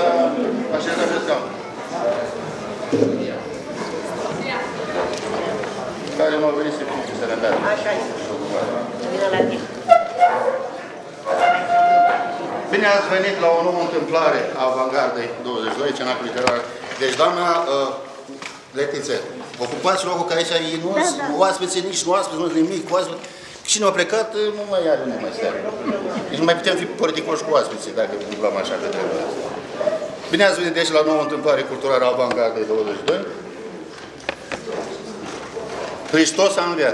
s-a așezat pe scaun. Care nu au venit să fie să le dea. Așa este. Vină la tine. Bine ați venit la o nouă întâmplare a Avangardei 22, cenacul literar. Deci, doamna Letițe, ocupați locul, că aici e oaspeții, nici nu oaspeți, nu nimic, oaspeți. Cine a plecat, nu mai are, nu mai stă. Deci nu mai putem fi politicoși cu oaspeții, dacă umblăm așa de trebuie. Bine ați venit, deci, la nouă întâmplare culturală a Avangardei 22. Hristos a înviat.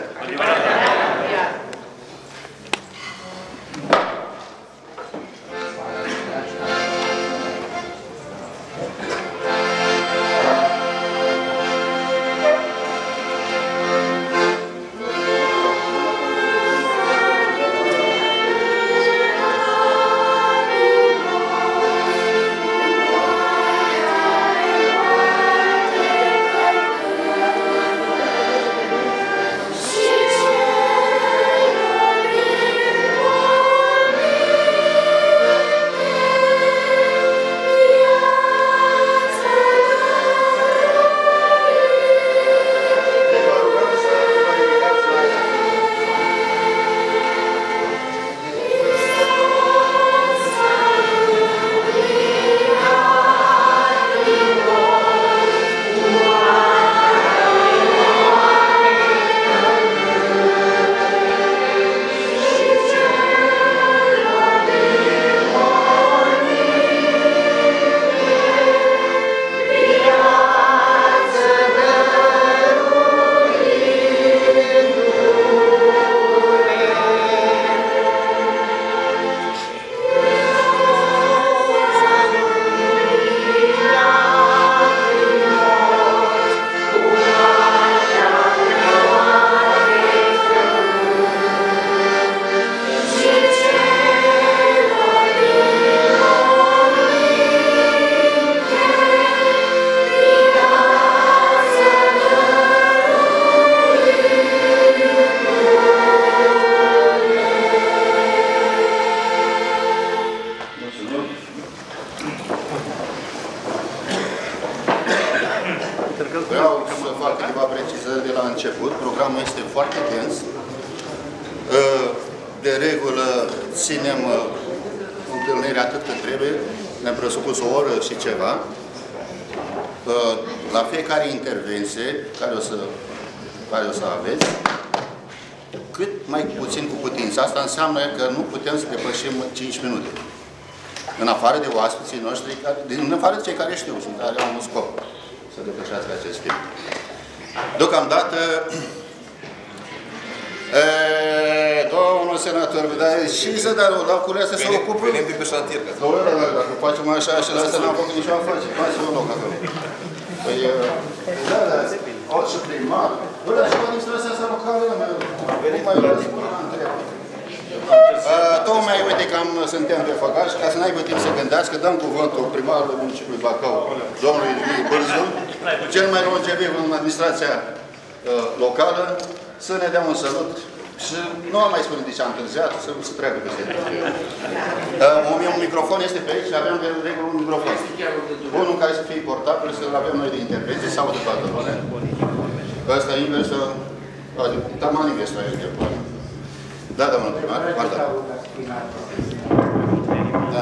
Vreau să fac câteva precizări de la început. Programul este foarte dens. De regulă ținem întâlnirea atât cât trebuie. Ne-am presupus o oră și ceva. La fiecare intervenție care o să aveți, cât mai puțin cu putință. Asta înseamnă că nu putem să depășim 5 minute. În afară de oaspeții noștri, în afară de cei care știu și care au un scop să depășească acest timp. Deocamdată, domnul senator, dar și să dă locurile astea să ocupă. Venim din pe șantier. Dacă facem așa și la asta n-am făcut nici o afacere, faci un loc acolo. Păi, da, și primar. Bă, dar și administrația asta locală, nu mai răspund la întrebări. Tocmai, uite că suntem pe făgaș, ca să n-aibă timp să gândească, dăm cuvântul primarului municipiului Bacău, domnului Ilie Bârzu, cel mai longeviv în administrația locală, să ne dea un salut și nu am mai spune de ce am întârziat, să treacă peste el. Un microfon este pe aici și avem de regulă un microfon. Unul care să fie portabil, să-l avem noi de intervenție, sau de toată lumea. Ăsta invers, taman invers la el de până. Da, domnul primar, pardon. Da.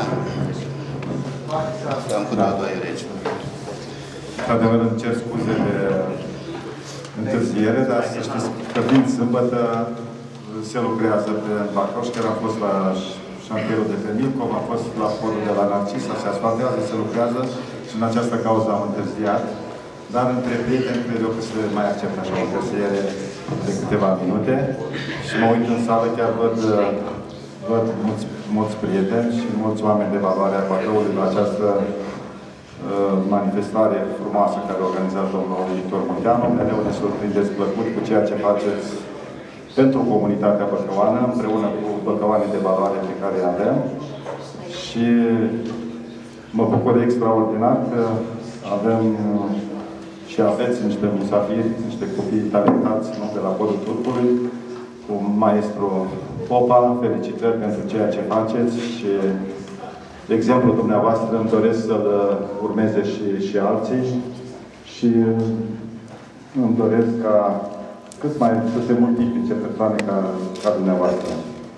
Am cu doi regi. Într-adevăr, îmi cer scuze de întârziere, dar să știți că fiind sâmbătă se lucrează pe Bacău și chiar am fost la șantierul de pe Milcov, am fost la podul de la Narcisa, se asfaltează, se lucrează și în această cauză am întârziat. Dar între prieteni cred eu că se mai acceptă așa o întârziere de câteva minute. Și mă uit în sală, chiar văd mulți prieteni și mulți oameni de valoare a Bacăului la această manifestare frumoasă care a organizat domnul Victor Munteanu. Mereu ne surprindeți plăcut cu ceea ce faceți pentru comunitatea băcăoană, împreună cu băcăoanii de valoare pe care îi avem. Și mă bucur extraordinar că avem și aveți niște musafiri, niște copii talentați, nu, de la Podul Turcului, cu maestru Popa. Felicitări pentru ceea ce faceți și exemplu dumneavoastră îmi doresc să-l urmeze și alții și îmi doresc ca cât mai să se multiplice persoane ca dumneavoastră.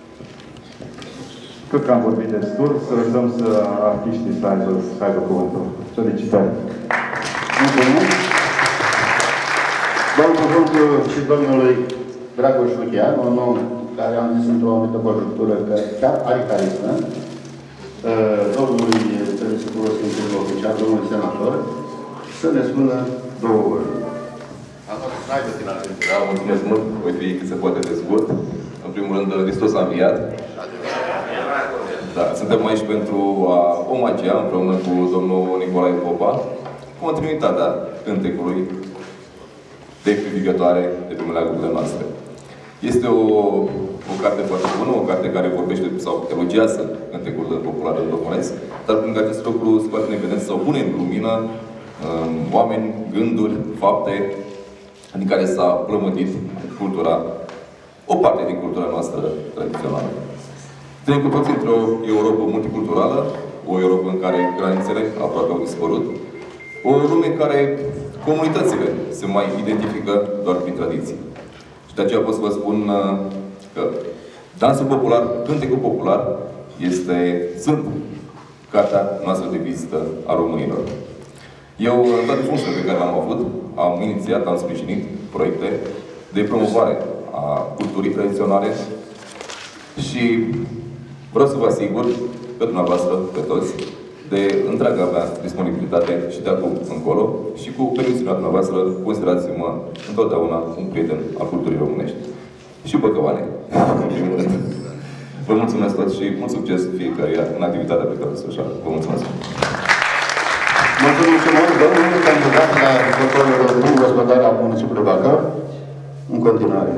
Cred că am vorbit destul, să lăsăm să artiștii să aibă cuvântul. Felicitări! Mulțumesc! Dau cuvântul și domnului Dragoș Luchian, un om care am zis într-o anumită conjunctură că chiar are carismă. Domnului trebuie să folosim primul oficial, domnului senator, să ne spună două ori. Da, mulțumesc mult. Voi fi cât se poate de scurt. În primul rând, Hristos a înviat. Da, suntem aici pentru a omagia, împreună cu domnul Nicolae Popa, continuitatea cântecului defificătoare de pe meleagurile noastre. Este o carte foarte bună, o carte care vorbește sau elogiază cântecul popular românesc, dar prin acest lucru scoate în evidență sau pune în lumină oameni, gânduri, fapte în care s-a plămădit cultura, o parte din cultura noastră tradițională. Trăim cu toții într-o Europă multiculturală, o Europă în care granițele aproape au dispărut, o lume în care comunitățile se mai identifică doar prin tradiții. Și de aceea pot să vă spun că dansul popular, cântecul popular, sunt cartea noastră de vizită a românilor. Eu, în toate funcțiile pe care le-am avut, am inițiat, am sprijinit proiecte de promovare a culturii tradiționale și vreau să vă asigur pe dumneavoastră, pe toți, de întreaga mea disponibilitate și de acum încolo și cu permisiunea dumneavoastră, considerați-mă întotdeauna un prieten al culturii românești. Și băcăvane, în primul rând. Vă mulțumesc toți și mult succes fiecăruia în activitatea pe care o desfășoară. Vă mulțumesc! Mulțumim și mult, domnul candidat la controlul gospodar al municipiului Bacău. În continuare.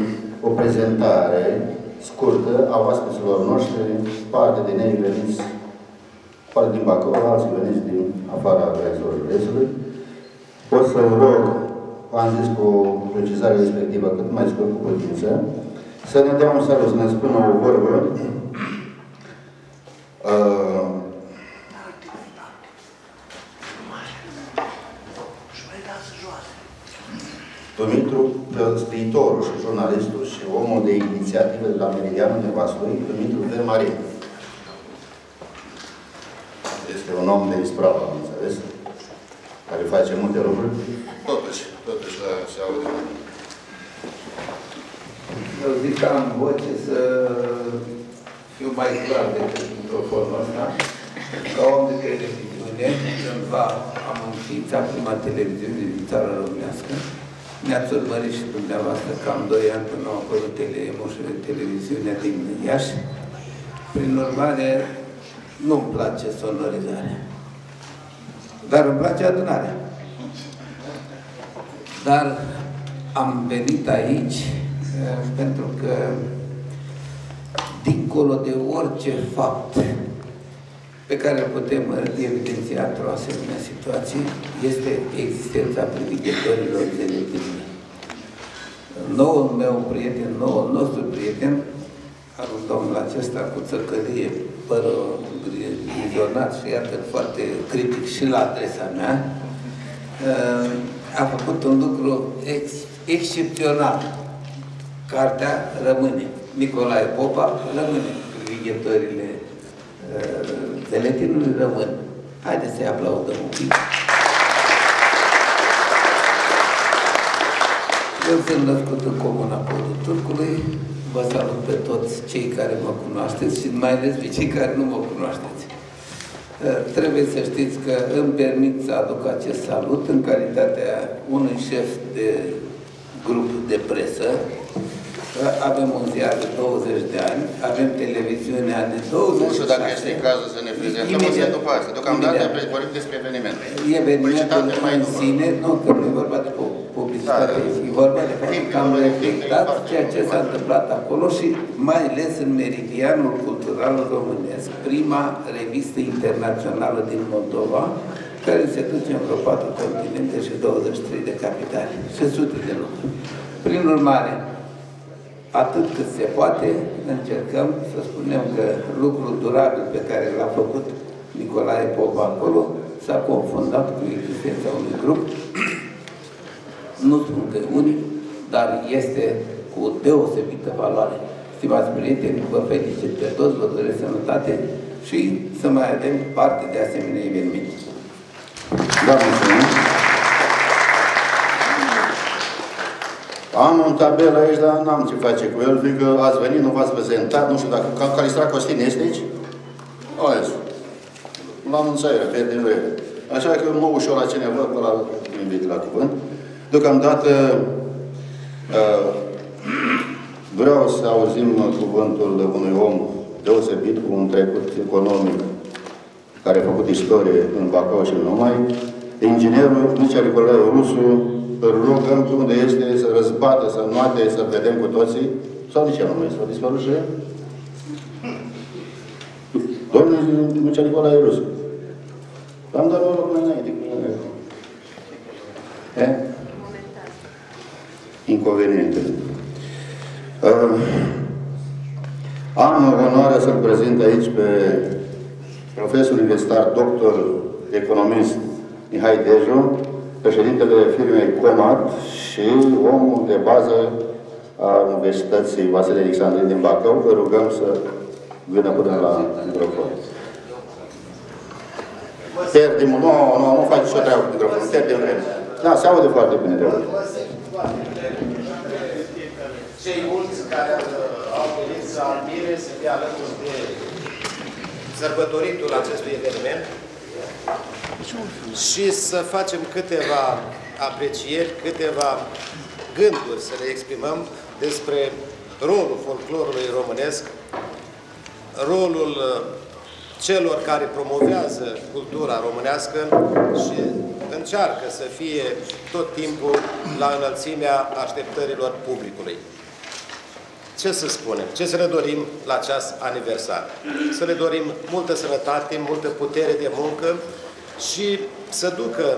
o prezentare scurtă a oaspeților noștri, parte din ei veniți, parte din Bacău, alții veniți din afara granițelor județului. O să rog, am zis cu precizarea respectivă cât mai scurt cu putință, să ne dea un salut, să ne spună o vorbă. Dumitru, scriitorul și jurnalistul și omul de inițiativă de la Meridianul Nevastului, Dumitru Vermarin. Este un om de ispravă, am înțeles, care face multe lucruri. Totuși se aude. Eu zic că am voce să fiu mai clar decât microfonul ăsta. Ca om de televiziune, cândva am înființat prima televiziune din țara românească. Ne-ați urmărit și dumneavoastră cam 2 ani până au apărut teleemoșele televiziunea din Iași. Prin urmare, nu-mi place sonorizarea. Dar îmi place adunarea. Dar am venit aici pentru că, dincolo de orice fapt pe care îl putem evidenția într-o asemenea situație, este existența privighetorilor de netinime. Noul meu prieten, noul nostru prieten, un domnul acesta cu țăcălie, pără vizionat și iată foarte critic și la adresa mea, a făcut un lucru excepțional. Cartea rămâne. Nicolae Popa rămâne. Privighetorile Zeletinului rămân. Haideți să-i aplaudăm un pic. Eu sunt născut în Comuna Podul Turcului. Vă salut pe toți cei care mă cunoașteți și mai ales pe cei care nu mă cunoașteți. Trebuie să știți că îmi permit să aduc acest salut în calitatea unui șef de grup de presă. Avem un ziar de 20 de ani, avem televiziunea de 20 de ani. Nu știu dacă este cazul să ne prezentăm, o să după asta. Deocamdată vorbim despre evenimente. Evenimentul în sine, nu, că nu e vorba de publicitate, e vorba de faptul că am reflectat ceea ce s-a întâmplat acolo și mai ales în Meridianul Cultural Românesc, prima revistă internațională din Moldova, care se duce în vreo 4 continente și 23 de capitale și sute de lucruri. Prin urmare, atât cât se poate, încercăm să spunem că lucrul durabil pe care l-a făcut Nicolae Popa acolo s-a confundat cu existența unui grup. Nu spun că e unic, dar este cu deosebită valoare. Stimați prieteni, vă felicit pe toți, vă doresc sănătate și să mai avem parte de asemenea evenimente. Da, mulțumim. Am un tabel aici, dar n-am ce face cu el, fiindcă ați venit, nu v-ați prezentat, nu știu dacă Calistrat Costin este aici? Aici. L-am înțeles, prietenul ele. Așa că mă ușor la cineva, pe la invit la cuvânt. Deocamdată vreau să auzim cuvântul unui om deosebit, cu un trecut economic, care a făcut istorie în Bacău și nu numai. Inginerul Mircea Nicolae Rusu, îl rugăm pe unde este să răzbată, să noate, să vedem cu toții. Sau nici el nu mai s-a dispărut și el? Domnul Mircea Nicolae Rusu. Am dat un loc mai înainte. Inconveniente. Am onoarea să-l prezint aici pe profesor universitar, doctor, economist Mihai Deju, președintele firmei Comat și omul de bază a Universității Vasile Alexandrie din Bacău. Vă rugăm să vină până la microfon. Pierdem, nu faci și o treabă cu microfonul, pierdem vreme. Da, se aude foarte bine de aude. Cei mulți care au venit să admire, să fie alături de sărbătoritul acestui eveniment și să facem câteva aprecieri, câteva gânduri să le exprimăm despre rolul folclorului românesc, rolul celor care promovează cultura românească și încearcă să fie tot timpul la înălțimea așteptărilor publicului. ce să spunem, ce să le dorim la acest aniversar? Să le dorim multă sănătate, multă putere de muncă și să ducă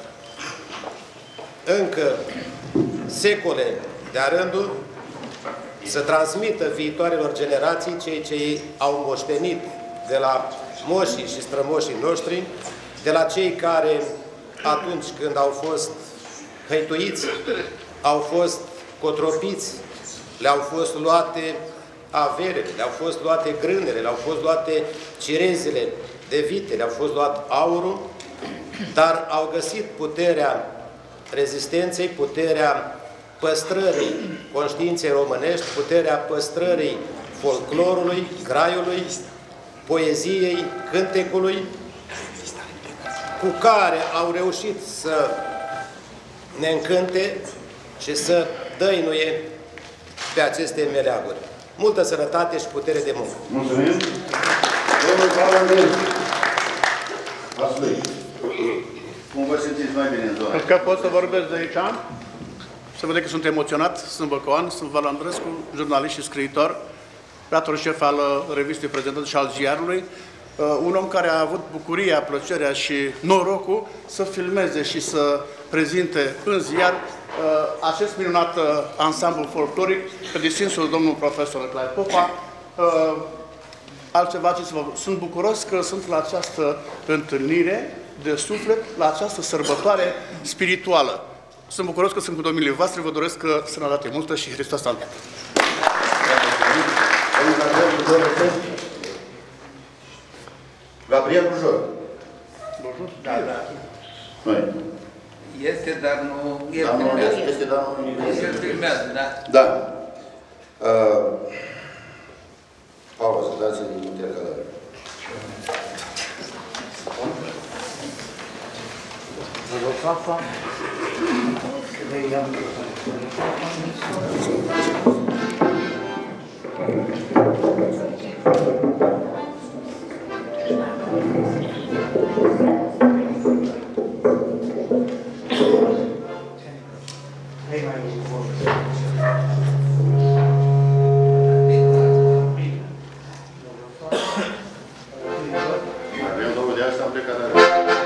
încă secole de-a rândul, să transmită viitoarelor generații ceea ce ei au moștenit de la moșii și strămoșii noștri, de la cei care atunci când au fost hăituiți, au fost cotropiți, le-au fost luate averele, le-au fost luate grânele, le-au fost luate cirezele de vite, le-au fost luat aurul, dar au găsit puterea rezistenței, puterea păstrării conștiinței românești, puterea păstrării folclorului, graiului, poeziei, cântecului, cu care au reușit să ne încânte și să dăinuie pe aceste meleaguri. Multă sănătate și putere de muncă! Mulțumim! Domnul Pavel, Vaslui, cum vă simțiți mai bine în zona? Cred că pot să vorbesc de aici. Se vede că sunt emoționat. Sunt Băcoan, sunt Val Andrescu, jurnalist și scriitor, redactor șef al revistei Prezentat și al ziarului. Un om care a avut bucuria, plăcerea și norocul să filmeze și să prezinte în ziar acest minunat ansamblu folcloric pe distinsul domnul profesor Clare Popa. Altceva ce să vă... Sunt bucuros că sunt la această întâlnire de suflet, la această sărbătoare spirituală. Sunt bucuros că sunt cu domnile voastre, vă doresc sănătate multă și Hristos a înviat. Gabriel Bujor. Da, da. Este, dar nu... Este, dar nu... El filmează, da? Da. Pauză, dați-mi intercalare. Avem două de asta, am plecat la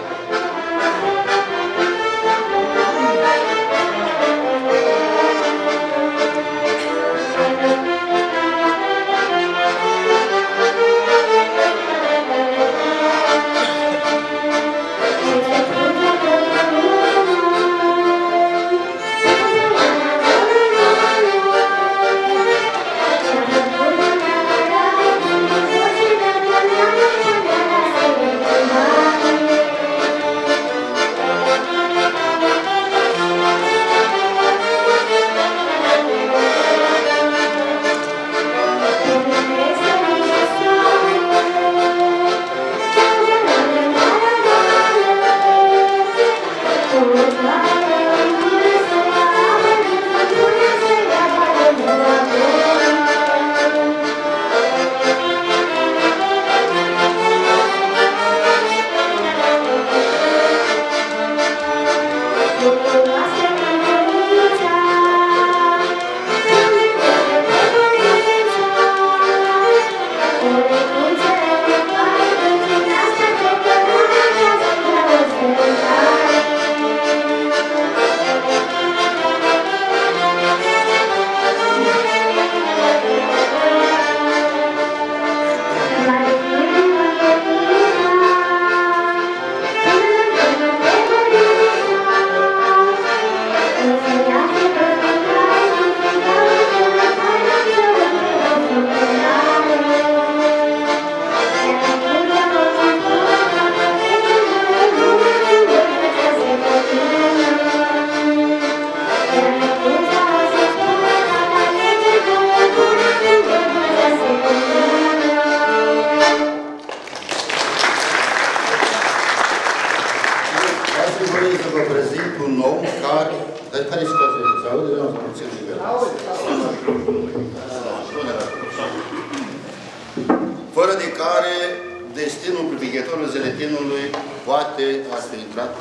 fără de care destinul privighetorului Zeletinului poate a fi intrat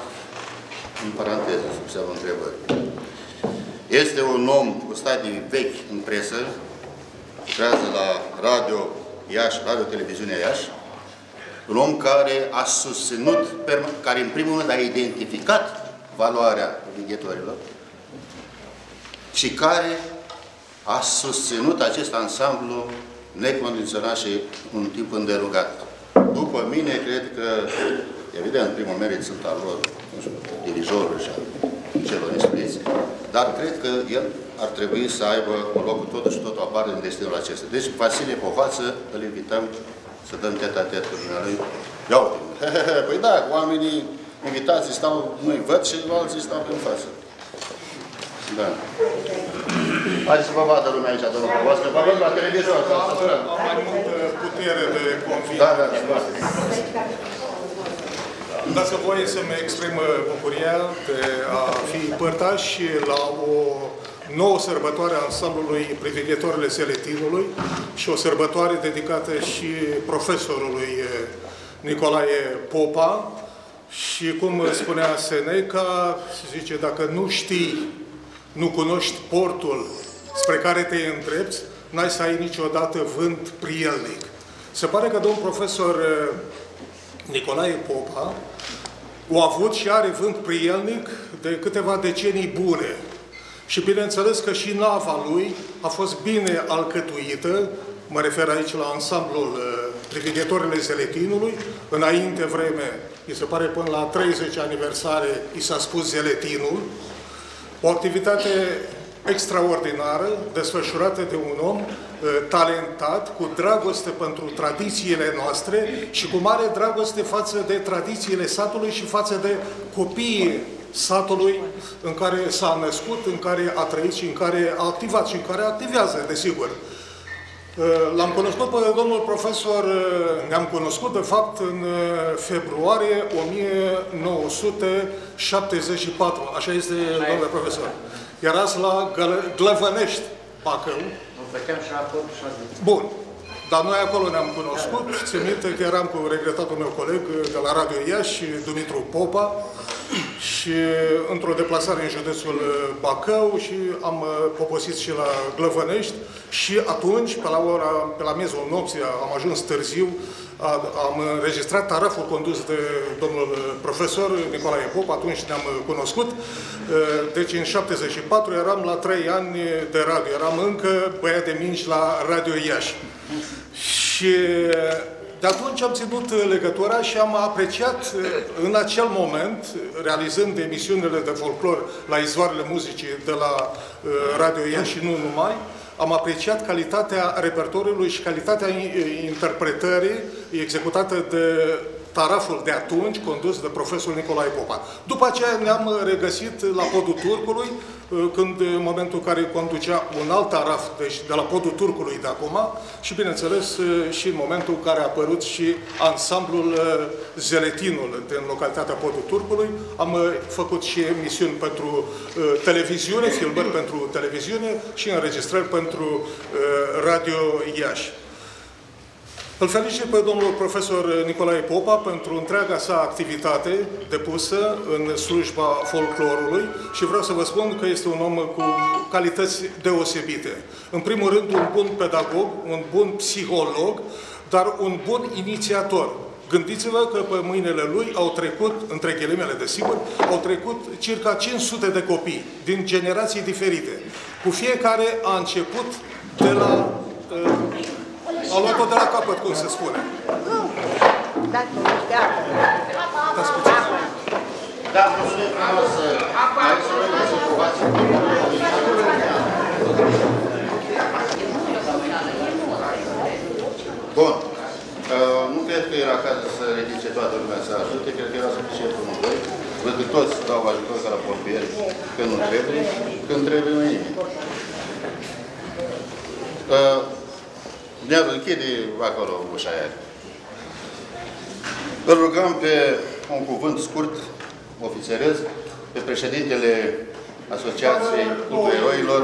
în paranteză, sub semnul întrebării. Este un om cu stadii vechi în presă, lucrează la Radio Iași, Radio Televiziunea Iași, un om care a susținut, care în primul rând a identificat valoarea veghetorilor și care a susținut acest ansamblu necondiționat și un timp îndelungat. După mine, cred că, evident, primul merit sunt al lor, nu știu, dirijorul și al celor inscriți, dar cred că el ar trebui să aibă un loc totul și totul apare în destinul acesta. Deci, Vasile Pohoață, îl invităm să dăm tet-a-tet cu dumnealui. Ia uite! Păi da, oamenii invitații stau, nu-i văd și alții stau în față. Da. Haideți să vă vadă lumea aici, domnul Pohoață, că vă văd la televizor. Am mai multă putere de convingere. Da, da, da. Dați voie să-mi exprim bucuria de a fi părtaș la o nouă sărbătoare a ansamblului Privighetorile Seletinului și o sărbătoare dedicată și profesorului Nicolae Popa. Și cum spunea Seneca, se zice, dacă nu știi, nu cunoști portul spre care te îndrepți, n-ai să ai niciodată vânt prielnic. Se pare că domnul profesor Nicolae Popa a avut și are vânt prielnic de câteva decenii bune. Și bineînțeles că și nava lui a fost bine alcătuită, mă refer aici la ansamblul Privighetorile Zeletinului, înainte vreme, mi se pare până la 30 aniversare, i s-a spus Zeletinul, o activitate extraordinară, desfășurată de un om talentat, cu dragoste pentru tradițiile noastre și cu mare dragoste față de tradițiile satului și față de copiii satului în care s-a născut, în care a trăit și în care a activat și în care activează, desigur. L-am cunoscut pe domnul profesor, ne-am cunoscut, de fapt, în februarie 1974. Așa este, domnule profesor. Erați la Glăvănești, Bacău. Bun. Dar noi acolo ne-am cunoscut. Țin minte că eram cu regretatul meu coleg de la Radio Iași, Dumitru Popa, și într-o deplasare în județul Bacău și am poposit și la Glăvănești și atunci, pe la miezul nopții, am ajuns târziu, am înregistrat taraful condus de domnul profesor Nicolae Pop, atunci ne-am cunoscut. Deci în 74 eram la 3 ani de radio, eram încă băiat de minci la Radio Iași. Și de atunci am ținut legătura și am apreciat în acel moment, realizând emisiunile de folclor la izvoarele muzicii de la Radio Iași și nu numai, am apreciat calitatea repertoriului și calitatea interpretării executată de taraful de atunci, condus de profesorul Nicolae Popa. După aceea ne-am regăsit la Podul Turcului, când, în momentul în care conducea un alt taraf, deci de la Podul Turcului de acum, și, bineînțeles, și în momentul în care a apărut și ansamblul Zeletinul din localitatea Podul Turcului. Am făcut și emisiuni pentru televiziune, filmări pentru televiziune și înregistrări pentru Radio Iași. Îl felicit pe domnul profesor Nicolae Popa pentru întreaga sa activitate depusă în slujba folclorului și vreau să vă spun că este un om cu calități deosebite. În primul rând, un bun pedagog, un bun psiholog, dar un bun inițiator. Gândiți-vă că pe mâinile lui au trecut, între ghilimele desigur, au trecut circa 500 de copii din generații diferite. Cu fiecare a început de la... a luat-o de la capăt, cum se spune. Da, mulțumim frumos. Mai să vedem situația. Bun. Nu cred că era cazul să ridice toată lumea să ajute, cred că era suficient unul, doi. Văd că toți dau ajutor ca la pompieri, când nu trebuie, când trebuie nu nimic. Ne-a închide acolo ușa aia. Îl rugăm pe un cuvânt scurt, ofițerez, pe președintele Asociației Clubul Eroilor.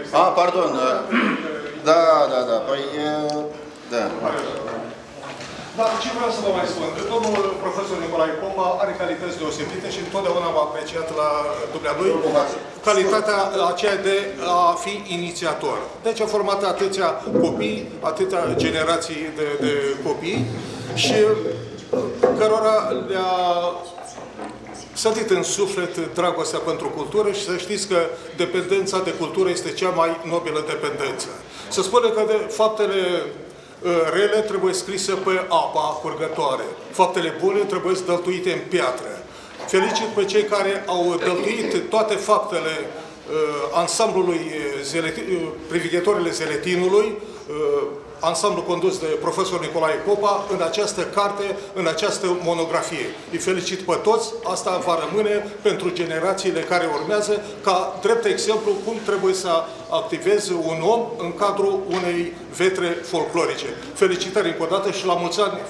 Pardon. Da. Păi, da. Dar ce vreau să vă mai spun? Domnul profesor Nicolae Popa are calități deosebite și întotdeauna am apreciat la dumnealui calitatea aceea de a fi inițiator. Deci a format atâția copii, atâtea generații de copii și cărora le-a sădit în suflet dragostea pentru cultură și să știți că dependența de cultură este cea mai nobilă dependență. Să spune că de faptele rele trebuie scrise pe apa curgătoare. Faptele bune trebuie dăltuite în piatră. Felicit pe cei care au dăltuit toate faptele ansamblului Privighetorile Zeletinului, ansamblu condus de profesor Nicolae Popa, în această carte, în această monografie. Îi felicit pe toți, asta va rămâne pentru generațiile care urmează, ca drept exemplu cum trebuie să activeze un om în cadrul unei vetre folclorice. Felicitări încă o dată și la mulți ani!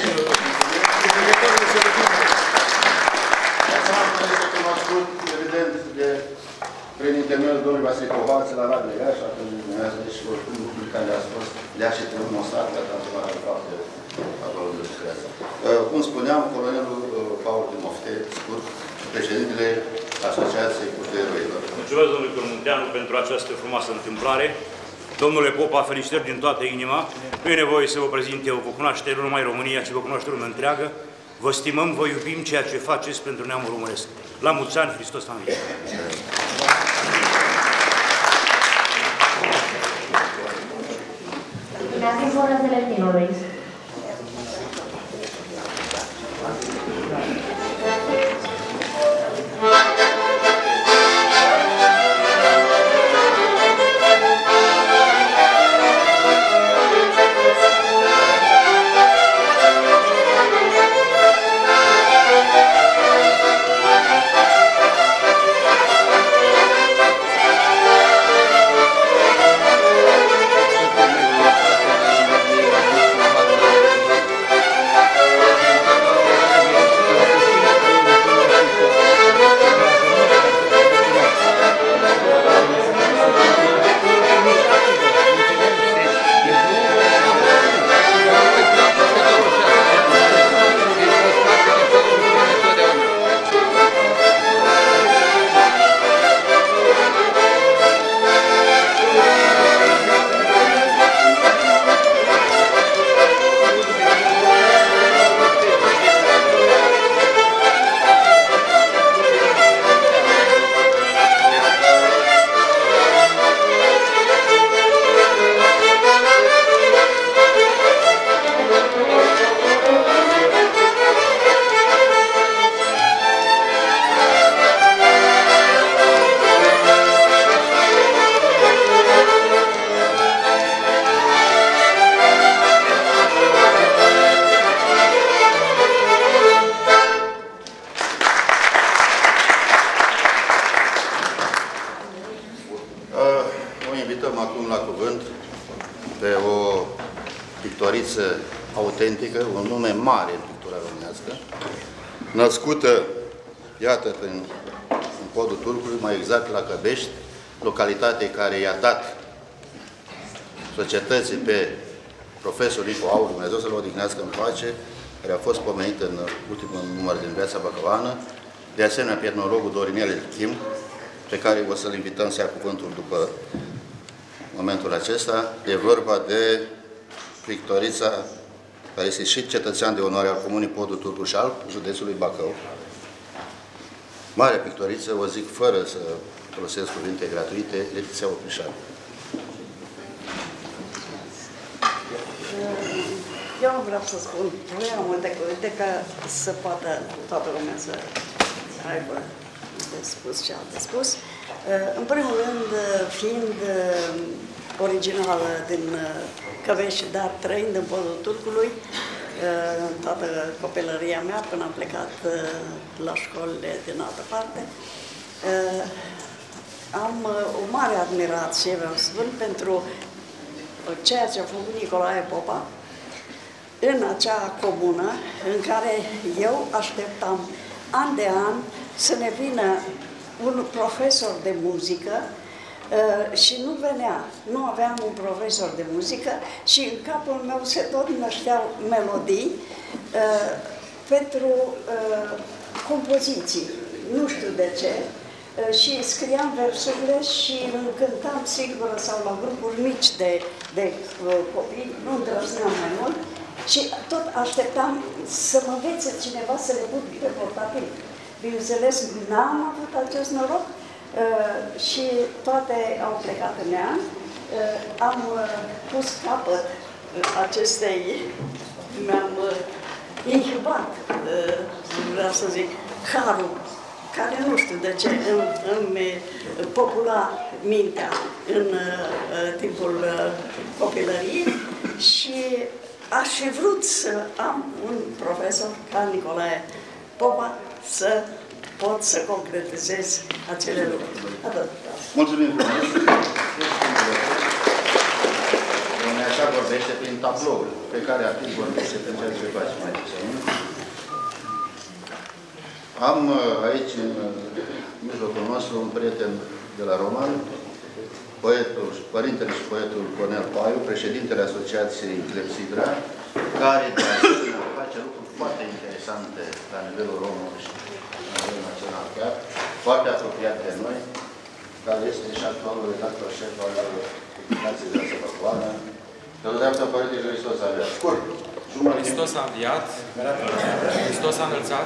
Evident, prin intermediul domnului Vasile Covață la Radio Iași, atunci dumneavoastră, și oricum lucruri care le-ați spus, le-a și demonstrat că atunci la foarte acolo de lucrează. Cum spuneam, colonelul Paul Timofte, scurt, președintele Asociației Curteroilor. Mulțumesc, domnului Cormunteanu, pentru această frumoasă întâmplare. Domnule Popa, felicitări din toată inima. Nu e nevoie să vă prezint eu, vă cunoaște nu numai România, ci vă cunoaște lumea întreagă. Vă stimăm, vă iubim ceea ce faceți pentru neamul românesc. La mulți ani, Hristos a înviat! Urmează Fora Zeletinului. Autentică, un nume mare în pictura românească, născută, iată, în podul Turcului, mai exact la Căbești, localitate care i-a dat societății pe profesor Nicu Aur, Dumnezeu să-l odihnească în pace, care a fost pomenit în ultimul număr din Viața Bacăvană, de asemenea pe etnologul Dorinel Elchim, pe care o să-l invităm să ia cuvântul după momentul acesta. E vorba de pictorița care este și cetățean de onoare al Comunii Podul Turcu și al județului Bacău. Mare pictoriță, o zic fără să folosesc cuvinte gratuite, Letiția Oprișanu. Eu nu vreau să spun prea multe cuvinte ca să poată toată lumea să aibă de spus ce a de spus. În primul rând, fiind originală din Căveși, dar trăind în Podul Turcului, toată copilăria mea, până am plecat la școlile din altă parte, am o mare admirație, vreau să spun, pentru ceea ce a făcut Nicolae Popa în acea comună în care eu așteptam an de an să ne vină un profesor de muzică și nu venea, nu aveam un profesor de muzică și în capul meu se tot nășteau melodii pentru compoziții, nu știu de ce, și scriam versurile și îl cântam singură sau la grupuri mici de copii, nu îndrăzneam mai mult și tot așteptam să mă învețe cineva să le pun pe portabil. Bineînțeles, n-am avut acest noroc și toate au plecat în ea. Am pus capăt acestei, mi-am inhibat, vreau să zic, harul, care nu știu de ce îmi popula mintea în timpul copilăriei și aș fi vrut să am un profesor ca Nicolae Popa să pot să concretizez acele lucruri. Atât. Mulțumim frumos! Domnule, așa vorbește prin tabloul pe care artist vorbește pentru ceea ce face mai puțin. Am aici, în mijlocul nostru, un prieten de la Roman, părintele și poetul Cornel Paiu, președintele Asociației Clepsidra, care de asemenea face lucruri foarte interesante la nivelul românului și la nivelul național chiar, foarte apropiat de noi, care este și actualul redactor șef al publicației de la Săpăcoană. De o dreaptă, Părintele Hristos a înviat. Scurt! Hristos a înviat, Hristos a înălțat.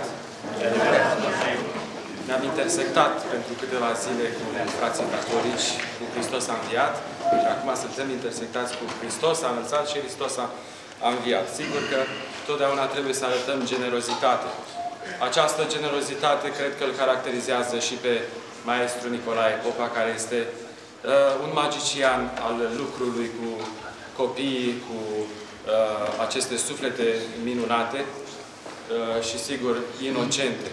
Ne-am intersectat pentru câteva zile cu frații catolici, cu Hristos a înviat și acum suntem intersectați cu Hristos a înălțat și Hristos a înviat. Sigur că totdeauna trebuie să arătăm generozitate. Această generozitate cred că îl caracterizează și pe maestru Nicolae Popa, care este un magician al lucrului cu copiii, cu aceste suflete minunate și, sigur, inocente.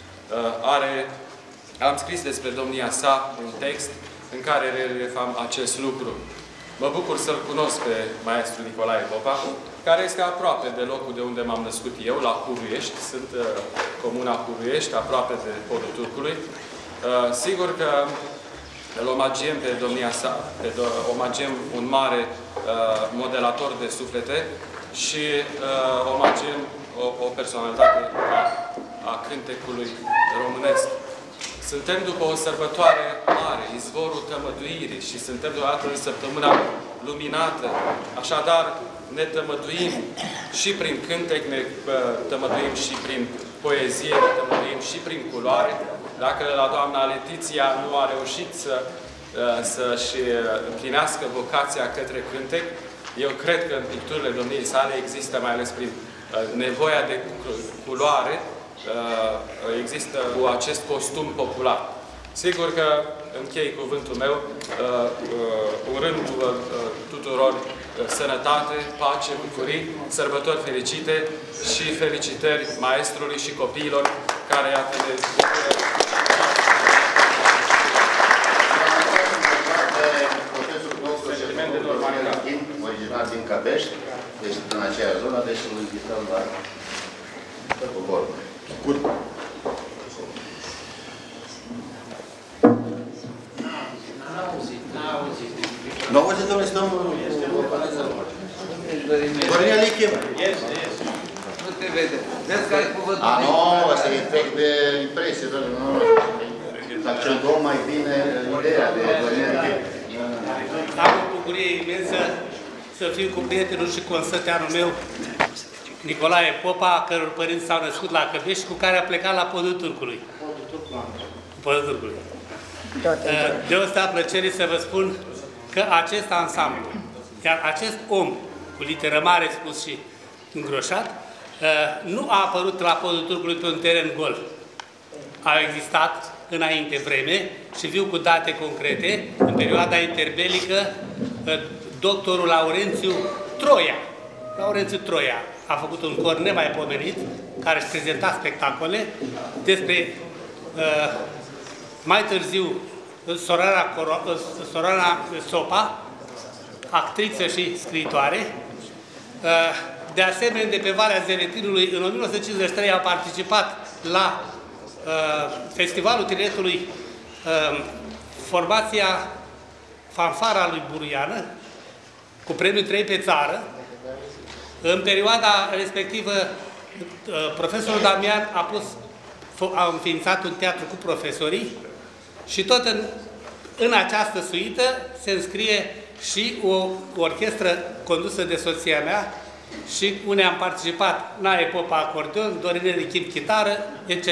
Am scris despre domnia sa un text în care relefam acest lucru. Mă bucur să-l cunosc pe maestru Nicolae Popa, care este aproape de locul de unde m-am născut eu, la Huruiești. Sunt comuna Huruiești, aproape de podul Turcului. Sigur că îl omagiem pe domnia sa, omagiem un mare modelator de suflete și omagiem o personalitate a cântecului românesc. Suntem după o sărbătoare mare, izvorul tămăduirii, și suntem deodată în săptămâna luminată. Așadar, ne tămăduim și prin cântec, ne tămăduim și prin poezie, ne tămăduim și prin culoare. Dacă la doamna Letiția nu a reușit să-și împlinească vocația către cântec, eu cred că în picturile domniei sale există, mai ales prin nevoia de culoare, există cu acest costum popular. Sigur că închei cuvântul meu urându-vă tuturor sănătate, pace, bucurii, sărbători fericite și felicitări maestrului și copiilor care iată ne bucură. Original din Capești, deci în aceea zonă, deci îl invităm la vorbă. Scurt. Nu auziți, domnule, stăm Dorinea Lichim. Nu te vede. Vezi că ai cuvântul. Nu, ăsta e efect de impresie, domnule. Să accentuăm mai bine ideea de Dorinea Lichim. Am o bucurie imensă să fiu cu prietenul și consăteanul meu, Nicolae Popa, a căror părinți s-au născut la Căbești, cu care a plecat la Podul Turcului. Podul Turcului. Deosebita plăcere să vă spun că acest ansamblu, iar acest om cu literă mare spus și îngroșat, nu a apărut la Podul Turcului pe un teren gol. Au existat înainte vreme și viu cu date concrete, în perioada interbelică, doctorul Laurențiu Troia. Laurențiu Troia a făcut un cor nemaipomenit, care își prezenta spectacole despre, mai târziu, Sorana Sopa, actriță și scriitoare. De asemenea, de pe Valea Zeretinului, în 1953 a participat la Festivalul Tineretului formația fanfara lui Buruiană, cu premiul 3 pe țară. În perioada respectivă, profesorul Damian a înființat un teatru cu profesorii și tot în această suită se înscrie și o orchestră condusă de soția mea și unde am participat Nae Popa acordeon, Dorinel Richim chitară, etc.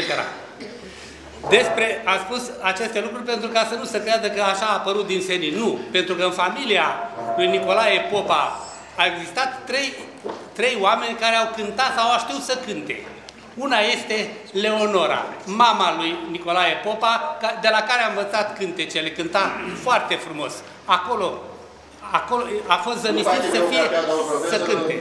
A spus aceste lucruri pentru ca să nu se creadă că așa a apărut din senin. Nu, pentru că în familia lui Nicolae Popa au existat trei oameni care au cântat sau au știut să cânte. Una este Leonora, mama lui Nicolae Popa, de la care a învățat cântecele, cânta foarte frumos. Acolo a fost zămislit să cânte.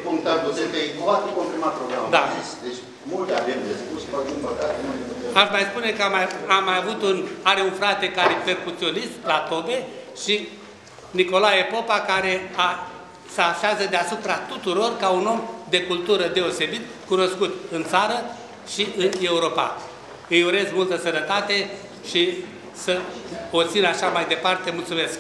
Da. Deci multe avem de spus, din păcate. Aș mai spune că are un frate care e percuționist la tobe și Nicolae Popa care se așează deasupra tuturor ca un om de cultură deosebit, cunoscut în țară și în Europa. Îi urez multă sănătate și să o țin așa mai departe. Mulțumesc!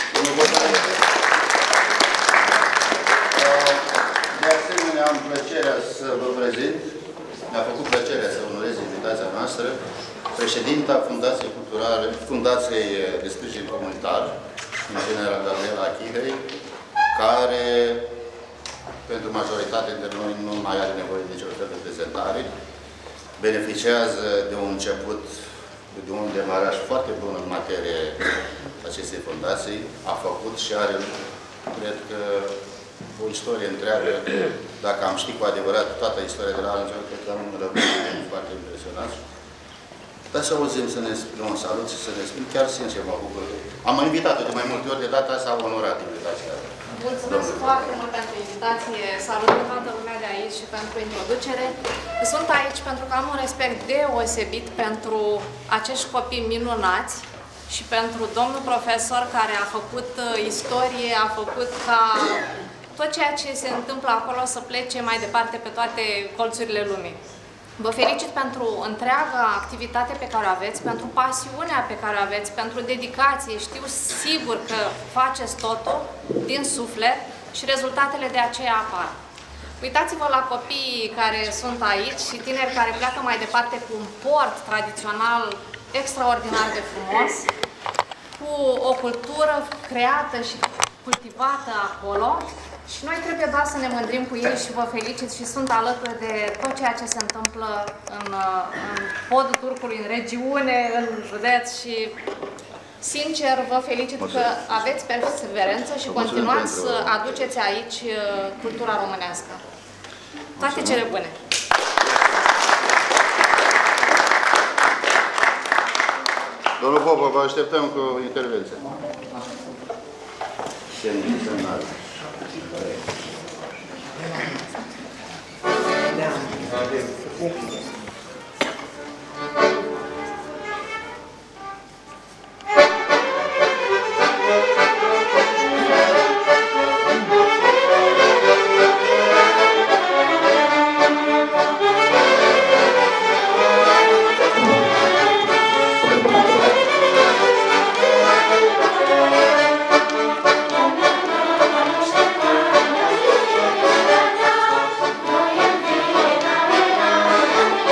De asemenea, am plăcerea să vă prezint, mi-a făcut plăcerea să onorez invitația noastră, președinta Fundației de Sprijin Comunitar, inginerul Gabriela Achihei, care, pentru majoritatea dintre noi, nu mai are nevoie de niciun fel de prezentare, beneficiază de un început, de un demaraj foarte bun în materie acestei fundații, a făcut și are, cred că, o istorie întreagă. Dacă am ști cu adevărat toată istoria de la început, cred că am rămas foarte impresionați. Dar să auzim să ne spunem un salut și să ne spunem, chiar sincer mă bucur. Am invitat-o de mai multe ori, de data asta am onorat invitația. Mulțumesc foarte mult pentru invitație, salut pe toată lumea de aici și pentru introducere. Sunt aici pentru că am un respect deosebit pentru acești copii minunați și pentru domnul profesor care a făcut istorie, a făcut ca tot ceea ce se întâmplă acolo să plece mai departe pe toate colțurile lumii. Vă felicit pentru întreaga activitate pe care o aveți, pentru pasiunea pe care o aveți, pentru dedicație. Știu sigur că faceți totul din suflet și rezultatele de aceea apar. Uitați-vă la copiii care sunt aici și tineri care pleacă mai departe cu un port tradițional extraordinar de frumos, cu o cultură creată și cultivată acolo. Și noi trebuie doar să ne mândrim cu ei și vă felicit și sunt alături de tot ceea ce se întâmplă în podul Turcului, în regiune, în județ și sincer vă felicit că aveți perseverență și continuați să aduceți aici cultura românească. Toate cele bune! Domnul Popa, vă așteptăm cu intervenție. Noi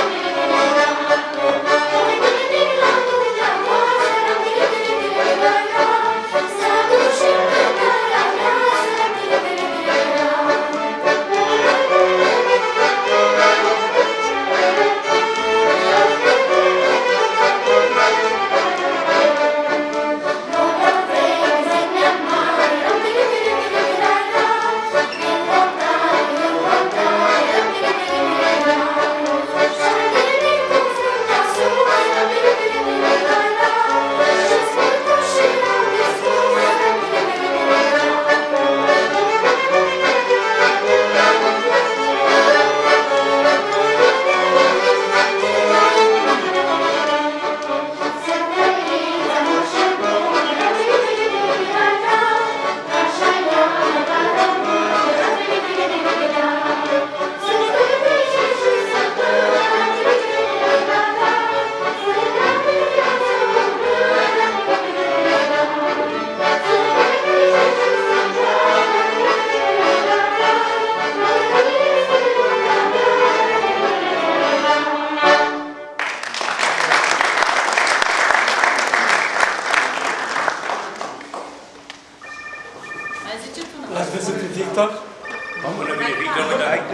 văzut pe TikTok? Până vine Victor, mă dai.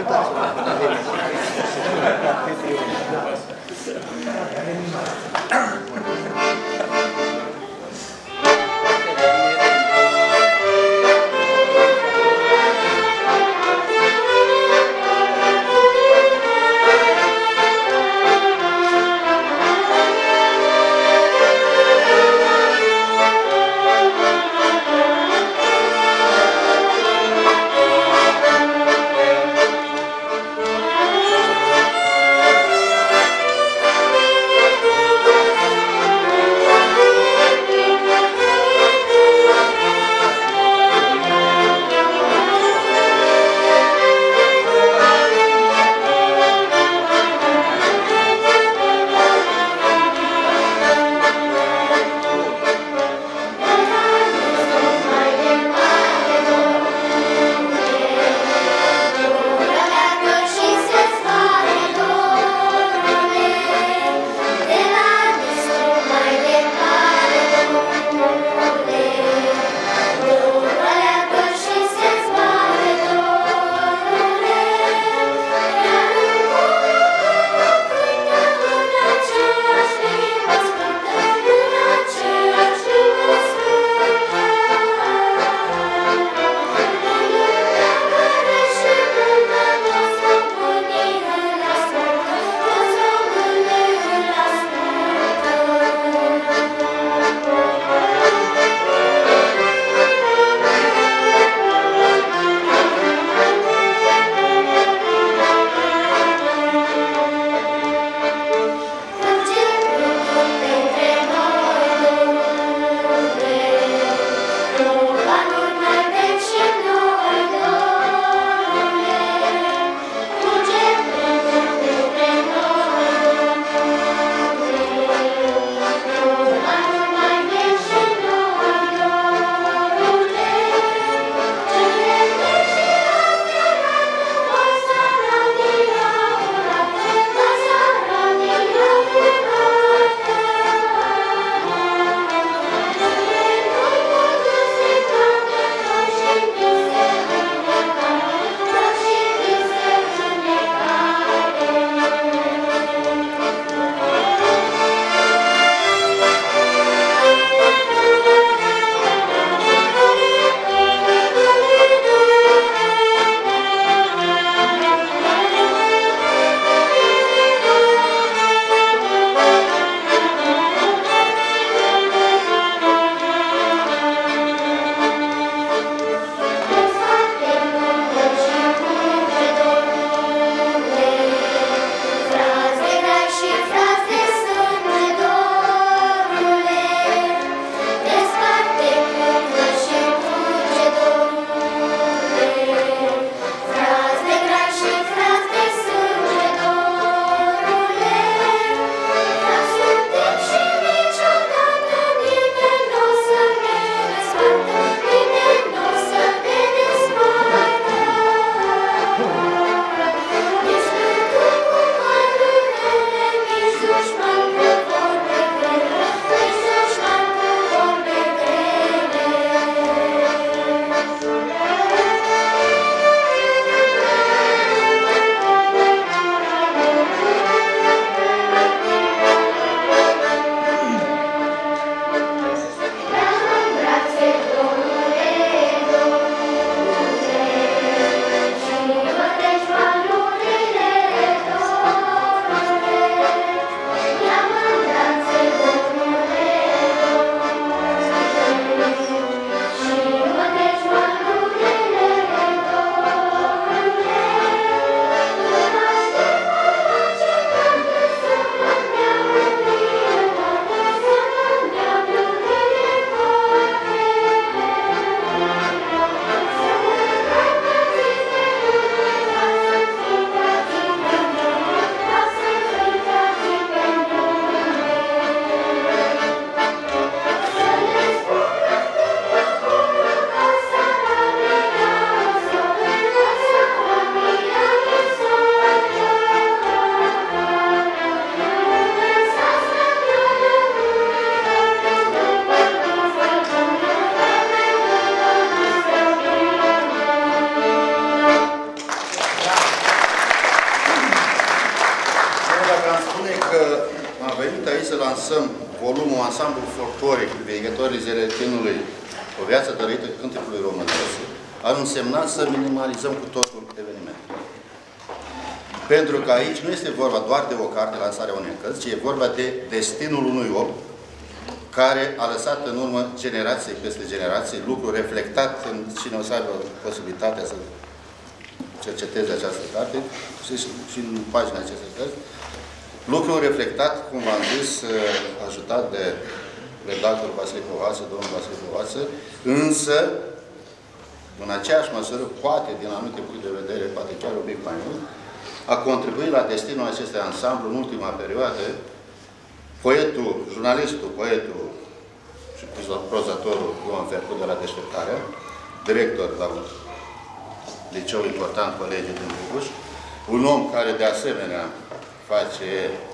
să lansăm volumul ansamblu folcloric Veghetorii Zeletinului, o viață dăruită cântecului românesc, ar însemna să minimalizăm cu totul evenimentul. Pentru că aici nu este vorba doar de o carte, lansarea unei cărți, ci e vorba de destinul unui om care a lăsat în urmă generații peste generații, lucru reflectat în cine o să aibă posibilitatea să cerceteze această carte și în pagina acestei cărți. Lucru reflectat, cum v-am zis, ajutat de redactorul Vasile Povață, domnul Vasile Povață, însă, în aceeași măsură, poate, din anumite puncte de vedere, poate chiar un pic mai mult, a contribuit la destinul acestui ansamblu în ultima perioadă, poetul, jurnalistul, poetul și prozatorul Ioan Fercu de la Deșteptarea, director la un liceu important, colegiul din Bucuș, un om care de asemenea face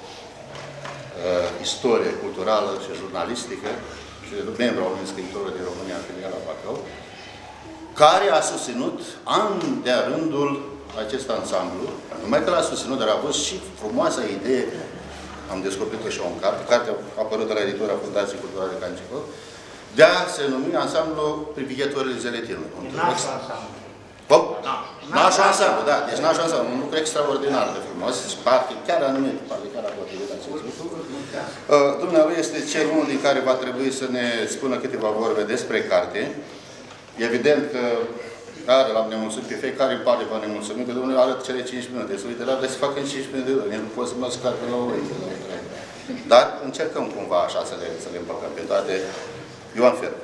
istorie culturală și jurnalistică și membru al unui scriitor din România, filial la Bacău, care a susținut an de-a rândul acest ansamblu. Numai că l-a susținut, dar a fost și frumoasa idee, am descoperit-o și o în carte, cartea a apărut de la editura Fundației Culturale Cancico, de a se numi ansamblu Privighetorii Zeletinului. Nașul ansamblu. Nașul ansamblu, da. Deci nașul ansamblu, un lucru extraordinar de frumos. Parte chiar anumit, parte chiar a potrivit acest lucru. Dumnealui este cel unul din care va trebui să ne spună câteva vorbe despre carte. Evident că are l-am nemulțumit pe fiecare în parte v-a nemulțumit, că Dumnezeu arăt cele 5 minute. Să uite, la să facă în 5 minute de ori. Nu pot să mă scar pe la o Dar încercăm cumva așa să le împăcăm pe toate. Ioan Fer.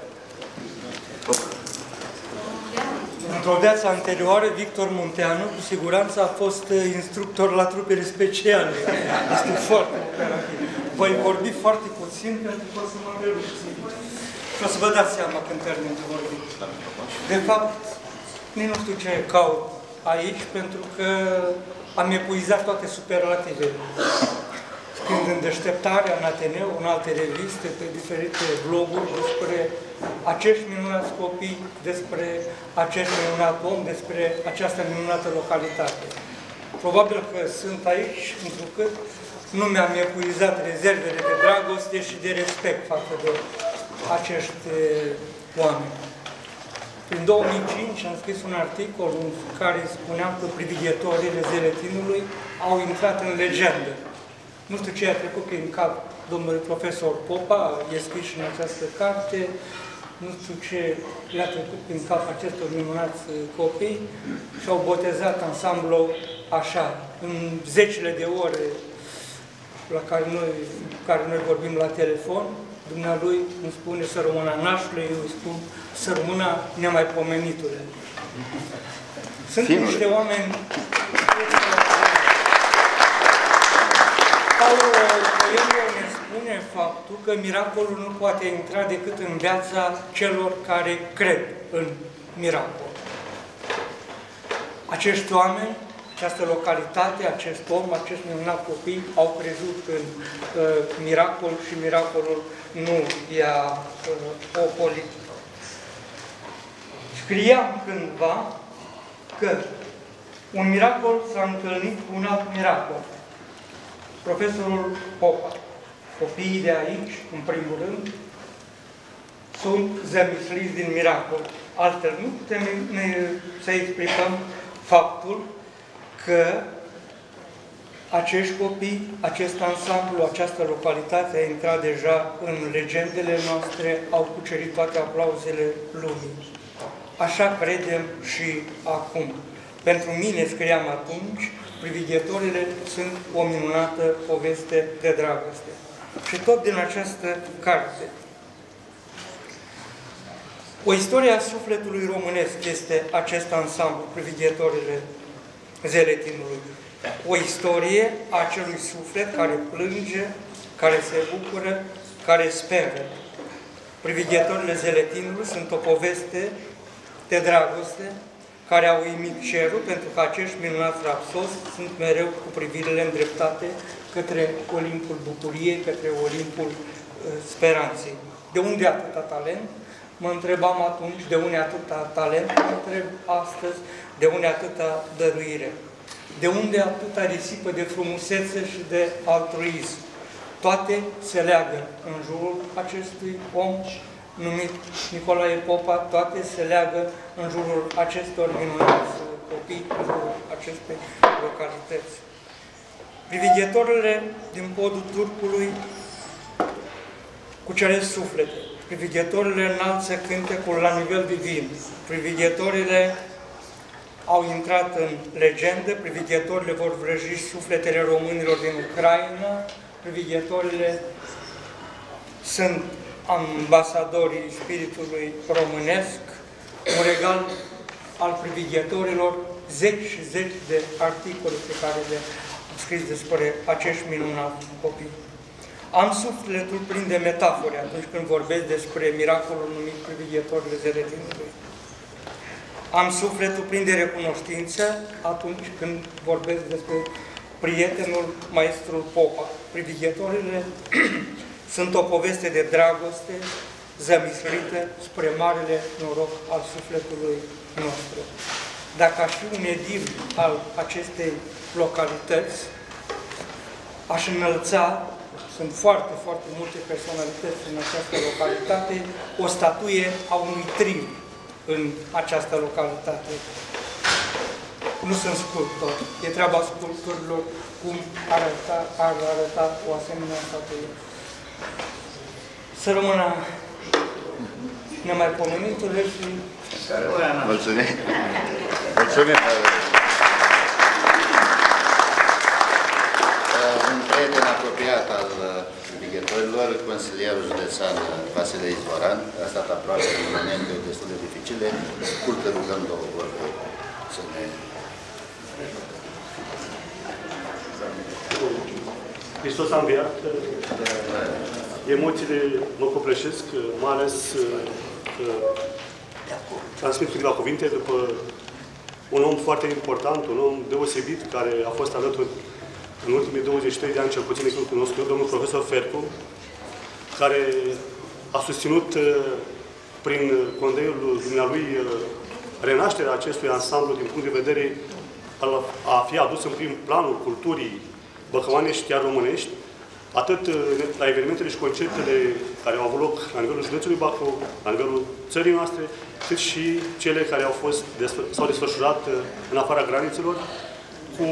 Într-o viață anterioară, Victor Munteanu, cu siguranță, a fost instructor la trupele speciale. Este foarte operativ. Voi vorbi foarte puțin pentru că o să mă întrerup. Și o să vă dați seama când termin de vorbit. De fapt, nici nu știu ce caut aici, pentru că am epuizat toate superlativele. Scriind în Deșteptarea, în Ateneu, în alte reviste, pe diferite bloguri, despre acești minunați copii, despre acest minunat om, despre această minunată localitate. Probabil că sunt aici, întrucât nu mi-am epuizat rezervele de dragoste și de respect față de acești oameni. În 2005 am scris un articol în care spuneam că privighetorile Zeletinului au intrat în legendă. Nu știu ce a trecut prin cap domnului profesor Popa, e scris și în această carte, nu știu ce le-a trecut prin cap acestor minunați copii și au botezat ansamblul așa, în zecile de ore la care noi vorbim la telefon. Dumnealui îmi spune să rămână nașule, eu îi spun să rămână nemaipomenitule. Sunt niște oameni... Paulo Coelho ne spune faptul că miracolul nu poate intra decât în viața celor care cred în miracol. Acești oameni, această localitate, acest om, acest minunat copii au crezut în miracol și miracolul nu i-a opolit. Scriam cândva că un miracol s-a întâlnit cu un alt miracol. Profesorul Popa, copiii de aici, în primul rând, sunt zămisliți din miracol. Altfel nu putem să explicăm faptul că acești copii, acest ansamblu, această localitate a intrat deja în legendele noastre, au cucerit toate aplauzele lumii. Așa credem și acum. Pentru mine, scriam atunci, privighetorile sunt o minunată poveste de dragoste. Și tot din această carte. O istorie a sufletului românesc este acest ansamblu, Privighetorile Zeletinului. O istorie a acelui suflet care plânge, care se bucură, care speră. Privighetorile Zeletinului sunt o poveste de dragoste care au uimit cerul, pentru că acești minunați rapsosi sunt mereu cu privirile îndreptate către Olimpul bucuriei, către Olimpul speranței. De unde atâta talent? Mă întrebam atunci, de unde atâta talent? Mă întreb astăzi, de unde atâta dăruire? De unde atâta risipă de frumusețe și de altruism? toate se leagă în jurul acestui om numit Nicolae Popa, toate se leagă în jurul acestor minunați copii, în jurul acestei localități. Privighetorile din podul Turcului cuceresc suflete. Privighetorile înalță cântecul la nivel divin. Privighetorile au intrat în legendă, privighetorile vor vrăji sufletele românilor din Ucraina, privighetorile sunt ambasadorii spiritului românesc, un regal al privighetorilor, zeci și zeci de articole pe care le-am scris despre acești minunați copii. Am sufletul plin de metafore atunci când vorbesc despre miracolul numit privighetorile Zeletinului. Am sufletul plin de recunoștință atunci când vorbesc despre prietenul maestrul Popa. Privighetorile sunt o poveste de dragoste zămislită spre marele noroc al sufletului nostru. Dacă aș fi un edil al acestei localități, aș înălța, sunt foarte, foarte multe personalități în această localitate, o statuie a unui triu în această localitate. Nu sunt sculptor, e treaba sculptorilor cum ar arăta o asemenea statuie. Să rămână nemaipomenitule și... Mulțumim! Mulțumim! Un prieten apropiat al privighetorilor, consilierul județean Vasile Izvoran, a stat aproape în momente destul de dificile. Scurt, rugăm două vorbe să ne... Hristos a înviat. Emoțiile mă copleșesc, mai ales transmit câteva cuvinte după un om foarte important, un om deosebit, care a fost alături în ultimii 23 de ani, cel puțin când cunosc eu, domnul profesor Fercu, care a susținut prin condeiul dumnealui renașterea acestui ansamblu din punct de vedere a fi adus în prim planul culturii băcăuanești, chiar românești, atât la evenimentele și concertele care au avut loc la nivelul județului Bacău, la nivelul țării noastre, cât și cele care s-au desfășurat în afara granițelor, cu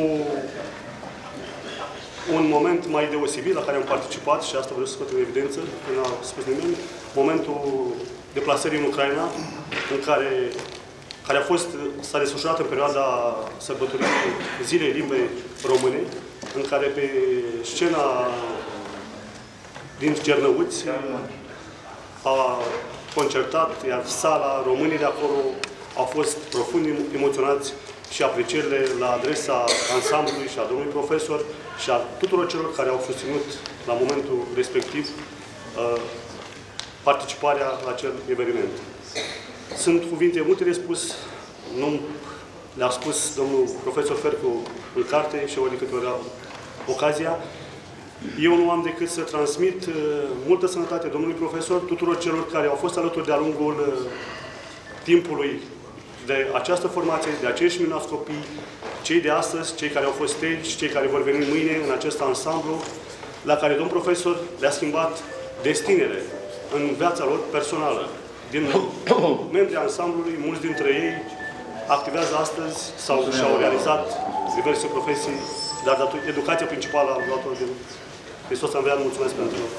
un moment mai deosebit la care am participat, și asta vreau să scot în evidență, când n-a spus nimeni, momentul deplasării în Ucraina, în care s-a desfășurat în perioada sărbătoririi Zilei Limbei Române, în care pe scena din Cernăuți a concertat, iar sala, românii de acolo au fost profund emoționați și aprecierile la adresa ansamblului și a domnului profesor și a tuturor celor care au susținut la momentul respectiv participarea la acel eveniment. Sunt cuvinte multe de spus, nu le-a spus domnul profesor Fercu în carte și ori de câte ori am ocazia. Eu nu am decât să transmit multă sănătate domnului profesor, tuturor celor care au fost alături de-a lungul timpului de această formație, de acești minunați copii, cei de astăzi, cei care au fost stage, cei care vor veni mâine în acest ansamblu, la care domnul profesor le-a schimbat destinele în viața lor personală. Din membrii ansamblului, mulți dintre ei activează astăzi sau și-au realizat diverse profesii, dar educația principală a luat-o din Hristos a înviat. Mulțumesc pentru noi.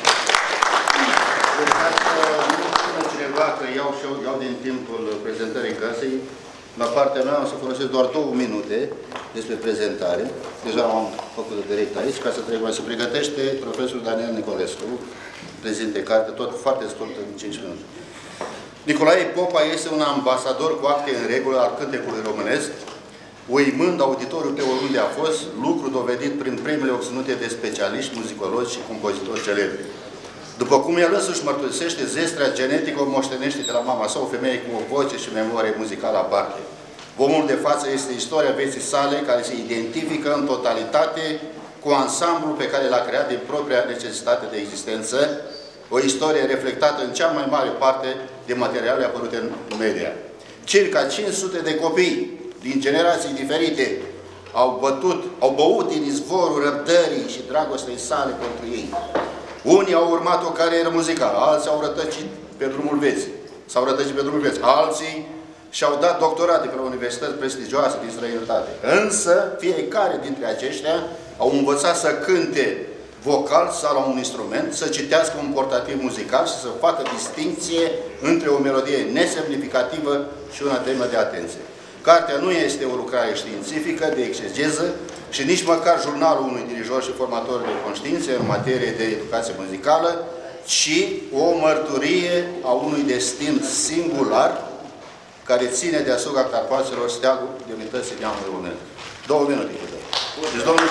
Cineva că iau din timpul prezentării căsei, la partea mea o să folosesc doar 2 minute despre prezentare. Deja am făcut direct aici, ca să trebuie să pregătește profesorul Daniel Nicolescu, prezinte carte, tot foarte scurt, în 5 minute. Nicolae Popa este un ambasador cu acte în regulă al cântecului românesc, uimând auditoriul pe oriunde a fost, lucru dovedit prin primele obținute de specialiști, muzicologi și compozitori celebri. După cum el însuși mărturisește, zestrea genetică o moștenește de la mama sa, o femeie cu o voce și memorie muzicală aparte. Omul de față este istoria vieții sale, care se identifică în totalitate cu ansamblul pe care l-a creat din propria necesitate de existență, o istorie reflectată în cea mai mare parte de materiale apărute în media. Circa 500 de copii din generații diferite au băut din izvorul răbdării și dragostei sale pentru ei. Unii au urmat o carieră muzicală, alții au rătăcit pe drumul vieții. S-au rătăcit pe drumul vieții. Alții și-au dat doctorate pe la universități prestigioase din străinătate. Însă, fiecare dintre aceștia au învățat să cânte vocal sau la un instrument, să citească un portativ muzical și să facă distincție între o melodie nesemnificativă și una demnă de atenție. Cartea nu este o lucrare științifică de exegeză și nici măcar jurnalul unui dirijor și formator de conștiințe în materie de educație muzicală, ci o mărturie a unui destin singular care ține deasupra Carpaților steagul demnității neamului românesc. 2 minute. Deci, domnul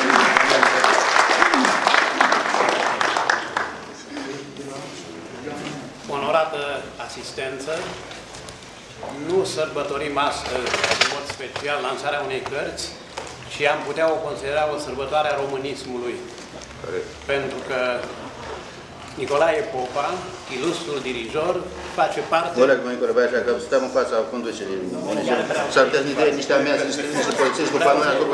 Onorată asistență, nu sărbătorim astăzi, în mod special, lansarea unei cărți, ci am putea o considera o sărbătoare a românismului. Pentru că Nicolae Popa, ilustrul dirijor, face parte... Coleg, mă încurăbea așa, că stăm în fața conducerii. S-ar putea să ne dea niște amiazi, niște polițiști după noi, acolo,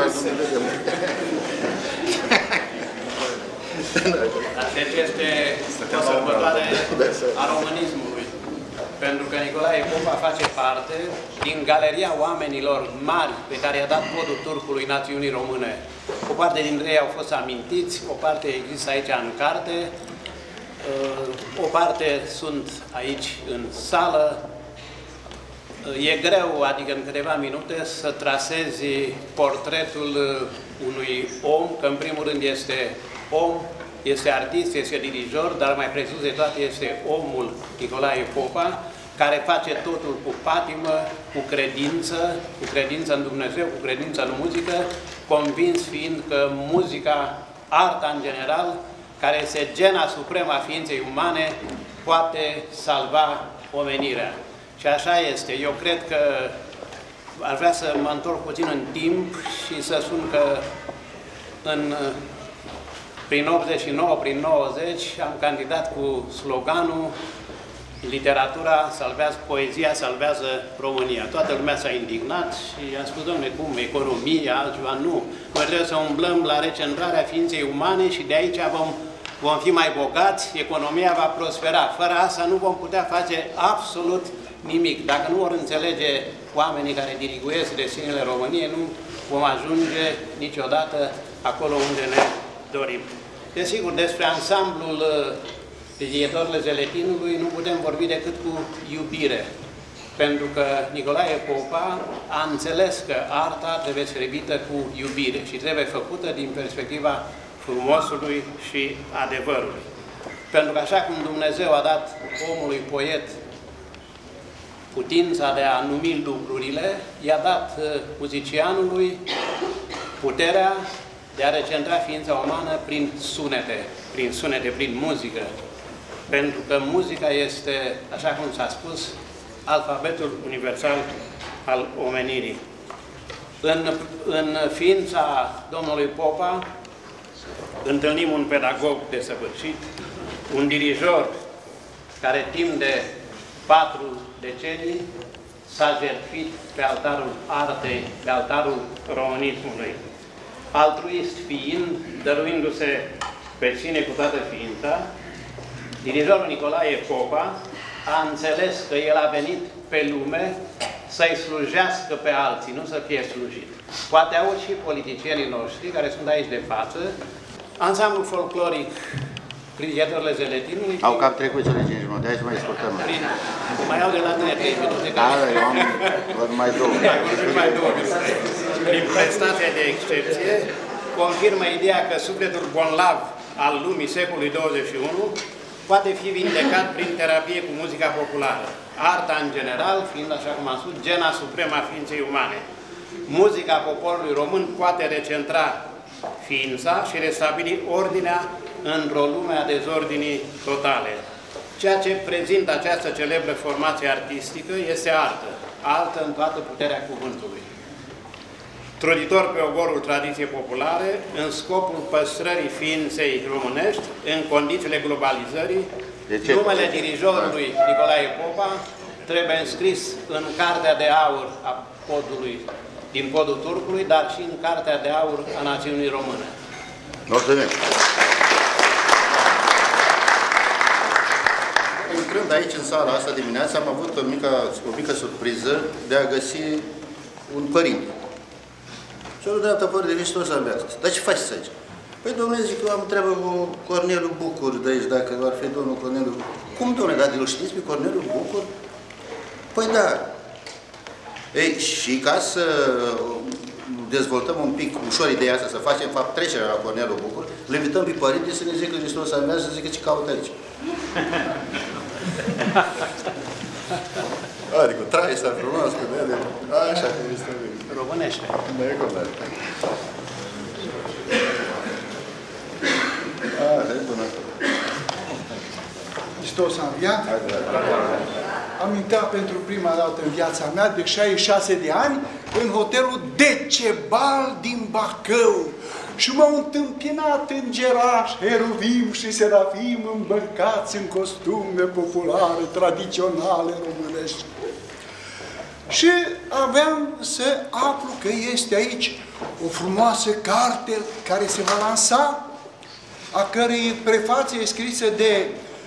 Deci este o sărbătoare a românismului. Pentru că Nicolae Popa face parte din galeria oamenilor mari pe care i-a dat codul turcului națiunii române. O parte dintre ei au fost amintiți, o parte există aici în carte, o parte sunt aici în sală. E greu, adică în câteva minute, să trasezi portretul unui om, că în primul rând este om, este artist, este dirijor, dar mai presus de toate este omul Nicolae Popa, care face totul cu patimă, cu credință în Dumnezeu, cu credință în muzică, convins fiind că muzica, arta în general, care este gena supremă a ființei umane, poate salva omenirea. Și așa este. Eu cred că aș vrea să mă întorc puțin în timp și să spun că prin 89, prin 90 am candidat cu sloganul literatura salvează, poezia salvează România. Toată lumea s-a indignat și am spus, dom'le, cum, economia, altceva? Nu. Noi trebuie să umblăm la recentrarea ființei umane și de aici vom fi mai bogați, economia va prospera. Fără asta nu vom putea face absolut nimic. Dacă nu vor înțelege oamenii care diriguiesc destinele României, nu vom ajunge niciodată acolo unde ne dorim. Desigur, despre ansamblul Vietorule Zeletinului nu putem vorbi decât cu iubire. Pentru că Nicolae Popa a înțeles că arta trebuie servită cu iubire și trebuie făcută din perspectiva frumosului și adevărului. Pentru că așa cum Dumnezeu a dat omului poet putința de a numi lucrurile, i-a dat muzicianului puterea de a recentra ființa umană prin sunete, prin muzică. Pentru că muzica este, așa cum s-a spus, alfabetul universal al omenirii. În ființa domnului Popa întâlnim un pedagog desăvârșit, un dirijor care timp de 4 decenii s-a jertfit pe altarul artei, pe altarul românismului. Altruist fiind, dăruindu-se pe sine cu toată ființa, dirijorul Nicolae Popa a înțeles că el a venit pe lume să-i slujească pe alții, nu să fie slujit. Poate aud și politicienii noștri, care sunt aici de față, ansamblul folcloric Frigetorile Zeletinului... Au cam trecut cele 5 minute, hai să mai scurtăm. Mai au de la tine 3 minute. Da, eu am mai 2 minute. Prin prestația de excepție, confirmă ideea că sufletul bonlav al lumii secolului 21 poate fi vindecat prin terapie cu muzica populară. Arta, în general, fiind, așa cum am spus, gena supremă a ființei umane. Muzica poporului român poate recentra ființa și restabili ordinea într-o lume a dezordinii totale. Ceea ce prezintă această celebră formație artistică este artă, artă în toată puterea cuvântului. Truditor pe ogorul tradiției populare, în scopul păstrării ființei românești, în condițiile globalizării, numele dirijorului Nicolae Popa trebuie înscris în Cartea de Aur a din podul Turcului, dar și în Cartea de Aur a Națiunii Române. Mulțumim! Intrând aici în sala asta dimineața, am avut o mică surpriză de a găsi un părinte. Celul de altă părinte de tot s-a mers. Dar ce faci aici? Păi, domnule, zic, eu am treabă cu Corneliu Bucur de aici, dacă ar fi domnul Corneliu. Cum, domnule, dar îl știți pe Corneliu Bucur? Păi da. Ei, și ca să dezvoltăm un pic ușor ideea asta, să facem, în fapt, trecerea la Corneliu Bucur, le invităm pe părinte să ne zică Hristos să meargă, să zică ce caută aici. Adică trai să frumos, cu ele, așa cum este. Românește. Da, e corect. E bună. Hristos a înviat. Am intrat pentru prima dată în viața mea, de 66 de ani, în hotelul Decebal din Bacău. Și m-au întâmpinat îngerași, heruvim și serafim îmbrăcați în costume populare, tradiționale românești. Și aveam să aflu că este aici o frumoasă carte care se va lansa, a cărei prefață e scrisă de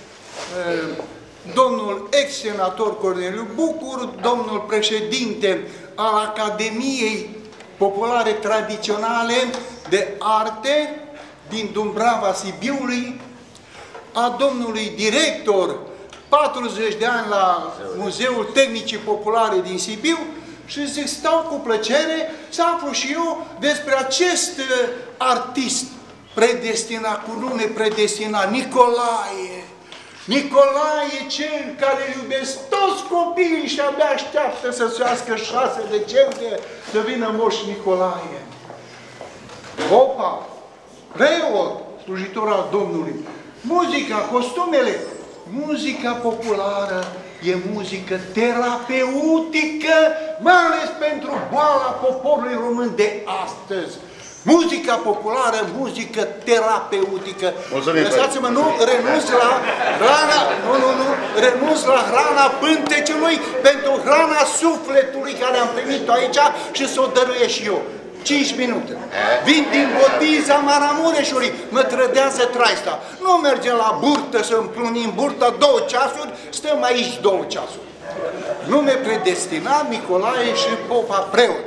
domnul ex-senator Corneliu Bucur, domnul președinte al Academiei Populare Tradiționale de Arte din Dumbrava Sibiului, a domnului director 40 de ani la Muzeul Tehnicii Populare din Sibiu și zic, stau cu plăcere să aflu și eu despre acest artist predestinat, cu nume predestinat, Nicolae. Nicolae, cel care iubesc toți copiii și abia așteaptă să soască 6 decembrie să vină Moș Nicolae. Popa, preot, slujitor al Domnului, muzica, costumele, muzica populară e muzică terapeutică, mai ales pentru boala poporului român de astăzi. Muzica populară, muzică terapeutică. Lăsați-mă, nu renunț la hrana, renunț la hrana pântecelui pentru hrana sufletului care am primit-o aici și să o dăruiesc și eu. 5 minute. Vin din Botiza Maramureșului, mă trădează traista. Nu mergem la burtă să împlunim burta 2 ceasuri, stăm aici 2 ceasuri. Nume predestinat, Nicolae și Popa preot.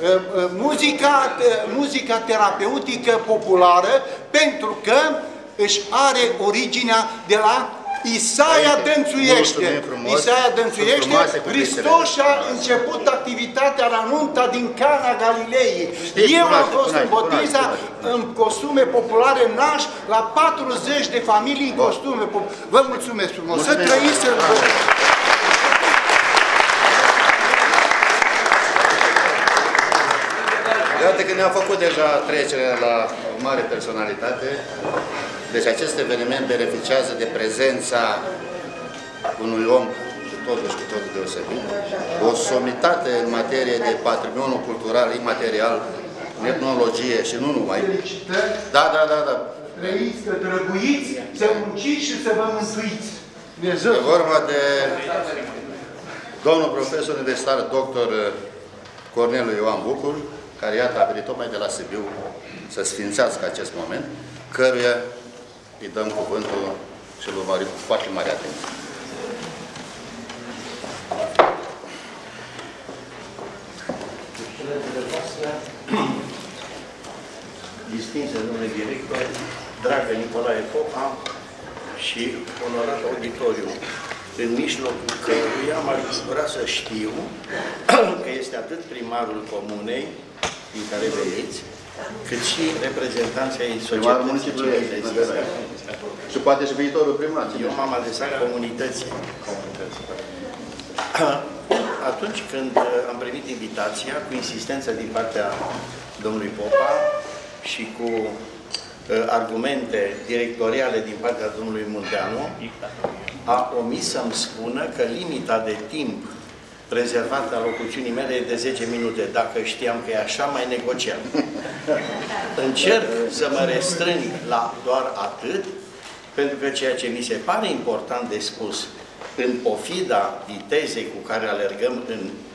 Muzica terapeutică populară, pentru că își are originea de la Isaia Dănțuiește. Isaia Dănțuiește, Hristos a început activitatea la nunta din Cana Galilei. Eu am fost în Botiza în costume populare naș la 40 de familii în costume populare. Vă mulțumesc frumos! Să trăiți! Iată că ne-am făcut deja trecerea la o mare personalitate. Deci acest eveniment beneficiază de prezența unui om cu totul deosebit, o somitate în materie de patrimoniu cultural imaterial, în etnologie și nu numai. Da. Trăiți, că drăguiți, să munciți și să vă mântuiți. E vorba de domnul profesor universitar dr. Corneliu Ioan Bucur, care iată a venit tocmai de la Sibiu să sfințească acest moment, căruia îi dăm cuvântul și îl urmărim cu foarte mare atenție. Distinse domnule director, dragă Nicolae Popa și onorat auditoriu, în mijlocul căruia m-aș bucura să știu că este atât primarul comunei din care veniți, cât și reprezentanții ai societății civile. Și poate și viitorul primar. Eu m-am adresat comunității. Atunci când am primit invitația, cu insistență din partea domnului Popa și cu argumente directoriale din partea domnului Munteanu, a omis să-mi spună că limita de timp rezervată a locuțiunii mele e de 10 minute. Dacă știam că e așa, mai negociam. Încerc să mă restrâng la doar atât, pentru că ceea ce mi se pare important de spus, în pofida vitezei cu care alergăm în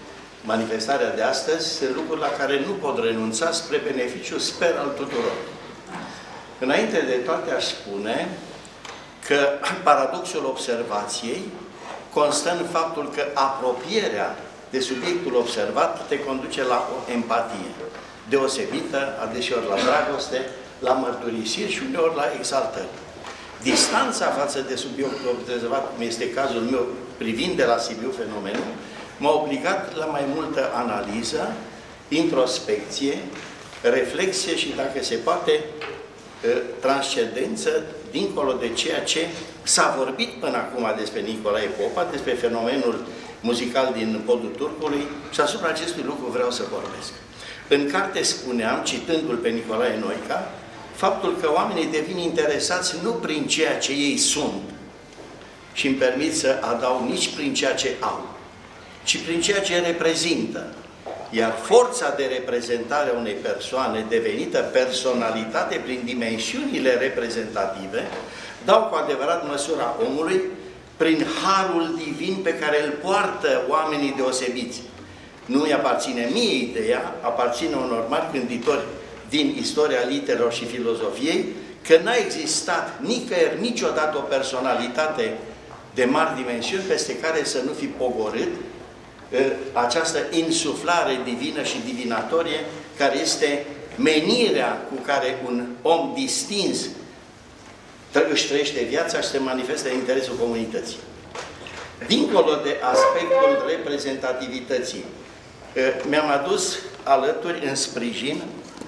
manifestarea de astăzi sunt lucruri la care nu pot renunța spre beneficiu, sper, al tuturor. Înainte de toate aș spune că paradoxul observației constă în faptul că apropierea de subiectul observat te conduce la o empatie deosebită, adeseori la dragoste, la mărturisiri și uneori la exaltări. Distanța față de subiectul observat, cum este cazul meu, privind de la Sibiu fenomenul, m-a obligat la mai multă analiză, introspecție, reflexie și, dacă se poate, transcendență, dincolo de ceea ce s-a vorbit până acum despre Nicolae Popa, despre fenomenul muzical din Podul Turcului, și asupra acestui lucru vreau să vorbesc. În carte spuneam, citându-l pe Nicolae Noica, faptul că oamenii devin interesați nu prin ceea ce ei sunt, și îmi permit să adaug nici prin ceea ce au, ci prin ceea ce reprezintă. Iar forța de reprezentare a unei persoane devenită personalitate prin dimensiunile reprezentative dau cu adevărat măsura omului prin harul divin pe care îl poartă oamenii deosebiți. Nu îi aparține mie ideea, aparține unor mari gânditori din istoria literelor și filozofiei, că n-a existat nicăieri niciodată o personalitate de mari dimensiuni peste care să nu fi pogorât această insuflare divină și divinatorie, care este menirea cu care un om distins își trăiește viața și se manifestă în interesul comunității. Dincolo de aspectul reprezentativității, mi-am adus alături, în sprijin,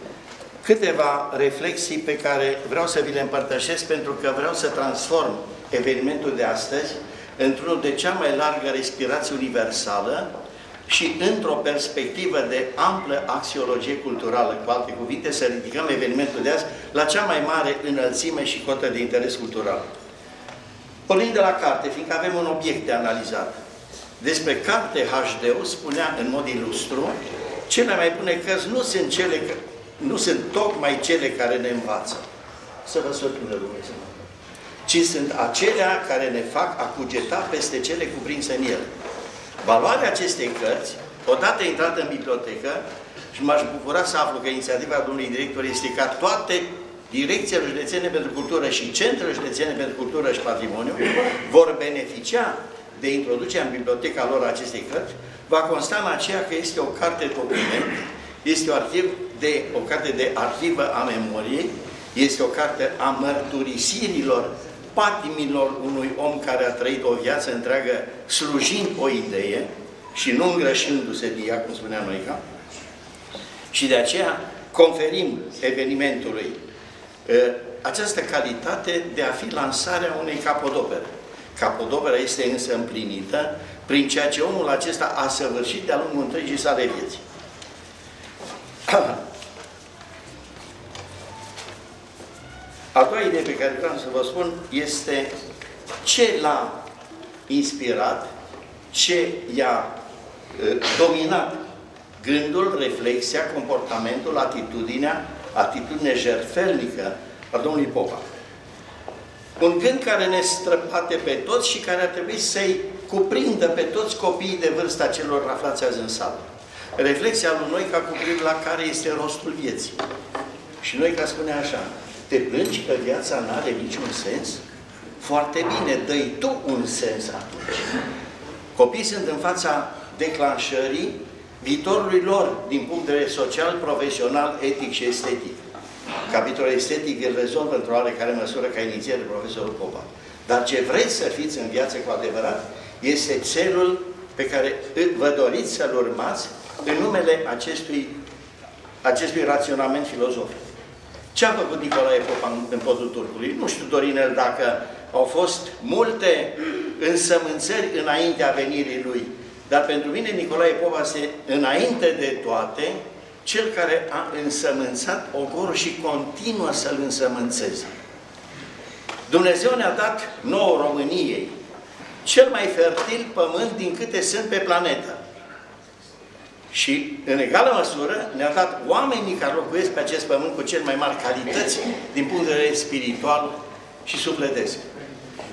câteva reflexii pe care vreau să vi le împărtășesc, pentru că vreau să transform evenimentul de astăzi într-unul de cea mai largă respirație universală și într-o perspectivă de amplă axiologie culturală. Cu alte cuvinte, să ridicăm evenimentul de azi la cea mai mare înălțime și cotă de interes cultural. Pornind de la carte, fiindcă avem un obiect de analizat. Despre carte HD spunea în mod ilustru, cele mai bune cărți nu sunt tocmai cele care ne învață. Să vă surprindă Dumnezeu. Ci sunt acelea care ne fac a cugeta peste cele cuprinse în ele. Valoarea acestei cărți, odată intrată în bibliotecă, și m-aș bucura să aflu că inițiativa domnului director este ca toate direcțiile județene pentru cultură și centrele județene pentru cultură și patrimoniu vor beneficia de introducerea în biblioteca lor acestei cărți, va consta în aceea că este o carte document, este o carte de arhivă a memoriei, este o carte a mărturisirilor patimilor unui om care a trăit o viață întreagă slujind o idee și nu îngrășându-se de ea, cum spunea Noica, și de aceea conferim evenimentului această calitate de a fi lansarea unei capodoperă. Capodopera este însă împlinită prin ceea ce omul acesta a săvârșit de-a lungul întregii sale vieții. A doua idee pe care vreau să vă spun este ce l-a inspirat, ce i-a dominat gândul, reflexia, comportamentul, atitudinea jertfelnică a domnului Popa. Un gând care ne străbate pe toți și care ar trebui să-i cuprindă pe toți copiii de vârsta celor aflați azi în sală. Reflexia lui Noica cu privire la care este rostul vieții. Și Noica spune așa: te plângi că viața nu are niciun sens? Foarte bine, dă-i tu un sens atunci. Copiii sunt în fața declanșării viitorului lor din punct de vedere social, profesional, etic și estetic. Capitolul estetic îl rezolvă într-o oarecare măsură ca inițiere profesorul Popa. Dar ce vreți să fiți în viață cu adevărat este țelul pe care vă doriți să-l urmați în numele acestui raționament filozofic. Ce a făcut Nicolae Popa în Podul Turcului? Nu știu, Dorinel, dacă au fost multe însămânțări înaintea venirii lui, dar pentru mine Nicolae Popa este, înainte de toate, cel care a însămânțat ogorul și continuă să-l însămânțeze. Dumnezeu ne-a dat nouă României cel mai fertil pământ din câte sunt pe planetă. Și, în egală măsură, ne-a dat oamenii care locuiesc pe acest pământ cu cel mai mari calități din punct de vedere spiritual și sufletesc.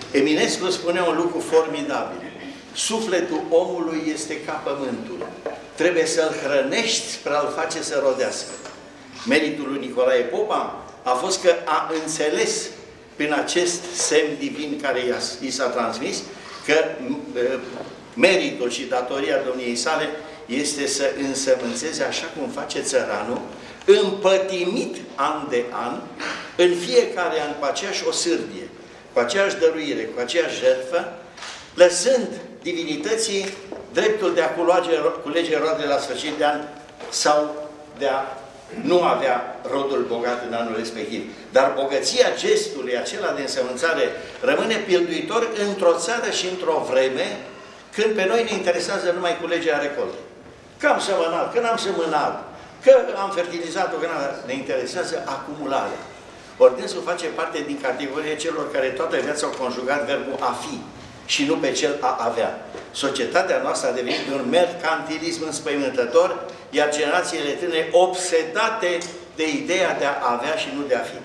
Eminescu spunea un lucru formidabil. Sufletul omului este ca pământul. trebuie să-l hrănești spre a-l face să rodească. Meritul lui Nicolae Popa a fost că a înțeles prin acest semn divin care i s-a transmis că meritul și datoria domniei sale este să însămânțeze așa cum face țăranul, împătimit an de an, în fiecare an cu aceeași osârdie, cu aceeași dăruire, cu aceeași jertfă, lăsând divinității dreptul de a culege roadele la sfârșit de an sau de a nu avea rodul bogat în anul respectiv. Dar bogăția gestului acela de însămânțare rămâne pilduitor într-o țară și într-o vreme când pe noi ne interesează numai culegerea recoltei. Că am sămânat, că n-am sămânat, că am fertilizat-o, că ne interesează acumularea. Ori dânsul face parte din categoria celor care toată viața au conjugat verbul a fi și nu pe cel a avea. Societatea noastră a devenit un mercantilism înspăimântător, iar generațiile tânere obsedate de ideea de a avea și nu de a fi.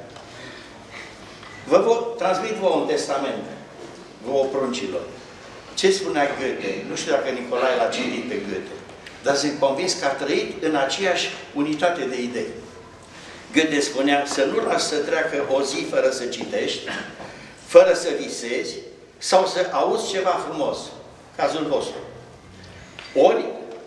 Vă transmit vouă un testament, vouă pruncilor. Ce spunea Goethe? Nu știu dacă Nicolae l-a citit pe Goethe, dar sunt convins că a trăit în aceeași unitate de idei. Goethe spunea să nu lași să treacă o zi fără să citești, fără să visezi, sau să auzi ceva frumos, cazul vostru. Ori,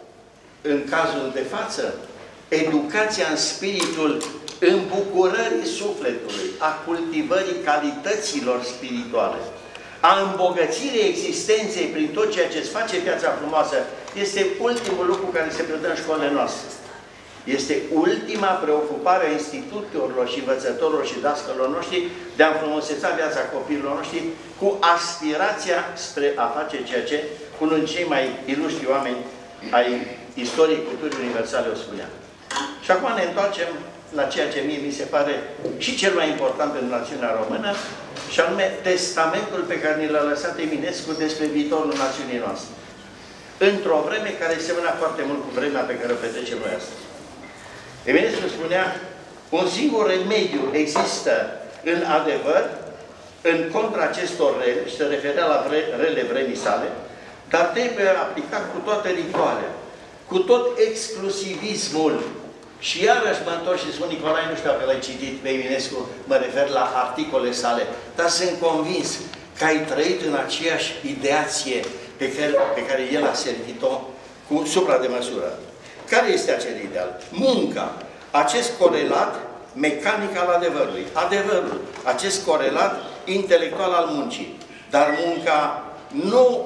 în cazul de față, educația în spiritul îmbucurării sufletului, a cultivării calităților spirituale, a îmbogățirii existenței prin tot ceea ce îți face viața frumoasă, este ultimul lucru care se predă în școlile noastre. Este ultima preocupare a institutorilor și învățătorilor și dascălor noștri de a înfrumuseța viața copiilor noștri cu aspirația spre a face ceea ce unul din cei mai ilustri oameni ai istoriei culturii universale o spunea. Și acum ne întoarcem la ceea ce mie mi se pare și cel mai important pentru națiunea română, și anume testamentul pe care ni l-a lăsat Eminescu despre viitorul națiunii noastre. Într-o vreme care semăna foarte mult cu vremea pe care o petrecem noi astăzi. Eminescu spunea, un singur remediu există în adevăr, în contra acestor rele, și se referea la rele vremii sale, dar trebuie aplicat cu toată rigoarea, cu tot exclusivismul. Și iarăși mă întorc și spun, Nicolae, nu știu dacă l-ai citit pe Eminescu, mă refer la articole sale, dar sunt convins că ai trăit în aceeași ideație pe care el a servit-o cu supra de măsură. Care este acel ideal? Munca. Acest corelat mecanic al adevărului. Adevărul. Acest corelat intelectual al muncii. Dar munca nu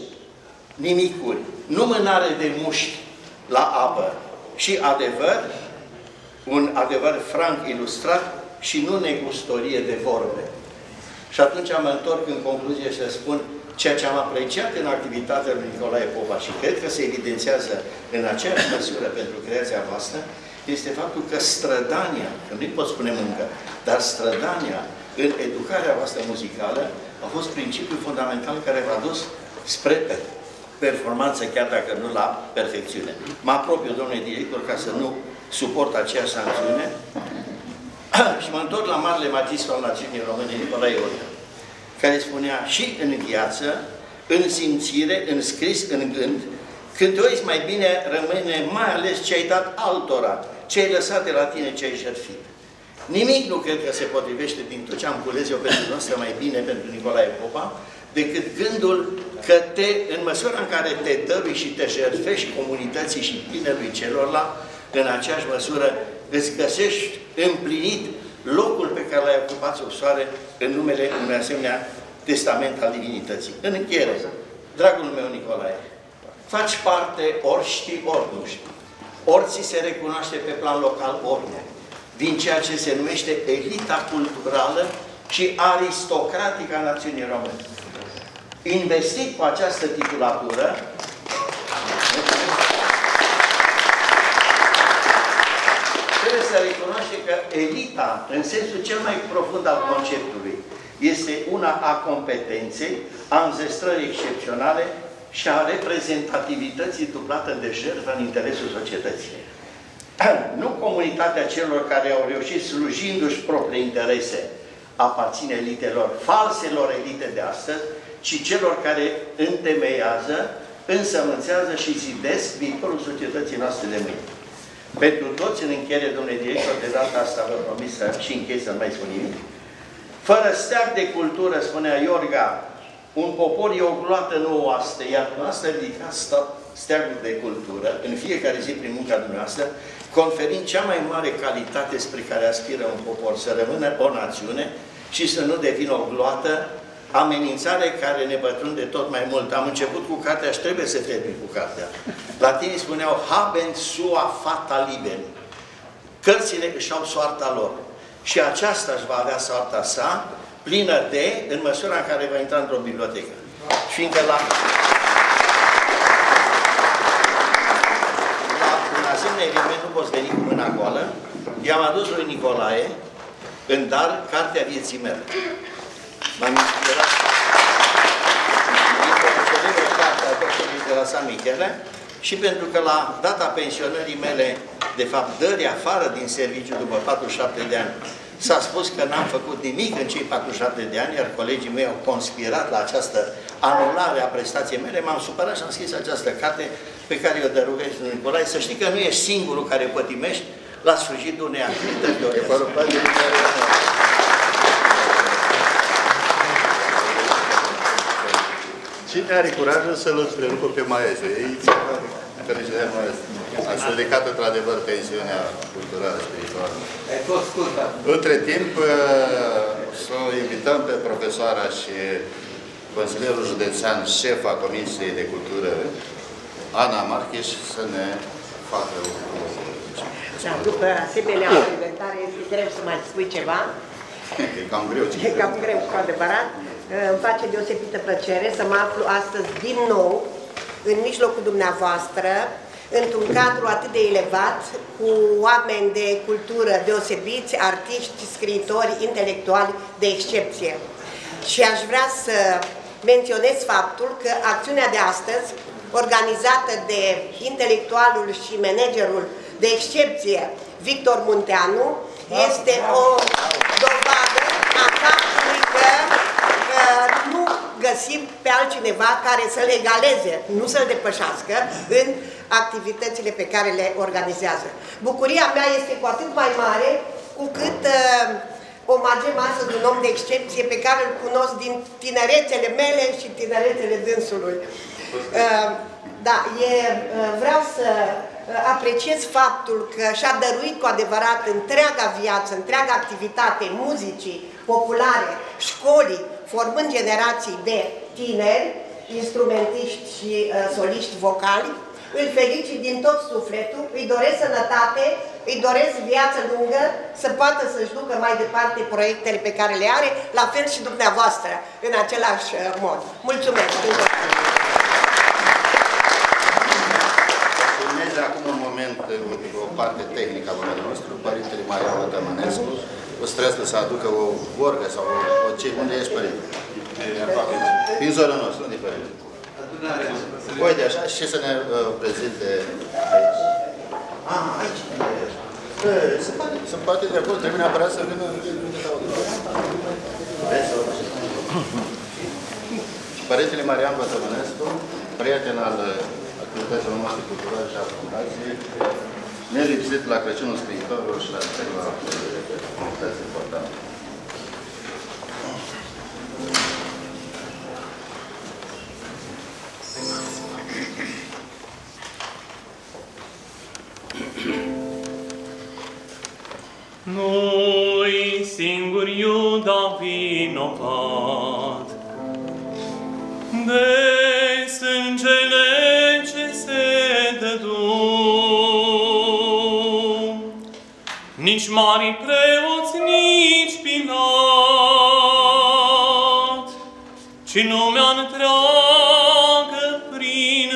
nimicuri, nu mânare de mușchi la apă. Și adevăr, un adevăr franc ilustrat și nu negustorie de vorbe. Și atunci mă întorc în concluzie și spun ceea ce am apreciat în activitatea lui Nicolae Popa și cred că se evidențiază în aceeași măsură pentru creația voastră, este faptul că strădania, că nu-i pot spune muncă, dar strădania în educarea voastră muzicală a fost principiul fundamental care v-a dus spre performanță, chiar dacă nu la perfecțiune. Mă apropiu, domnule director, ca să nu suport aceeași sancțiune și mă întorc la marele magistru al națiunii române, Nicolae Iorga, care spunea și în viață, în simțire, în scris, în gând, câteodată mai bine rămâne mai ales ce ai dat altora, ce ai lăsat de la tine, ce ai jertfit. Nimic nu cred că se potrivește din tot ce am cules eu pentru noastră mai bine pentru Nicolae Popa, decât gândul că în măsura în care te dărui și te jertfești comunității și binelui celorlalți, în aceeași măsură îți găsești împlinit locul pe care l-ai ocupat sub soare în numele unui asemenea testament al divinității. În încheiere, dragul meu Nicolae, faci parte, ori știi, ori nu știi. Ori ți se recunoaște pe plan local, ori nu, din ceea ce se numește elita culturală și aristocratică a națiunii române. Investit cu această titulatură, trebuie să recunoaște că elita, în sensul cel mai profund al conceptului, este una a competenței, a înzestrării excepționale și a reprezentativității dublată de jertfă în interesul societății. Nu comunitatea celor care au reușit slujindu-și proprii interese aparține elitelor, falselor elite de astăzi, ci celor care întemeiază însămânțează și zidesc viitorul societății noastre de mâine. Pentru toți, în încheiere, domnule director, de data asta vă promis și închei să nu mai spun nimic. Fără steag de cultură, spunea Iorga, un popor e o gloată, nu o oaste, iar noastră ridicați steagul de cultură în fiecare zi prin munca dumneavoastră, conferind cea mai mare calitate spre care aspiră un popor, să rămână o națiune și să nu devină o gloată, amenințare care ne pătrunde tot mai mult. Am început cu cartea și trebuie să termin cu cartea. Latinii spuneau, habent sua fata liber. Cărțile își au soarta lor. Și aceasta își va avea soarta sa, plină de, în măsura în care va intra într-o bibliotecă. Fiindcă la un asemenea eveniment nu poți veni cu mâna goală, i-am adus lui Nicolae în dar cartea vieții mele. M-am inspirat din cartea doctorului de la San Michele și pentru că la data pensionării mele, de fapt dării afară din serviciu după 47 de ani, s-a spus că n-am făcut nimic în cei 47 de ani, iar colegii mei au conspirat la această anulare a prestației mele, m-am supărat și am scris această carte pe care o dăruiesc lui Nicolae. Să știi că nu ești singurul care pătimești la sfârșitul unei activități de o Cine are curajul să-l întrerupă pe maestru? Ei, ați ridicat într-adevăr pensiunea culturală spirituală. Între timp, să o invităm pe profesoara și consilierul județean, șefa Comisiei de Cultură, Ana Marcheș, să ne facă o... Da, după asemenea prezentare, este greu să mai spui ceva. E cam greu. E cam greu, cu adevărat. Îmi face deosebită plăcere să mă aflu astăzi din nou în mijlocul dumneavoastră, într-un cadru atât de elevat, cu oameni de cultură deosebiți, artiști, scriitori, intelectuali de excepție. Și aș vrea să menționez faptul că acțiunea de astăzi, organizată de intelectualul și managerul de excepție Victor Munteanu, este o dovadă a faptului că nu găsim pe altcineva care să-l egaleze, nu să-l depășească în activitățile pe care le organizează. Bucuria mea este cu atât mai mare cu cât omagem astăzi un om de excepție pe care îl cunosc din tinerețele mele și tinerețele dânsului. Da, vreau să apreciez faptul că și-a dăruit cu adevărat întreaga viață, întreaga activitate muzicii populare, școlii, formând generații de tineri, instrumentiști și soliști vocali. Îl felicit din tot sufletul, îi doresc sănătate, îi doresc viață lungă, să poată să-și ducă mai departe proiectele pe care le are, la fel și dumneavoastră, în același mod. Mulțumesc! Urmează acum un moment, o parte tehnică a vorbului nostru, Părintele Marian Vătămănescu, o să trebuie să aducă o vorgă sau o ce, unde ești, Părinte? Din zona noastră, unde e Părinte? Uite așa, și să ne prezinte aici. Aici. Se poate de acolo, trebuie neapărat să vină Părintele Marian Vătămănescu, prieten al activităților noastre culturale și a fundației, nelipsit la Crăciunul Scriitorilor și la comunități importante. Noi singuri Iuda vinovat de sângele ce se dădu, nici mari preoți, nici Pilat, ci lumea întreagă prin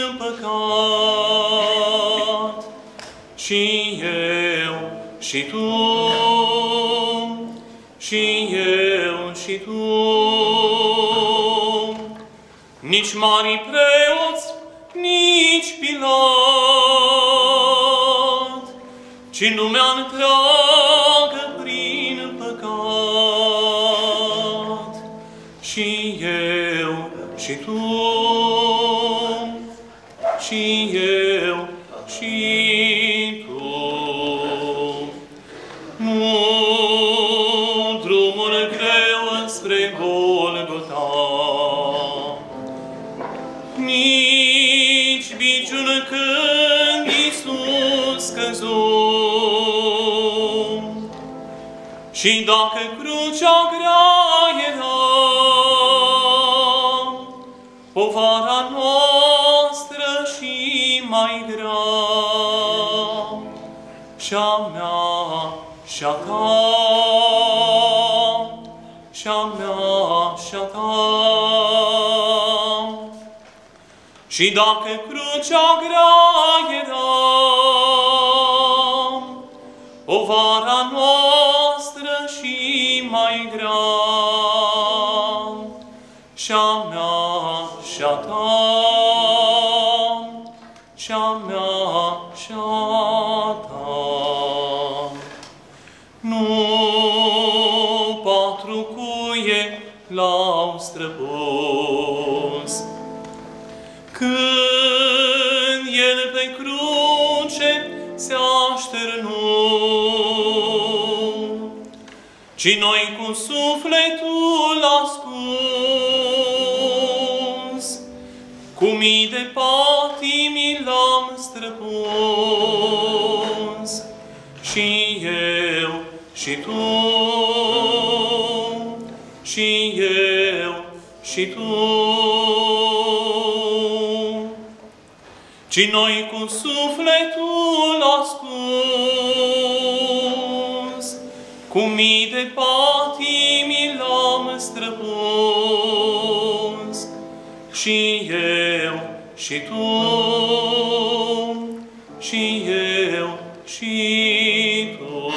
păcat, și eu, și tu, și eu, și tu, nici mari preoți, nici Pilat, ci lumea întreagă prin păcat, și eu, și tu, Și dacă crucea grea era, povara noastră și mai grea, și-a mea și-a ta, și-a mea și-a ta. Și dacă crucea grea era, povara noastră și mai grea, și-a mea și-a ta, și-a mea și-a ta. Nu patru cuie l-au străpus, când El pe cruce se așternu, ci noi cu sufletul ascuns, cu mii de patimi l-am străpuns, și eu, și tu, și eu, și tu. Ci noi cu sufletul ascuns, cu mii de patimi l-am străpuns, și eu, și tu, și eu, și tu.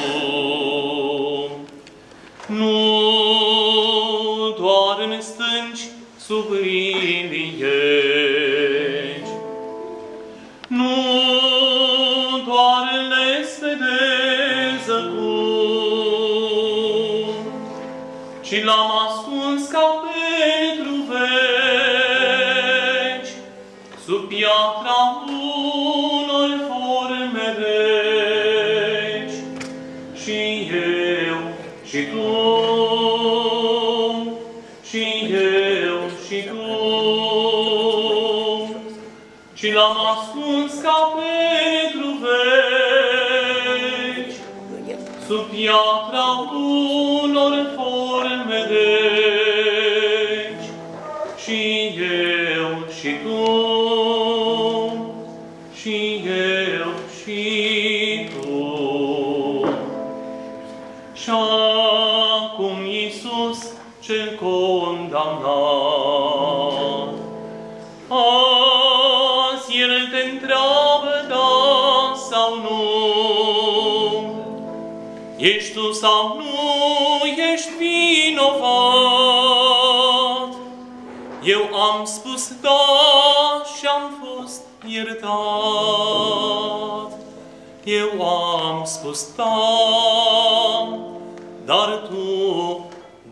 Nu doar în stânci sub ilie, nu doar le svedeză cum, ci l-am ascuns ca pentru veci, sub piatra unor forme reci, și eu, și tu, și eu, și tu. Și l-am ascuns ca pentru veci, sub piatra unor forme reci, și eu, și tu, și eu, și tu. Și acum Iisus cel condamnat, azi El te întreabă da sau nu, ești tu sau nu ești vinovat. Eu am spus da și am fost iertat. Eu am spus da, dar tu,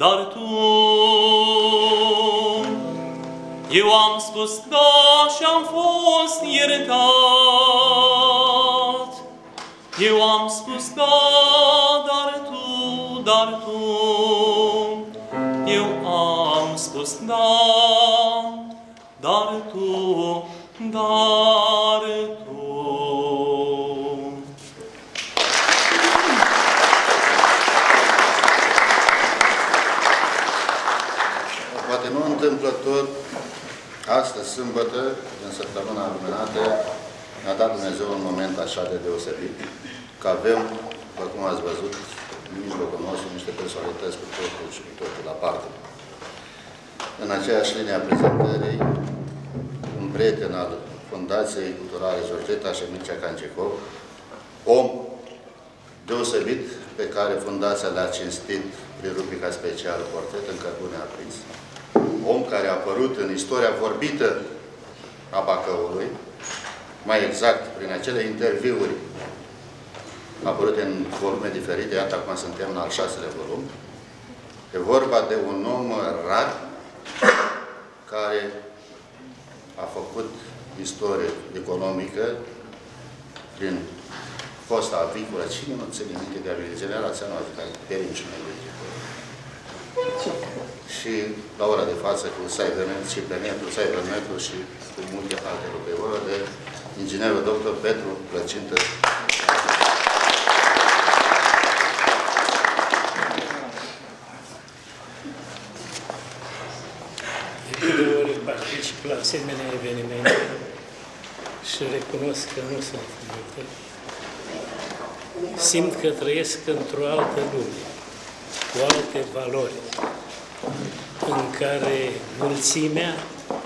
eu am spus da și am fost iertat. Eu am spus da, dar tu, eu am spus da, dar tu, Poate nu întâmplător, astăzi, sâmbătă, din săptămâna luminată, ne-a dat Dumnezeu un moment așa de deosebit, că avem, după cum ați văzut, în mijlocul nostru niște personalități cu totul și cu totul aparte. În aceeași linie a prezentării, un prieten al Fundației Culturale Georgeta și Mircea Cancicov, om deosebit pe care Fundația le-a cinstit prin rubrica specială Portret în cărbune aprins. Om care a apărut în istoria vorbită a Bacăului, mai exact prin acele interviuri apărute în volume diferite, iată acum suntem în al 6-lea volum. E vorba de un om rar care a făcut istorie economică prin fosta avicolă. Cine nu ține minte de generația noastră, care perim și mai veche. Și la ora de față cu Cybernet și Cybernetul și cu multe alte lucruri. E vorba de inginerul dr. Petru Plăcintă. asemenea evenimente și recunosc că nu sunt multe. Simt că trăiesc într-o altă lume, cu alte valori, în care mulțimea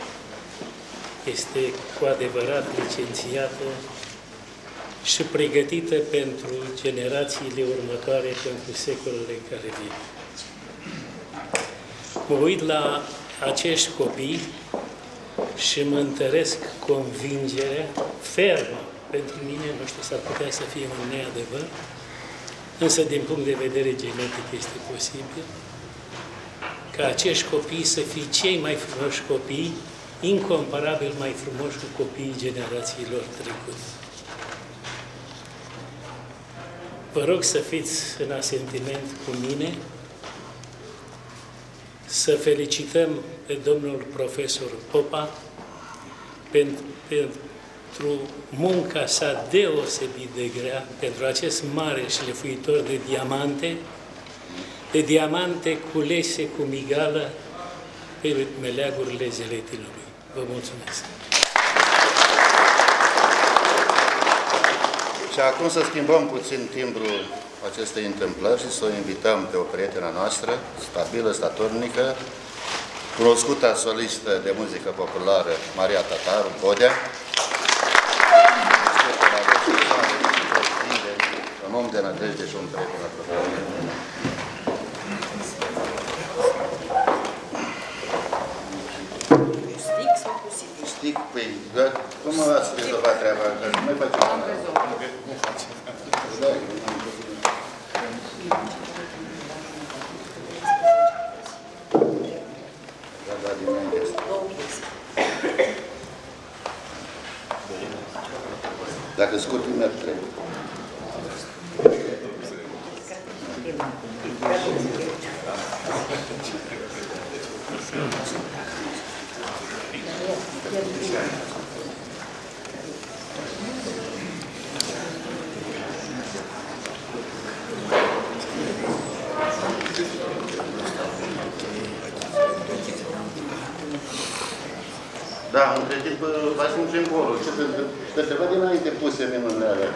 este cu adevărat licențiată și pregătită pentru generațiile următoare, pentru secolele care vin. Mă uit la acești copii și mă întăresc convingerea fermă. Pentru mine, nu știu, s-ar putea să fie un neadevăr, însă din punct de vedere genetic este posibil, ca acești copii să fie cei mai frumoși copii, incomparabil mai frumoși cu copiii generațiilor trecute. Vă rog să fiți în asentiment cu mine, să felicităm pe domnul profesor Popa pentru munca sa deosebit de grea, pentru acest mare șlefuitor de diamante culese cu migală pe meleagurile Zeletinului. Vă mulțumesc! Și acum să schimbăm puțin timbrul acestei întâmplări și să o invităm pe o prietena noastră, stabilă, statornică, cunoscută solistă de muzică populară, Maria Tataru, Bodea. Un om de nădejde și un prieten apropiat. Stic sau cu CD? Stic, păi, cum ați rezolvat treaba? Că noi facem... Am rezolvat. Dacă scurt, merg trei. Da, între timp, ajungem acolo. Că se văd dinainte puse minunile alea.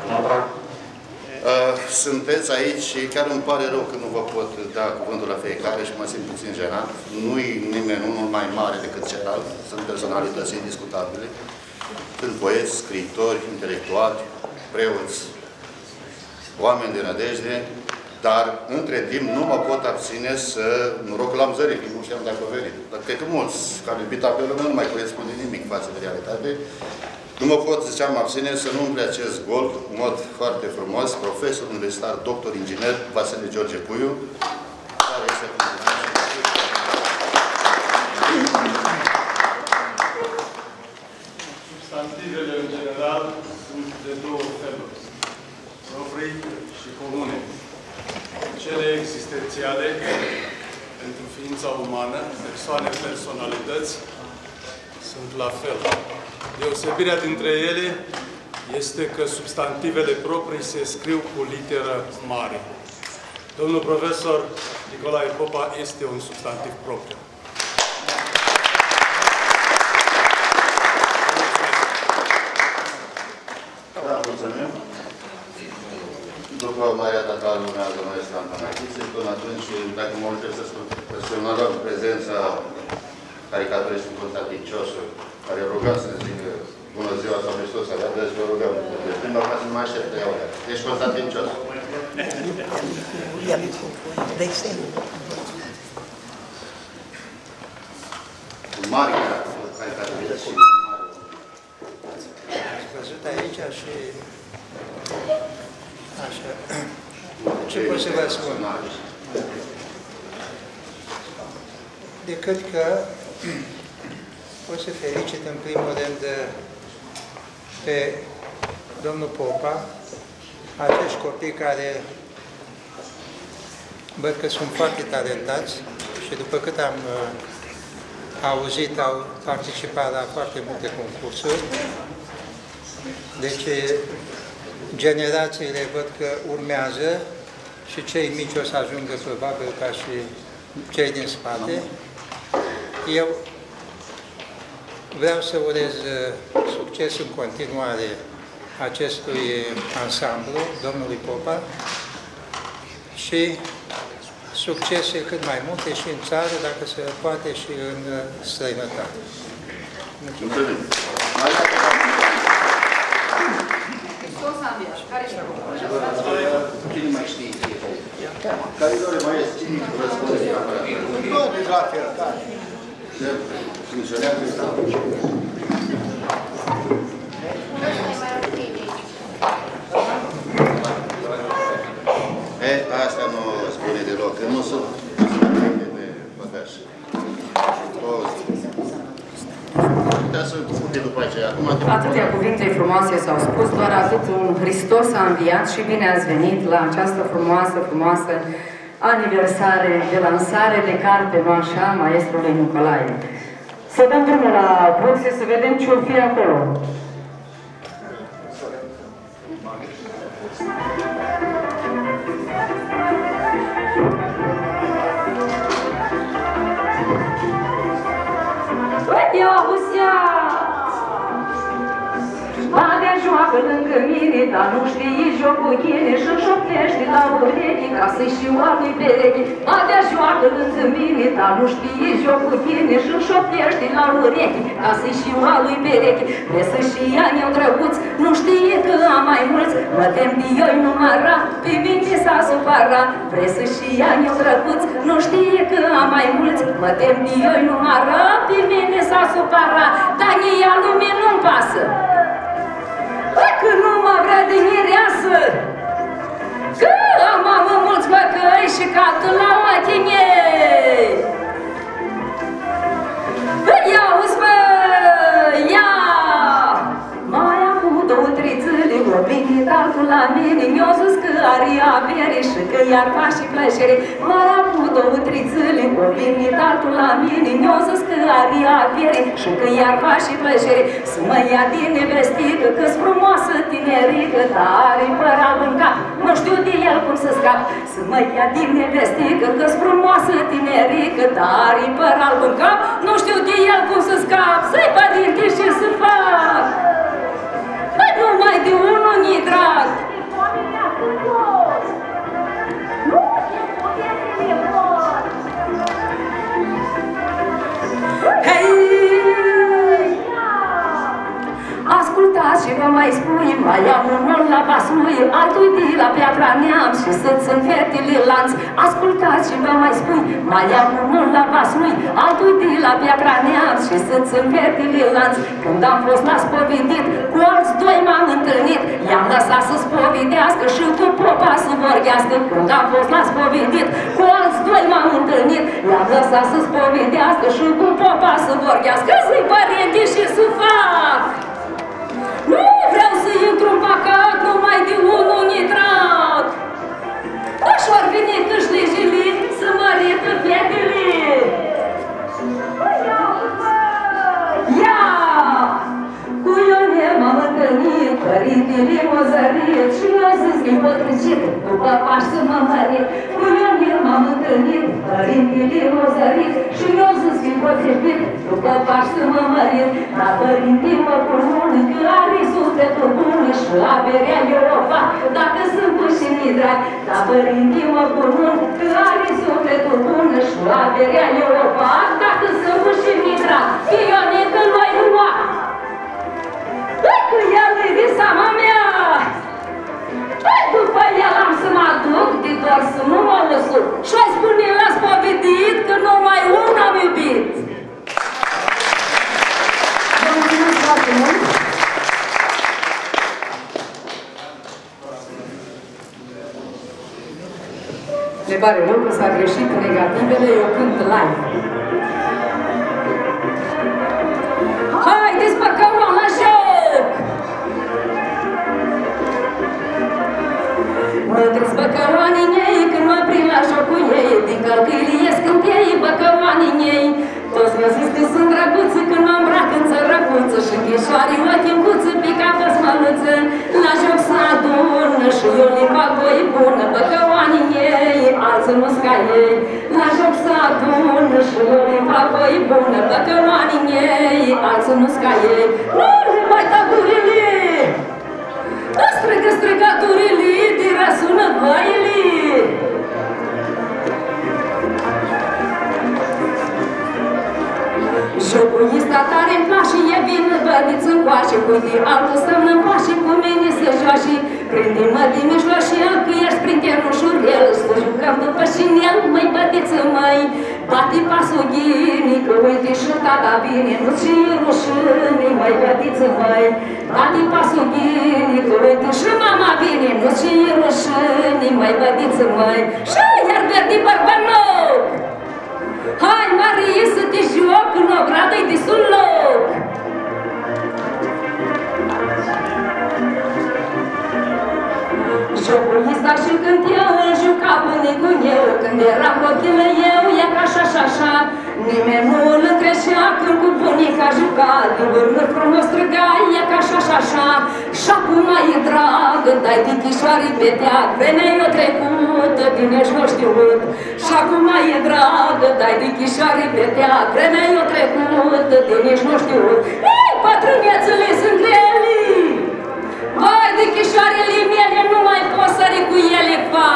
Sunteți aici și chiar îmi pare rău că nu vă pot da cuvântul la fiecare și mă simt puțin jenat. Nu-i nimeni unul mai mare decât celălalt. Sunt personalități indiscutabile. Sunt poeți, scriitori, intelectuali, preoți, oameni de nădejde, dar între timp nu mă pot abține să nu rog la Mzăric, nu știam dacă o venit. Dar cred că mulți care iubit apelul meu nu mai corespund nimic față de realitate. Nu mă pot, ziceam, abține să nu umple acest gol în mod foarte frumos, profesor universitar, doctor inginer, Vasile George Puiu, care este substantivele, în general, sunt de două feluri, proprii și comune. Cele existențiale, pentru ființa umană, persoane, personalități, sunt la fel. Deosebirea dintre ele este că substantivele proprii se scriu cu literă mare. Domnul profesor Nicolae Popa este un substantiv propriu. Da, mulțumim. După Maria Tataru urmează Maestra Antanachițe, până atunci, dacă mă trebuie să onorăm prezența caricaturistului Constantin Ciosu, care ruga să zică bună ziua sau Hristos să avea, deci vă rugăm. Deci prima ca să nu mai așteptă ea oia. Deci Constantin Ciosu. Cu mari caricaturiști și ați văzut aici și așa. Ce pot să vă spun? Decât că pot să felicit în primul rând pe domnul Popa, acești copii care văd că sunt foarte talentați și după cât am auzit, au participat la foarte multe concursuri. Deci generațiile văd că urmează și cei mici o să ajungă probabil ca și cei din spate. Eu Vreau să urez succes în continuare acestui ansamblu, domnului Popa, și succese cât mai multe și în țară, dacă se poate, și în străinătate. Mulțumesc! Cine mai știe? Care doar mai este? Cine răspunde? Toate la fel, da. Funcționează stau. Asta nu spune deloc, că nu sunt de bagaj. Atâtea cuvinte frumoase s-au spus, doar atât un Hristos a înviat și bine ați venit la această frumoasă aniversare de lansare de carte, nu așa, maestrului Nicolae. Să dăm drumul la boxe să vedem ce-o fi acolo. Ia Husea! Badea joacă lângă mine, dar nu știe jocul chine și șoptește la urechi ca să-i știu alui perechi. Badea joacă lângă mine, dar nu știe jocul chine și șoptește la urechi ca să-i știu alui perechi. Vrei să și ani-o drăguț, nu știe că am mai mulți, mă tem de eu numai ra, pe mine s-a supărat. Vrei să și ani-o drăguț, nu știe că am mai mulți, mă tem de eu numai ra, pe mine s-a supărat. Dar ea lume nu-mi pasă, că nu mă vrea de mireasă, că am mulți băcăi și cată la ochii ei. Ia uzi, bă, ia! Mai acum 2-3 zile o venit altul la mine, mi-a zis că are avere și că i-ar face plăcere. Mai acum 2-3 zile o venit altul la mine, mi-a zis că are avere și că i-ar face plăcere. Să mă ia din nevestică, că-s frumoasă tinerică, dar are păr alb în cap, nu știu de el cum să scap. Să mă ia din nevestică, că-s frumoasă tinerică, dar are păr alb în cap, nu știu de el cum să scap. Să-i părinte și să fac, numai de unul ni drag. Hei! Ascultați și vă mai spui, mai am unul la Vaslui, altul de la Piatra Neamț și să-ți sunt fetele lanț. Ascultați și vă mai spui, mai am unul la Vaslui, altul de la Piatra Neamț și să-ți sunt fetele lanț. Când am fost la spovedit, cu alți doi m-am întâlnit, i-am lăsat să spovedească și cu popa să vorbească. Când am fost la spovedit, cu alți doi m-am întâlnit, i-am lăsat să spovedească și cu popa să vorbească. Să-i părinte și să fac, nu vreau să intru în păcat, numai de unul nitrat. Așa-ar veni câștigile să mărită fetele. Ia! Cu Ione m-am întâlnit, părintele m-a zărit și mi-a zis că-i potricit, după Paști să mă mărit. Cu Ione m-am întâlnit, părintele m-a zărit și mi-a zis că-i potricit, după Paști să mă mărit. Dar părinte mă pun că are sufletul bun și averea eu o fac, dacă sunt pușinii drag. Dar părinte mă pun că are sufletul bun și averea eu o fac, dacă sunt pușinii drag. Că Ione că l-ai luat, că el e visama mea. După el am să mă aduc de doar să nu mă usuc și-o spune la spovedit că numai unul am iubit. Vă mulțumesc foarte mult! Ne pare mult că s-a greșit cu negativele, eu cânt live. Haideți, băcăuam la joc! Mă trăs băcăoanii ei când mă prind la jocul ei, din călcâile ies când ei băcăoanii ei. Toți mi-au zis că sunt drăguță când mă îmbrac în țărăcuță și chișoarii ochii în cuță, picată-s măluță. La joc să adună și eu le fac voie bună, băcăoanii ei, alți alții nu-s ca ei. La joc să adună și lor îi fac voi bună, băcăoanii ei, alții nu-s ca ei. Nu le mai taburile! Strigăturile, de răsună văile! Jocul ăsta tare-mi place, e bine, bădiți încoace, cu-i altul să-mi împașe, cu mine să joace. Prinde-mă din mijloșel, că ești printre ușurel, să jucăm după șinel, măi bădiță, măi. Bate pasul ghinii, că uite și tata bine, nu-ți rușine, măi bădiță, măi. Bate pasul ghinii, că uite și mama bine, nu-ți rușine, măi bădiță, măi. Și iar verdi bărbănoc! Hai, Marie, să te joc în o gradă-i de sul loc! Jocul ăsta și când eu îl juca bunicul meu, când eram copil eu, e ca așa. Nimeni nu îl întreșea când cu bunica juca, de urmă frumos striga, e ca așa. Și acum e dragă, dai dichișoare pe teat, vremea e trecută, din ești nu știut. Și acum e dragă, dai dichișoare pe teat, vremea e trecută, din ești nu știut. Ei, pătrânețele sunt grele! Vai, dichișoarele mele, nu mai pot sări cu ele, fa!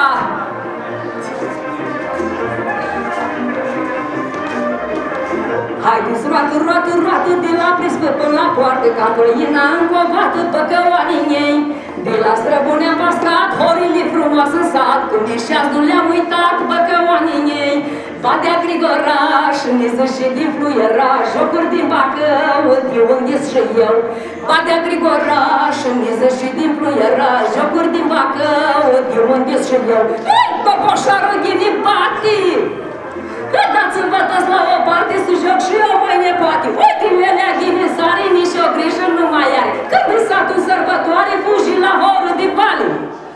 Haideți, roată, de la prispă până la poartă, ca păina încovată, păcăoanii ei. De la străbune am pastrat, horile frumos în sat, când ieșeați nu le-am uitat, păcăoanii ei. Badea Grigoraș, niză și din fluieraș, jocuri din Bacău, de unde și eu. Badea Grigoraș, niză și din fluieraș, jocuri din Bacău, de unde și eu. Ei, popoșarul ghinii bate! Dați-vă toți la o parte să joc și eu, voi nepoate. Uite, Lelea Ghinisare, nici o grijă nu mai are. Când în satul sărbătoare, fugi la horul de vale.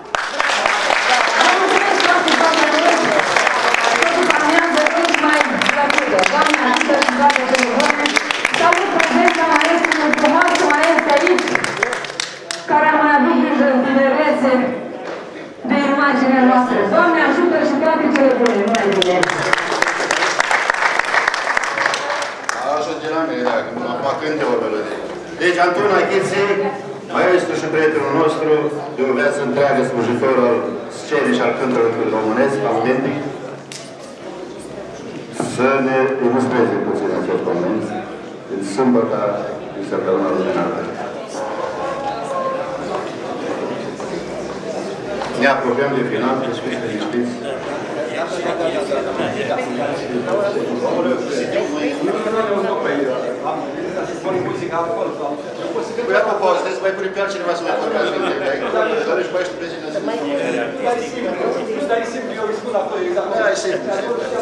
Vă mulțumesc foarte, doamne, totul urmează cât mai plăcută. Doamne, ajută și doamne de bună. Salut prezența maestului frumoasă, maestru aici, care a mai avut grijă în tinerețe de imaginea noastră. Doamne, ajută și toate cele bune, numai bine. Ajunge la mine, dacă mă fac cânte o melodie. Deci, Anton Achițe, maestru și prietenul nostru, de o viață întreagă, slujitor al scenii și al cântărului românesc, autentic, să ne ilustreze puțin acest moment în sâmbăta din săptămâna luminată. Ne apropiem de final, că fiți fericiți. Păi acum pauză, trebuie să mai pune pe altcineva să mai vorbească. Doar și mai ești prezidență. Dar e simplu, eu îi spun acolo exact. Da, e simplu.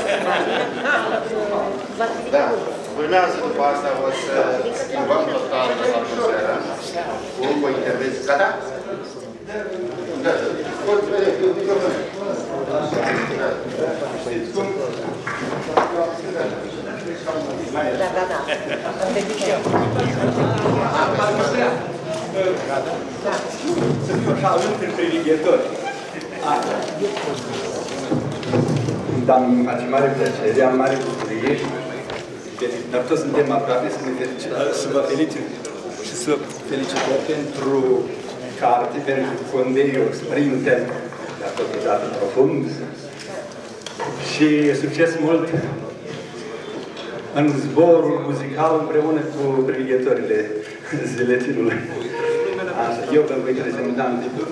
Da. Urmează după asta, o să schimbăm total atmosfera cu o intervenție. Gata? Da. Da. Am venit și eu. Să fiu așa între privighetori. Da, îmi face mare plăcere, am mare bucurie, dar toți suntem aproape să vă felicit și să felicităm pentru carte, pentru Condeiul Sprinter, dar totodată profund. Și succes mult în zborul muzical împreună cu privighetorile Zeletinului. Așa, eu vă voi prezenta în titlul.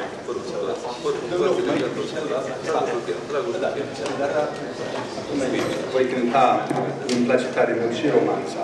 Voi cânta, îmi place tare mult și romanța.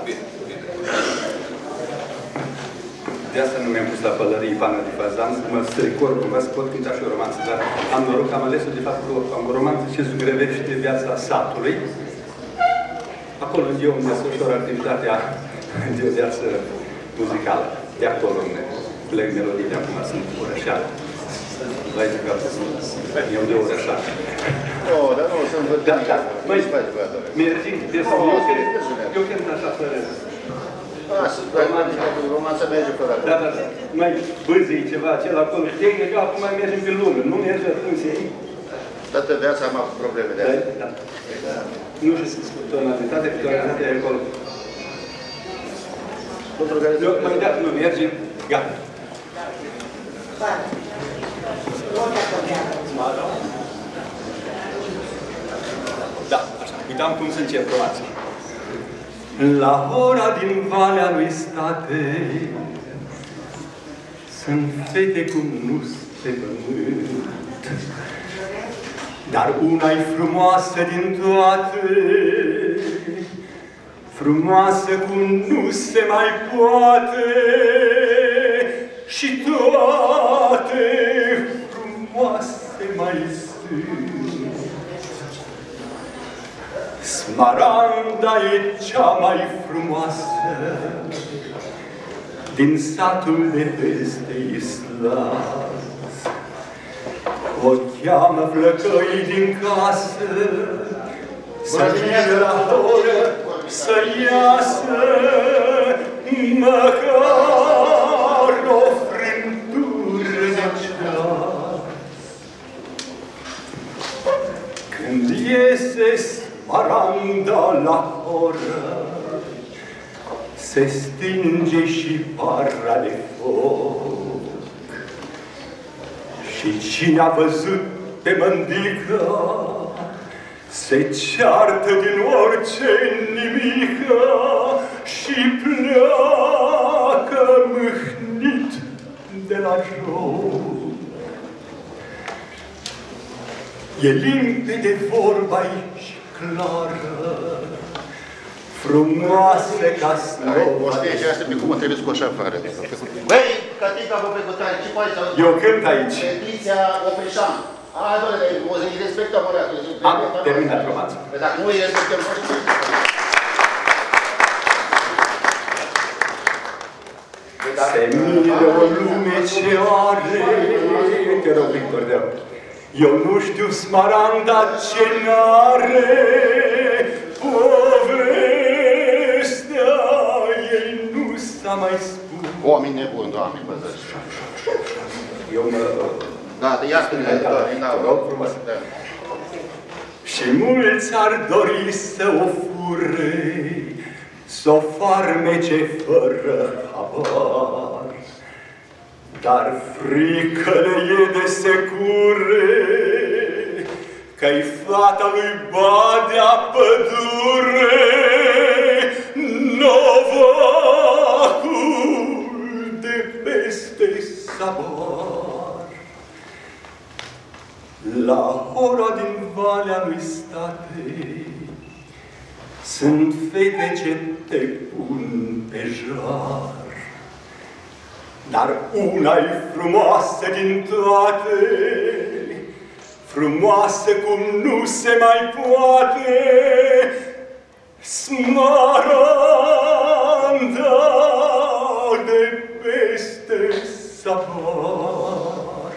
De asta nu mi-am pus la pălării pană de fazan, mă strecor, mă pot cânta și o romanță, dar am noroc că am ales-o de fapt că am o romanță ce zugrăvește viața satului. Acolo unde eu îmi desfășor activitatea de o viață muzicală. De acolo îmi plec melodii de acum, sunt orășeală. L-ai jucat eu de orășeală. Oh, dar nu, să-mi văd. Da. Măi, mergi, eu cânt așa fără. Romanța merge fără acolo. Da. Mai bâzii ceva, acela acolo. Știi că acum mai mergem pe lume, nu merge atunci ei. Toată viața am avut probleme de astea. Da. Nu știu tonalitate, tonalitatea e acolo. Mai dat, nu merge. Gata. Da, așa. Uitam cum să încep, probați. La ora din Valea lui State sunt fete cum nu se pământ, dar una-i frumoasă din toate, frumoasă cum nu se mai poate, și toate frumoase mai sunt. Smaranda e cea mai frumoasă din satul de peste Islas. O cheamă flăcăii din casă să vină la oră să iasă măcar o frântură de ceas. Când iese Smaranda la oră, se stinge și para de foc. Și cine a văzut pe mândică, se ceartă din orice nimică și pleacă mâhnit de la joc. E limpede vorba aici, clară, frumoasă ca snova. O știe și asta, cum o trebuie scoși afară. Băi, Catica vă pregătare, ce poate să... Eu cânt aici. Petiția Oprișan. Hai, doamne, o să-i respectăm o reacție. Am terminat probația. Dacă nu îi respectăm, nu știu. Se miră o lume ce are... Te rog, Victor, de rog. Eu nu știu Smaranda ce n-are, povestea ei nu s-a mai spus. Oameni nebuni, Doamne, păzăși. Eu mă... Da, ia spune, da, rog frumos. Și mulți ar dori să o fure, s-o farmece fără habar. Dar frică le e de secure, că-i fata lui Badea Pădure, novacul de peste Sabar. La ora din Valea lui State sunt fete ce te pun pe jar, dar una-i frumoasă din toate, frumoasă cum nu se mai poate, Smaranda de peste Sabar.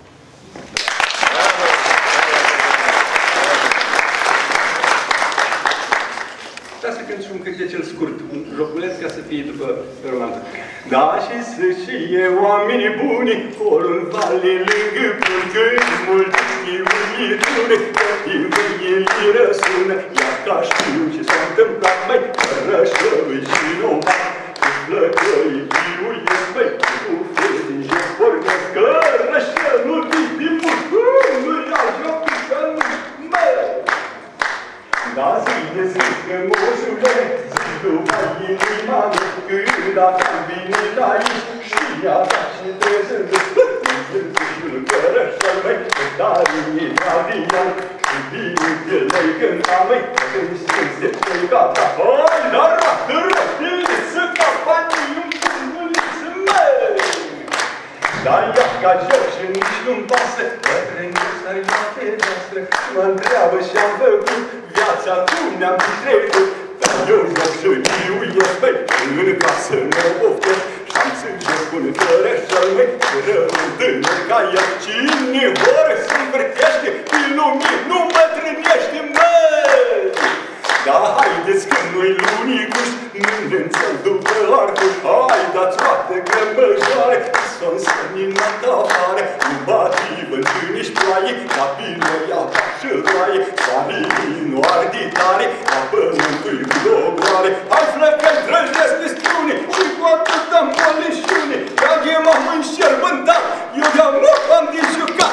Da, să cânt și un cântecel scurt, un joculeț ca să fie după romanță. Da, și să știe oamenii buni, corul vale lângă pântâni, multe știuituri, că invăie răsună, iar ca știu ce s-a întâmplat, măi, Rășălui și Nova, cu flăcăi piuiesc, măi, cu fete din joc vorbesc, că Rășălul din mușcuri, al jocuță, măi! Da, zi de zi, că moșule, zi după inima mea, când am venit aici, știa ta și trezând, zâmbâșul cărășăl, măi, dar inima din ea, și bine de lei cânta, măi, când strânse pe gata, hai, dar rătile să capanii un pânguliță, măi! Dar ea ca joc și nici nu-mi pasă, bătrânii săriate noastre, mă întreabă și-am făcut viața cum ne-am petrecut. Dar eu joc și piuiesc, băi, în casă mă oftesc, și-am sânge cu-n cărășăl, măi, rământână ca ea. Cine ori s-învârtește, pe lumii nu bătrânește, măi! Dar haideți că noi lunicuși, nu ne înțel după arcuși, hai, dați toate grămăjoare, s-o însăninat afară, nu bati vântâni-și ploaie, la bine ia și roaie, soarele nu arde tare, la pământul globoare. Hai flăcăi trăjesc pe strune și cu atâta moleșiune, trag e mamă în șerbântat, eu de-am nu am de jucat.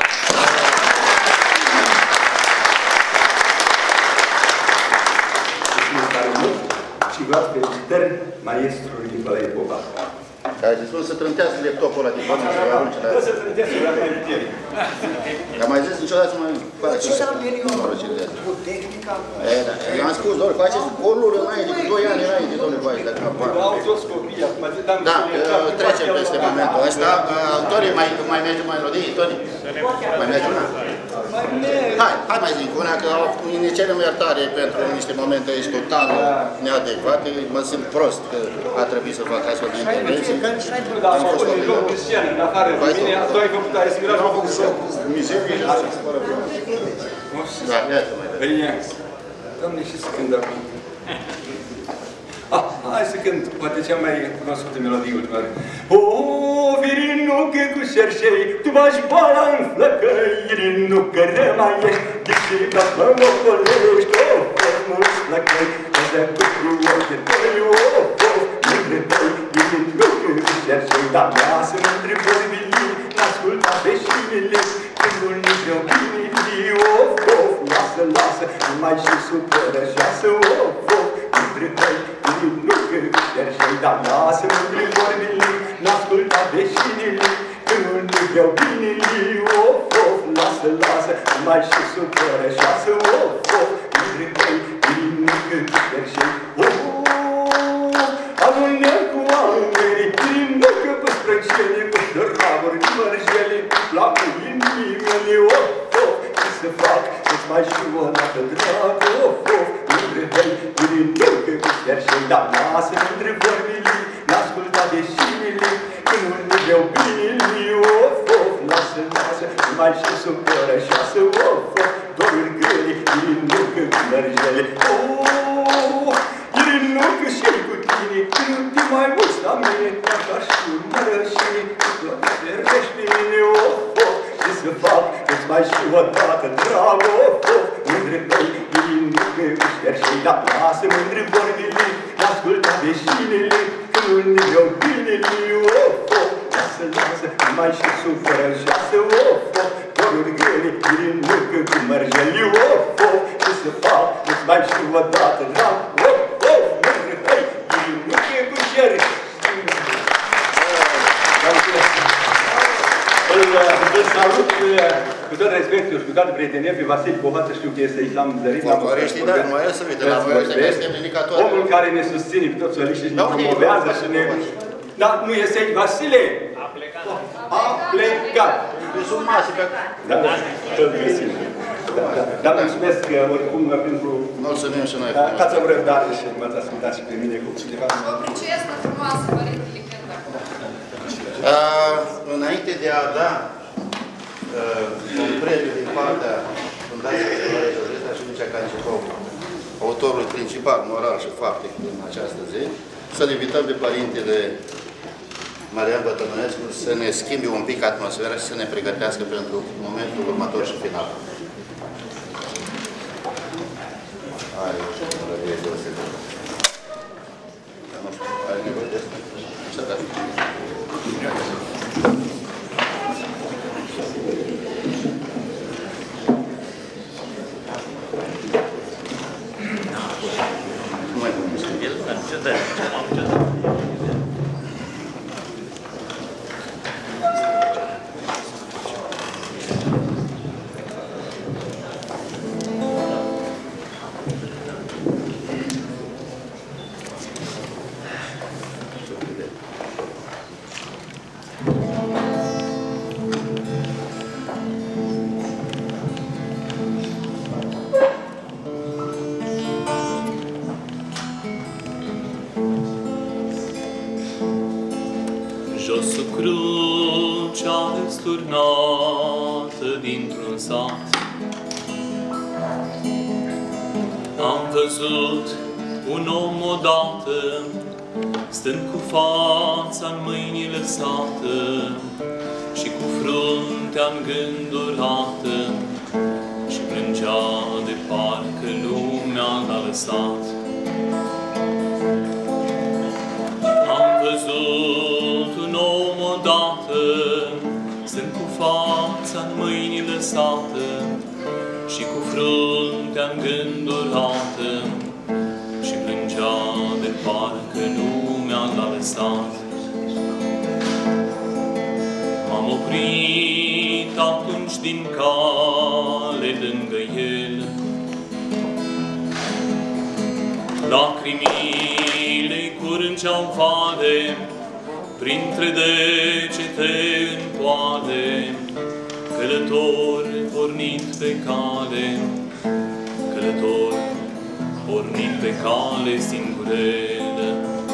Și vreau felicitări maestrului Nicolae Popa. Ai spus să trântească laptopul ăla din față și să-l arunce la... Nu să trântească la mai putere. Dar mai zis niciodată să mai faci... Ce s-a meritat cu tehnica? Da. Eu am spus, doar faceți goluri înainte, cu 2 ani înainte, domnule Baci, dacă nu apar. Au toți copiii, acum da, trecem peste momentul ăsta. Toni, mai merge mai melodii, Toni? Mai merge una? Hai mai zic una, că ne cerem iertare pentru niște momente aici total neadecvate. Mă simt prost că a trebuit să fac astfel de intervenții. Am fost în loc Cristian, în afară de mine, tu ai făcut aia similar. Nu am făcut să mizerie și asta se pără vreau. Da, iată mai vedem. Doamne, și să cântăm. Hai să cânt, poate cea mai cunoscută melodie ultimă. O, virinucă cu șerșei, tu bași bala în flăcăi, virinucă rămaiești, deși dacă mă ocolești, o, mulți flăcăi, de cu ochi tăi, o, între tăi, virinucă cu șerșei, dar lasă între vorbili, n-asculta veșinile, când nu vreau binili, of, lasă, nu mai și supără șasă, of, între tăi, virinucă cu șerșei, dar lasă între vorbili, n-asculta veșinile, când nu vreau binili, of, lasă, nu mai și supără șasă, of, între tăi, virinucă cu șerșei, alună cu alungări, virinucă cu sprâncene, cu șoraburi, cu mărgele, la inimii mele, of, ce să fac, să-ți mai și o dată dragă, of, între tăi, virinucă cu șerșei, dar lasă între vorbili, n-asculta veșinile, când nu vreau binili, of, lasă, nu mai și supără șasă, of, doruri grele, virinucă cu mărgele, virinucă și cu tine, când nu te mai uiți la mine, ca și un mărășine, tu servești pe mine, of, ce să fac, îți mai și o dată dragă, of, între tăi, virinucă cu șerșei, dar lasă mândre vorbile, n-asculta veșinile, când nu vreau binele, of, lasă, nu mai și supără șasă, of, doruri grele, virinucă cu mărgele, of, ce să fac, îți mai și o dată dragă, of, între tăi, virinucă cu șerșei. Îl salut cu tot respectul și cu toată prietenia pe Vasile Popa, să știu că este islam zărit. Motorești, dar nu mai el să uite la voi ăștia, că suntem indicatori. Omul care ne susține pe toți soliștii și ne promovează și ne... Da, nu este aici, Vasile? A plecat. A plecat. Rezumați pe acolo. Da, tot găsim. Dar mulțumesc oricum pentru... Mulțumim și noi. Ca să vă răbdare și m-ați ascultat și pe mine cu cineva. Ce este frumoasă, părintele cântă. Înainte de a da un premiu din partea Fundației Nicolae Georgescu și Mircea Cancicou, autorul principal, moral și faptic în această zi, să-l invităm pe părintele Marian Bătănunescu să ne schimbe un pic atmosfera și să ne pregătească pentru momentul următor și final. Are o răbire deosebită. Nu știu, are nevoie de asta? Să dați. Nu mai punem să el, ce dă? Jos o crucea răsturnată dintr-un sat, am văzut un om odată, stând cu fața în mâini lăsată, și cu fruntea îngândurată și plângea de parcă lumea l-a lăsat. Am văzut un om odată, stând cu fața în mâini lăsată și cu fruntea îngândurată și plângea de parcă lumea l-a lăsat. M-am oprit atunci din cale lângă el, lacrimile curgeau vale, printre degete în poale, călător pornit pe cale, călător pornit pe cale singurel.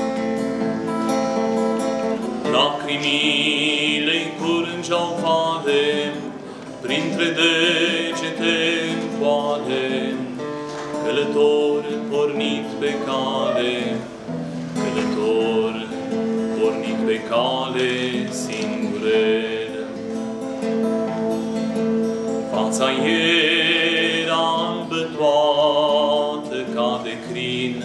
Lacrimile curgeau vale, printre degete în poale, călător pornit pe cale, călător pornit pe cale singurel. Fața era albă toată ca de crin,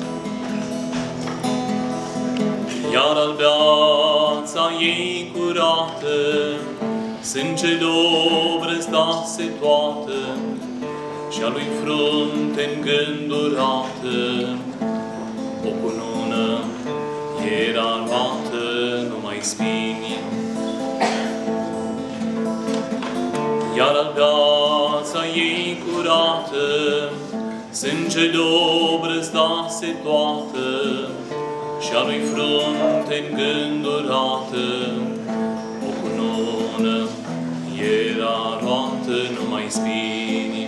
iar albeața ei curată, sângele o brăzdase toată, și-a lui frunte îngândurată, o cunună era armată, numai spini. Iar albeața ei curată, sângele o brăzdase toată, și-a lui frunte îngândurată, o cunună era armată, numai spini.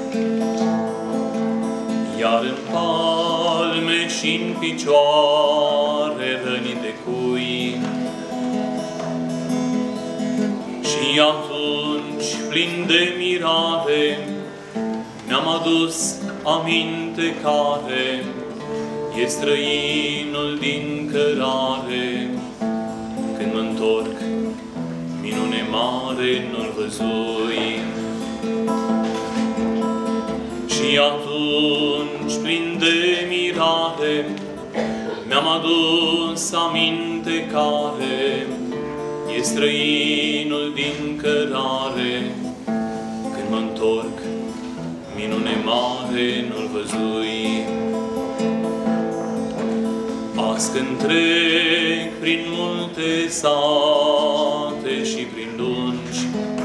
Iar în palme și-n picioare răni de cui, și atunci, plin de mirare, mi-am adus aminte care e străinul din cărare. Când mă-ntorc, minune mare nu-l văzui. Și atunci, plin de mirare, mi-am adus aminte care e străinul din cărare. Când mă-ntorc, minune mare nu-l văzui. Azi când trec prin multe sate și prin lungi,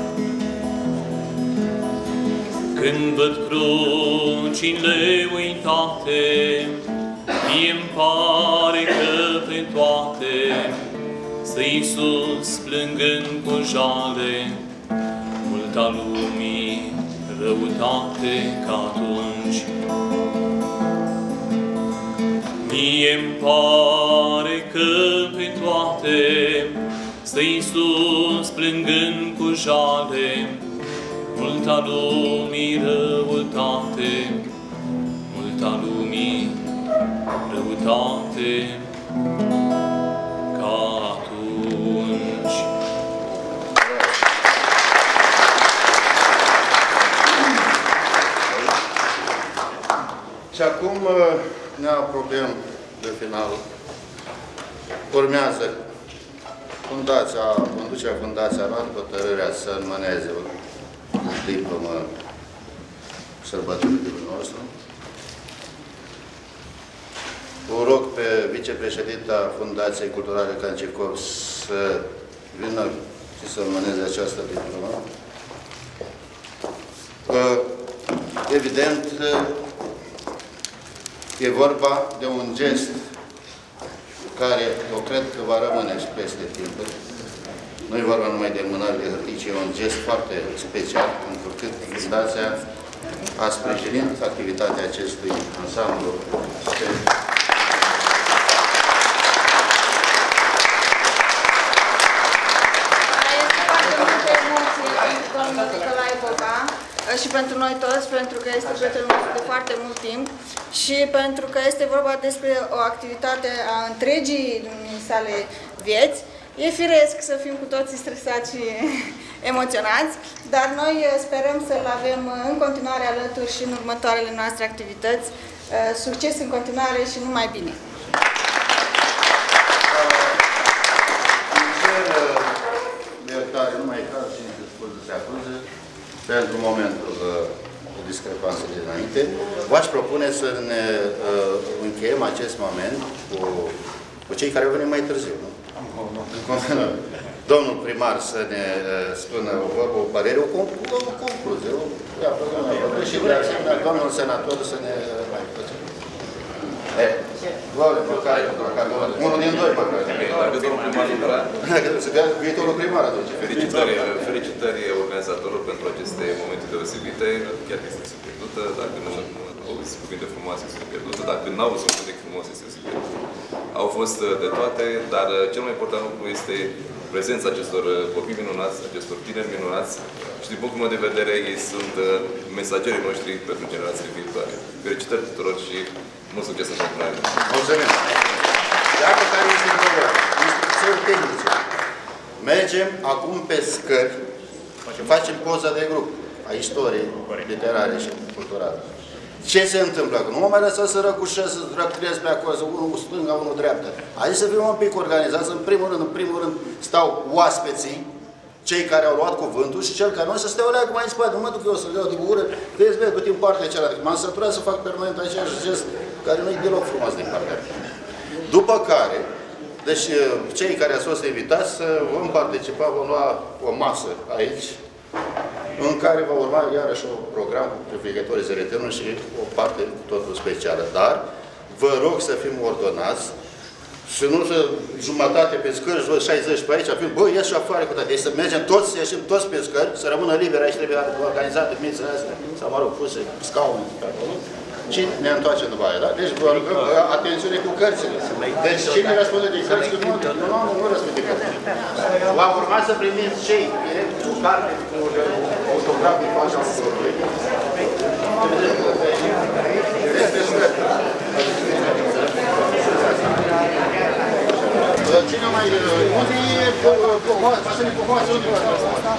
când văd crucile uitate, mie-mi pare că pe toate stă Iisus plângând cu jale, multa lumii răutate ca atunci. Mie-mi pare că pe toate stă Iisus plângând cu jale, multa lumii răutate, multa lumii răutate ca atunci. Și acum ne apropiem de final. Urmează conducerea Fundația Arad hotărârea să înmâneze o diplomă sărbătorii nostru. O rog pe vicepreședinta Fundației Culturale Cancicov să vină și să înmâneze această diplomă. Evident, e vorba de un gest care eu cred că va rămâne și peste timp. Nu e vorba numai de mânări de hârtii, ci e un gest foarte special, pentru că Fundația a sprijinit activitatea acestui ansamblu. Este foarte multe emoții pentru domnul Nicolae Popa și pentru noi toți, pentru că este prietenul nostru de foarte mult timp și pentru că este vorba despre o activitate a întregii sale vieți. E firesc să fim cu toții stresați și emoționați, dar noi sperăm să-l avem în continuare alături și în următoarele noastre activități. Succes în continuare și numai bine! Iertare, nu mai caz și spus să se acuze pentru momentul discrepanței dinainte. V-aș propune să ne încheiem acest moment cu cei care au venit mai târziu, nu? Domnul primar să ne spună o vorbă, o părere, o concluzie, și de asemenea domnul senator să ne mai face. Unul din doi, măcar. Dacă domnul primar nu vrea. Să dea viitorul primar atunci. Felicitări organizatorilor pentru aceste momente deosebite. Chiar este se pierdută. Dacă nu auzi cuvinte frumoase, se pierdută. Dacă nu auzi cuvinte frumoase, se pierdută. Au fost de toate, dar cel mai important lucru este prezența acestor copii minunați, acestor tineri minunați și din punctul meu de vedere ei sunt mesagerii noștri pentru generațiile viitoare. Felicitări tuturor și mult succes în continuare. Mulțumim! Iată care este problema. Instrucțiuni tehnice. Mergem acum pe scări și facem poză de grup a istoriei literare și culturale. Ce se întâmplă? Că nu mă mai lăsați să răcușesc, să răctrez pe acolo, unul stânga, unul dreapta. Haideți să fim un pic organizați. În primul rând stau oaspeții, cei care au luat cuvântul și cel care nu să stea o leagă mai în spate. Nu mă duc eu să le iau din gură, vezi, vezi, din partea cealaltă. M-am săturat să fac permanent aceeași gest care nu e deloc frumos din partea mea. După care, deci cei care ați fost invitați vom participa, vom lua o masă aici, în care va urma iarăși un program cu prefigătorii zăretenului și o parte totul specială. Dar vă rog să fim ordonați, să nu să jumătate pe scări, 60 pe aici, bă, ieși afară cu toate. Deci să mergem toți, să ieșim toți pe scări, să rămână liber, aici trebuie organizate mințele astea, sau mă rog, puse scaune pe acolo. Și ne întoarcem după aia, da? Deci vă rugăm, atențiune cu cărțile. Deci cine răspunde de cărți? Nu răspunde de cărți. Va urma să primiți cei cu carte, cu autograf din fața autorului. Cine mai... Unde e pohoasă? Pasă-ne pohoasă, unde e pohoasă?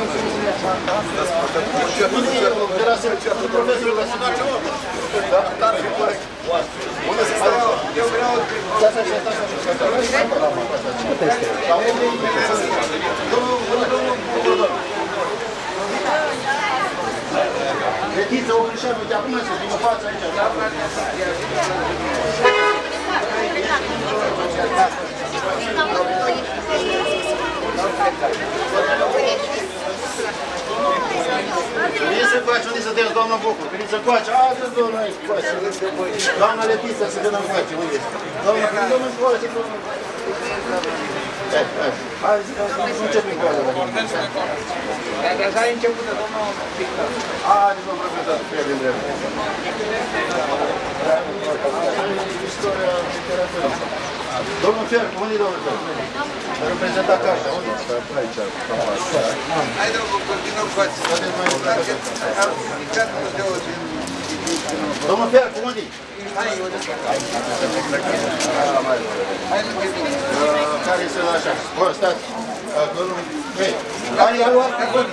Unde e profesorul Vasile? Unde se stă? Eu vreau... Stați așa. La unde e? Domnul... Vetiță, o grișeană, uite, acum să vin în față aici. Veniți să coace, unde sunteți, doamna Bucur? Veniți să coace, haideți, doamna, aici, coace. Doamna Letița, să vedem coace, unde este? Doamna, domnul coace, domnul. Hai, să începem cu alea. Dacă așa ai început de domnul Victor. Haideți, domnul profesor, fie din drept. Istoria literaturii. Domnul Cercu, unde e domnul Cercu? A reprezentat cartea, unde? Aici, hai, domnul, continuăm cu ați. Am ridicat domnul Cercu, unde? Hai, care este așa? Bă, stați. Hei, hai, ia luat cuvânt,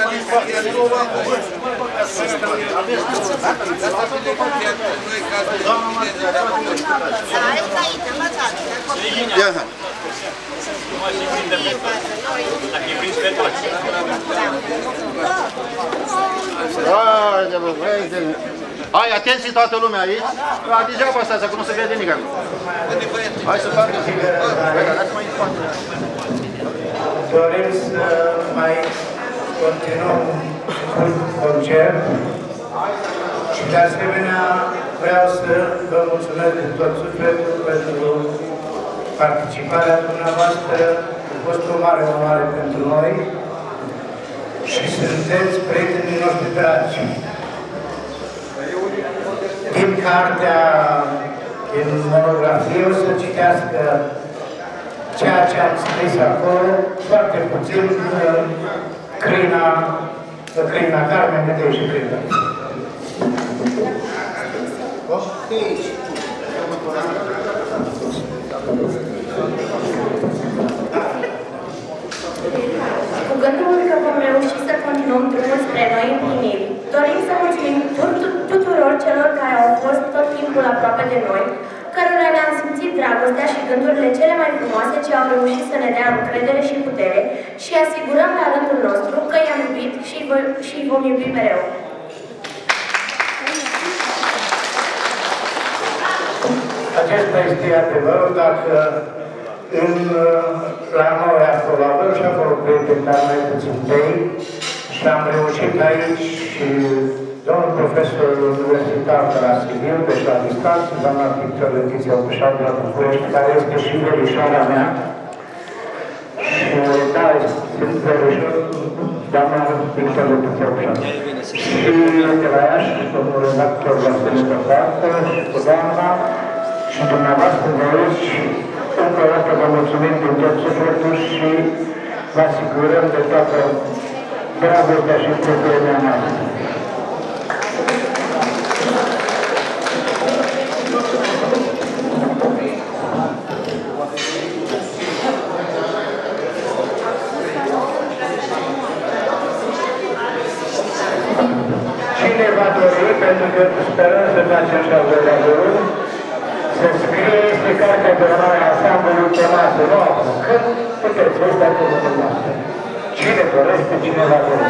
hai, atenție toată lumea aici. Degeaba stați, acum nu se vede nimic. Hai să facă. Dați mai în spate. Dorim să mai continuăm cu concert și de asemenea vreau să vă mulțumesc din tot sufletul pentru participarea dumneavoastră. A fost o mare onoare pentru noi și sunteți prietenii noștri dragi. Din cartea, din monografie, o să citească ceea ce am scris acolo, foarte puțin, Crina, Carmen, Medeu și Crina. Ok. timpul aproape de noi, cărora le-am simțit dragostea și gândurile cele mai frumoase ce au reușit să ne dea încredere și putere și asigurăm la rândul nostru că i-am iubit și îi vom iubi mereu. Acesta este adevărul dacă la noi acolo avem și acolo prieteni, dar mai puțin tăi, și am reușit aici și domnul profesor universitar de la Sibiu, deci la distanță, doamna Victor Letiția Obușan de la București, care este și verișoara mea. Și da, sunt verișor, doamna Victor Letiția Obușan. Și de la Iași, domnul redactor Vasile Tăpată, și cu doamna, și dumneavoastră de aici, încă o dată vă mulțumim din tot sufletul și vă asigurăm de toată dragostea și plăcerea noastră. Cine va dori, pentru că sperăm să facem și al doilea rând, să scrie este cartea de onoare a ansamblului Tănase. Nu acum, când puteți, ăsta cu dumneavoastră. Cine dorește, cine va dori.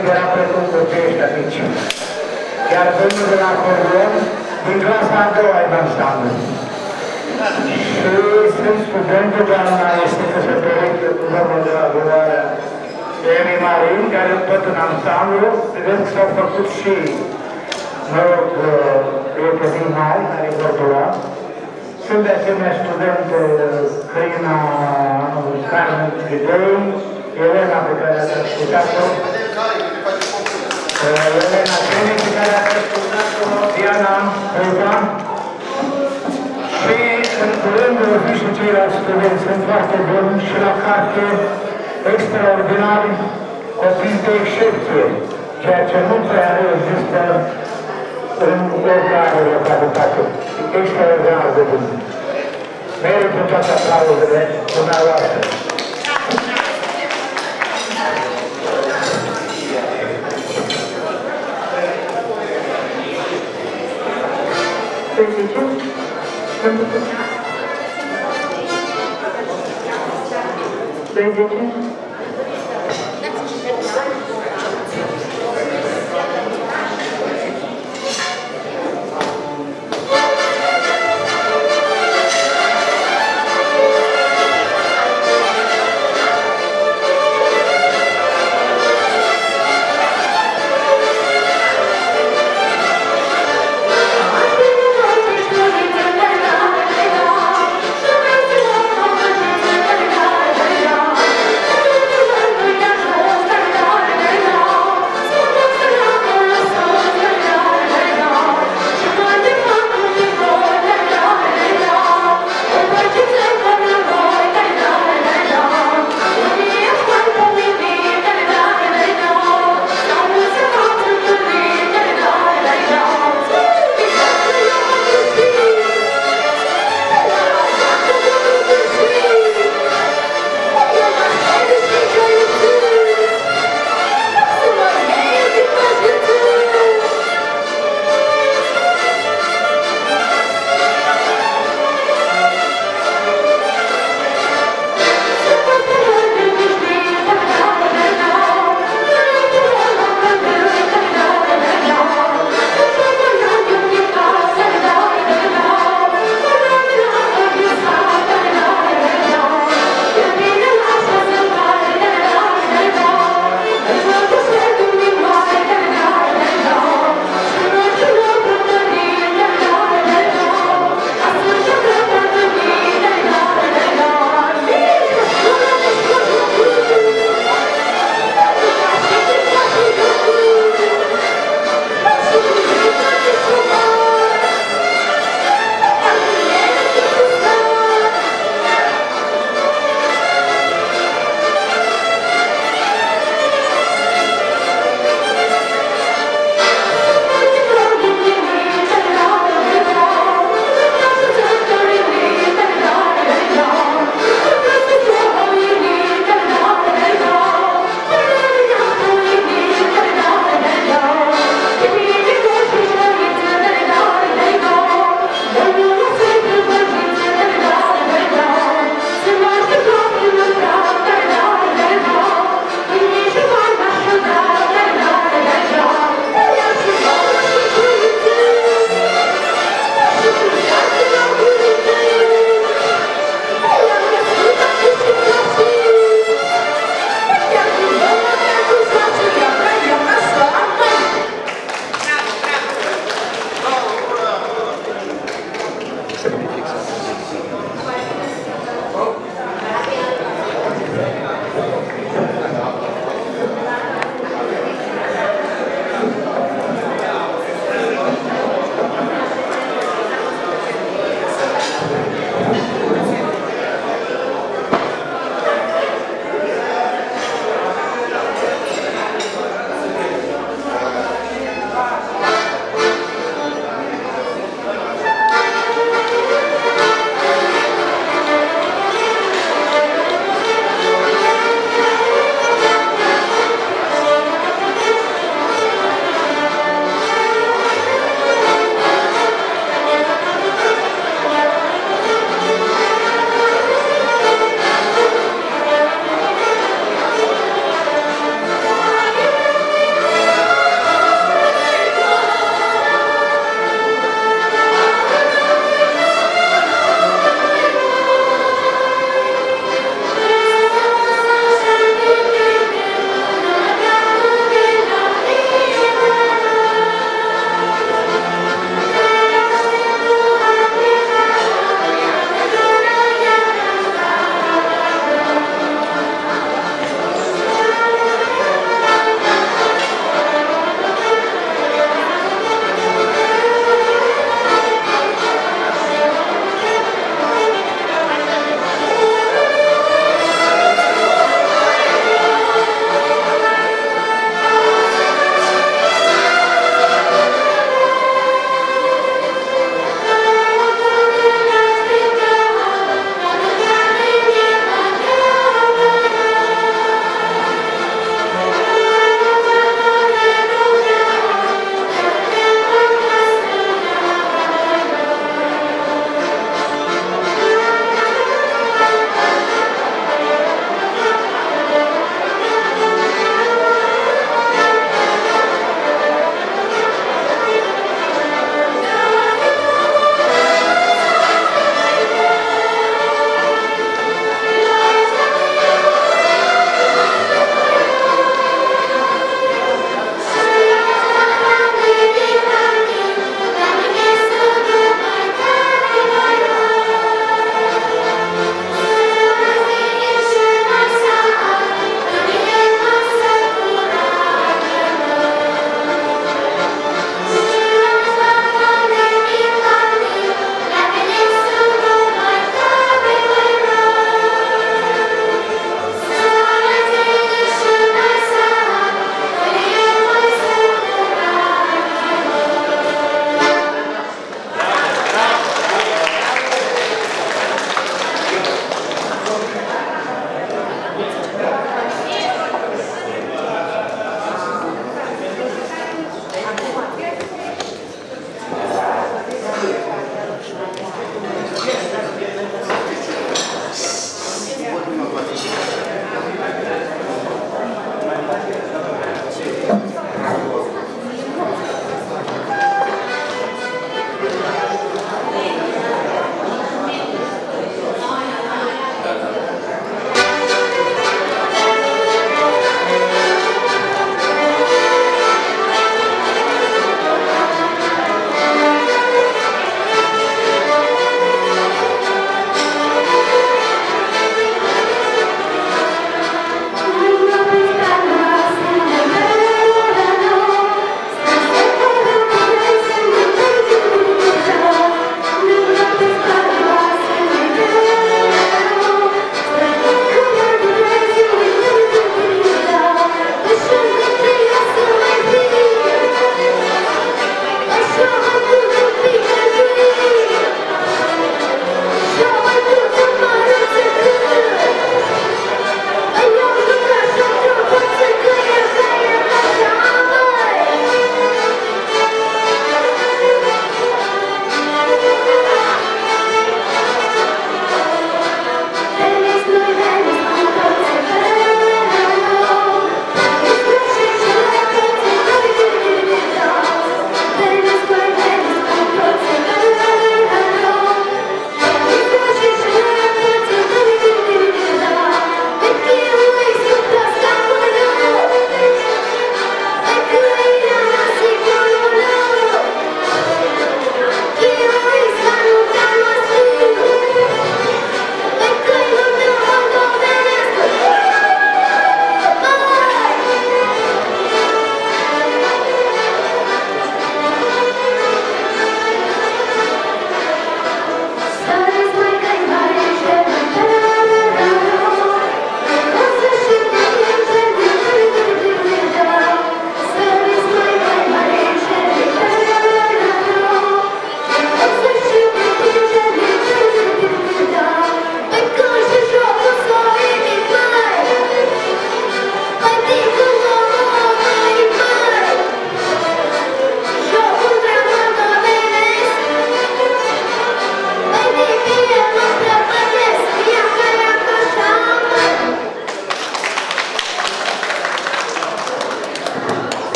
era precum copiii aici. Iar domnul de la acordeon, din clasa a doua în ansamblu. Și sunt studentul, doamna este căsătorită cu domnul de la Buloarea, Emi Marin, care tot în ansamblu, vedeți că s-au făcut și prietenii mari care vor dura. Sunt de asemenea student Crina Carmen Gridei, Elena pe care ați ascultat-o, Elena Crine pe care ați ascultat-o, Diana Popa, și în rândul și ceilalți studenți sunt foarte buni și la carte extraordinari, copii de excepție, ceea ce nu prea există în oricare localitate. Extraordinar de bun. Merită toate aplauzele dumneavoastră. Thank you.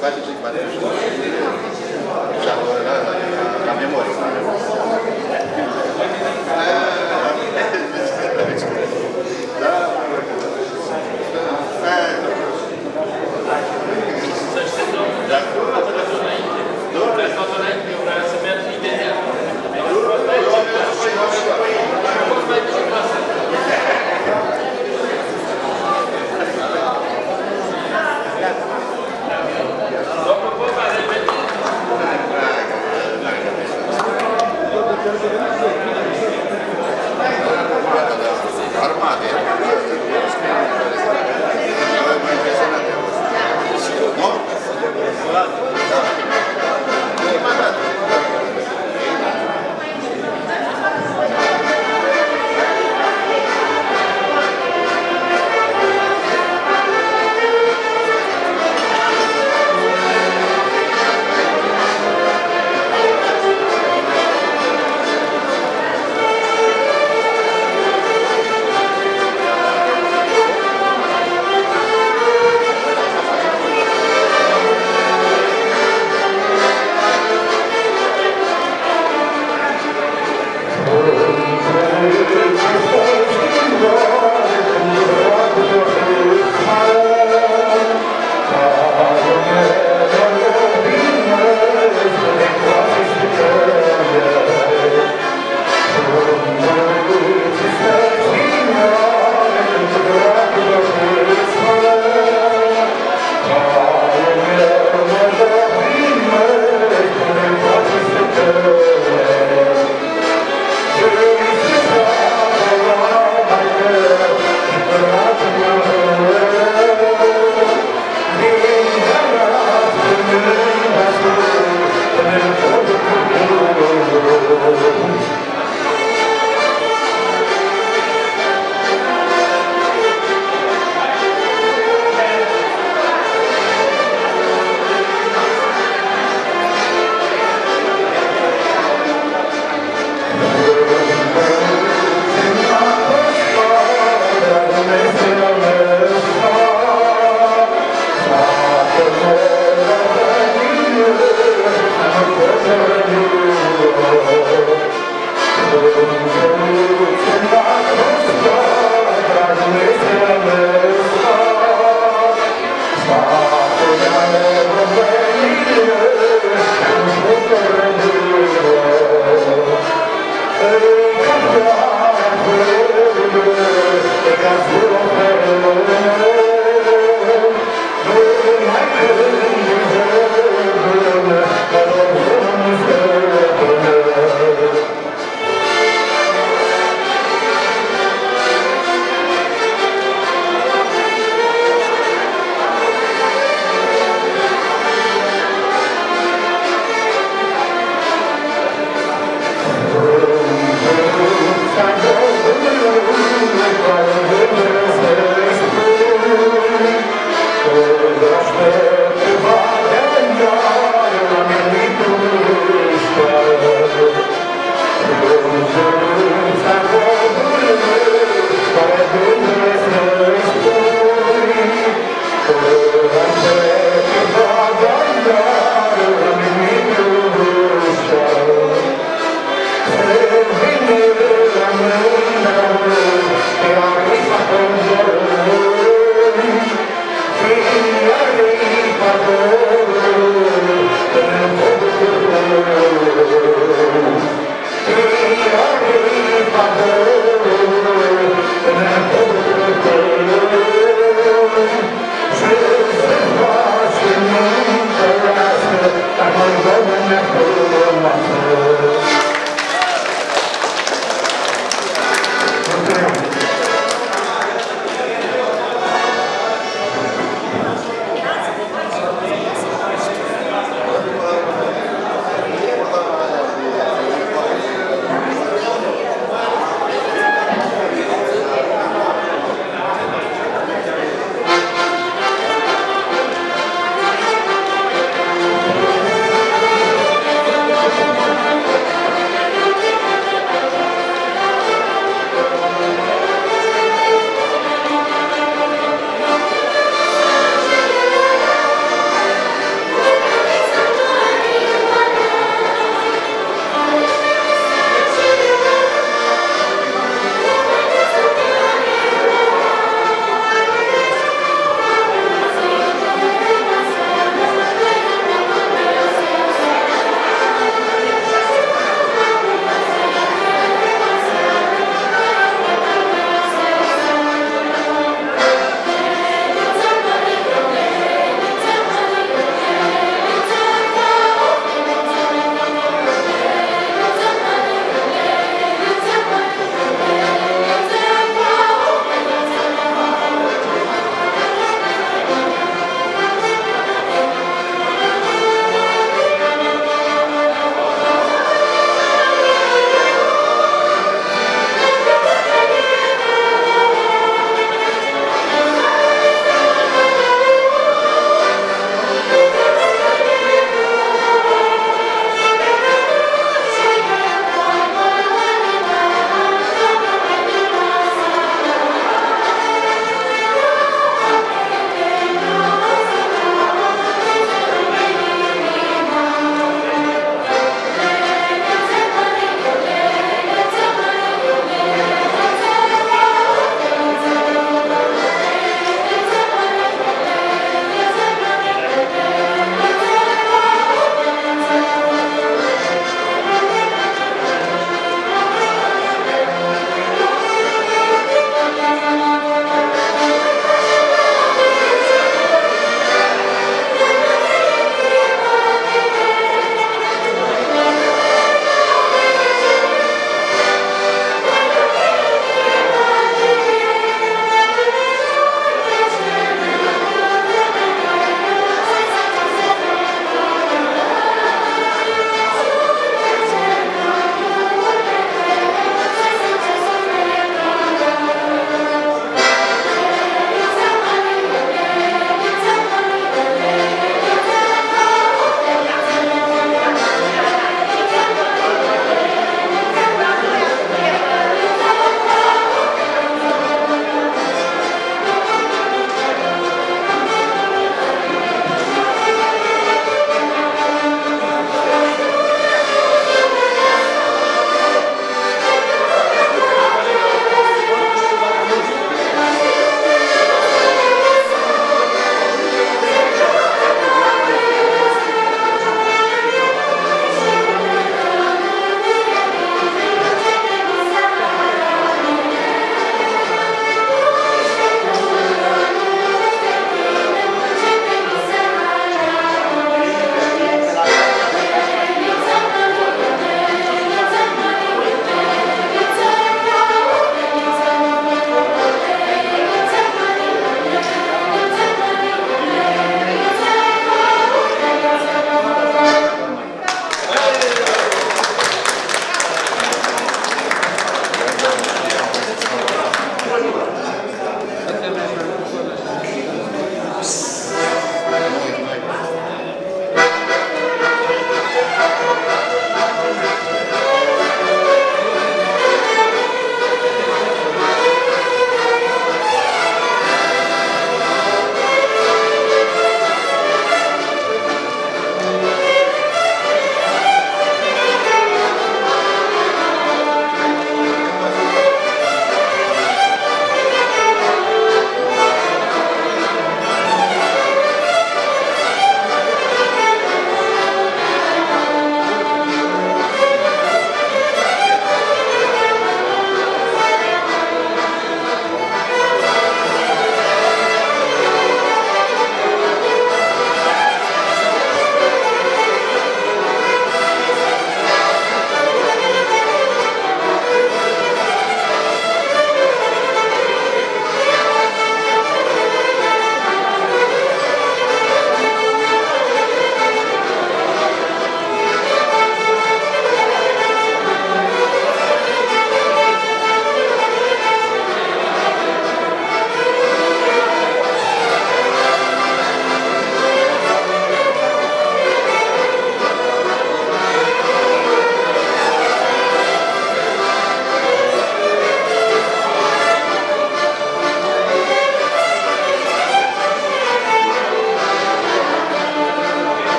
La memorie.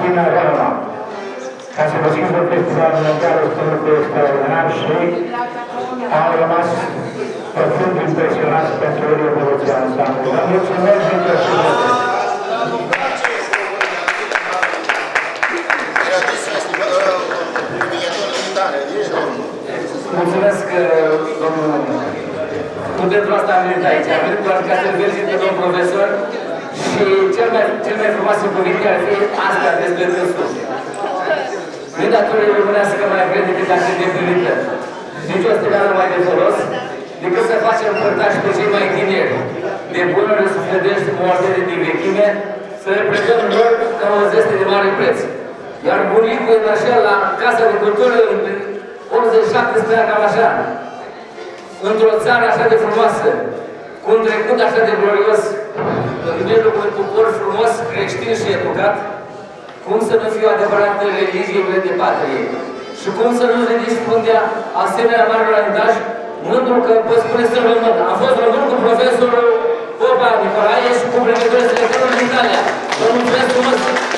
Martina Helma. Ca să vă schimb festivalul mondial, este un lucru extraordinar și am rămas profund impresionați pentru evoluția ansamblului. Vă mulțumesc pentru și mulțumesc, domnul. Nu pentru asta am venit aici. Am venit doar ca să-l felicit pe domnul profesor și cel mai frumoase cuvinte ar fi asta despre dânsul. Nu e datorie românească mai vreme decât așa de primită. Nici o stelă mai de folos decât să facem părtași pe cei mai tineri de bunuri sufletești moarte din vechime, să le predăm lor ca o zeste de mare preț. Iar bunicul în așa la Casa de Cultură în 87 spunea cam așa, într-o țară așa de frumoasă, cu un trecut așa de glorios, în mijlocul unui popor frumos, creștin și educat, cum să nu fiu adevărată religie de patrie și cum să nu ridici fruntea asemenea marilor alintași, mândru că pot spune să rămân. Am fost român cu profesorul Popa Nicolae și cu pregătorii selectorului din Italia. Vă mulțumesc frumos!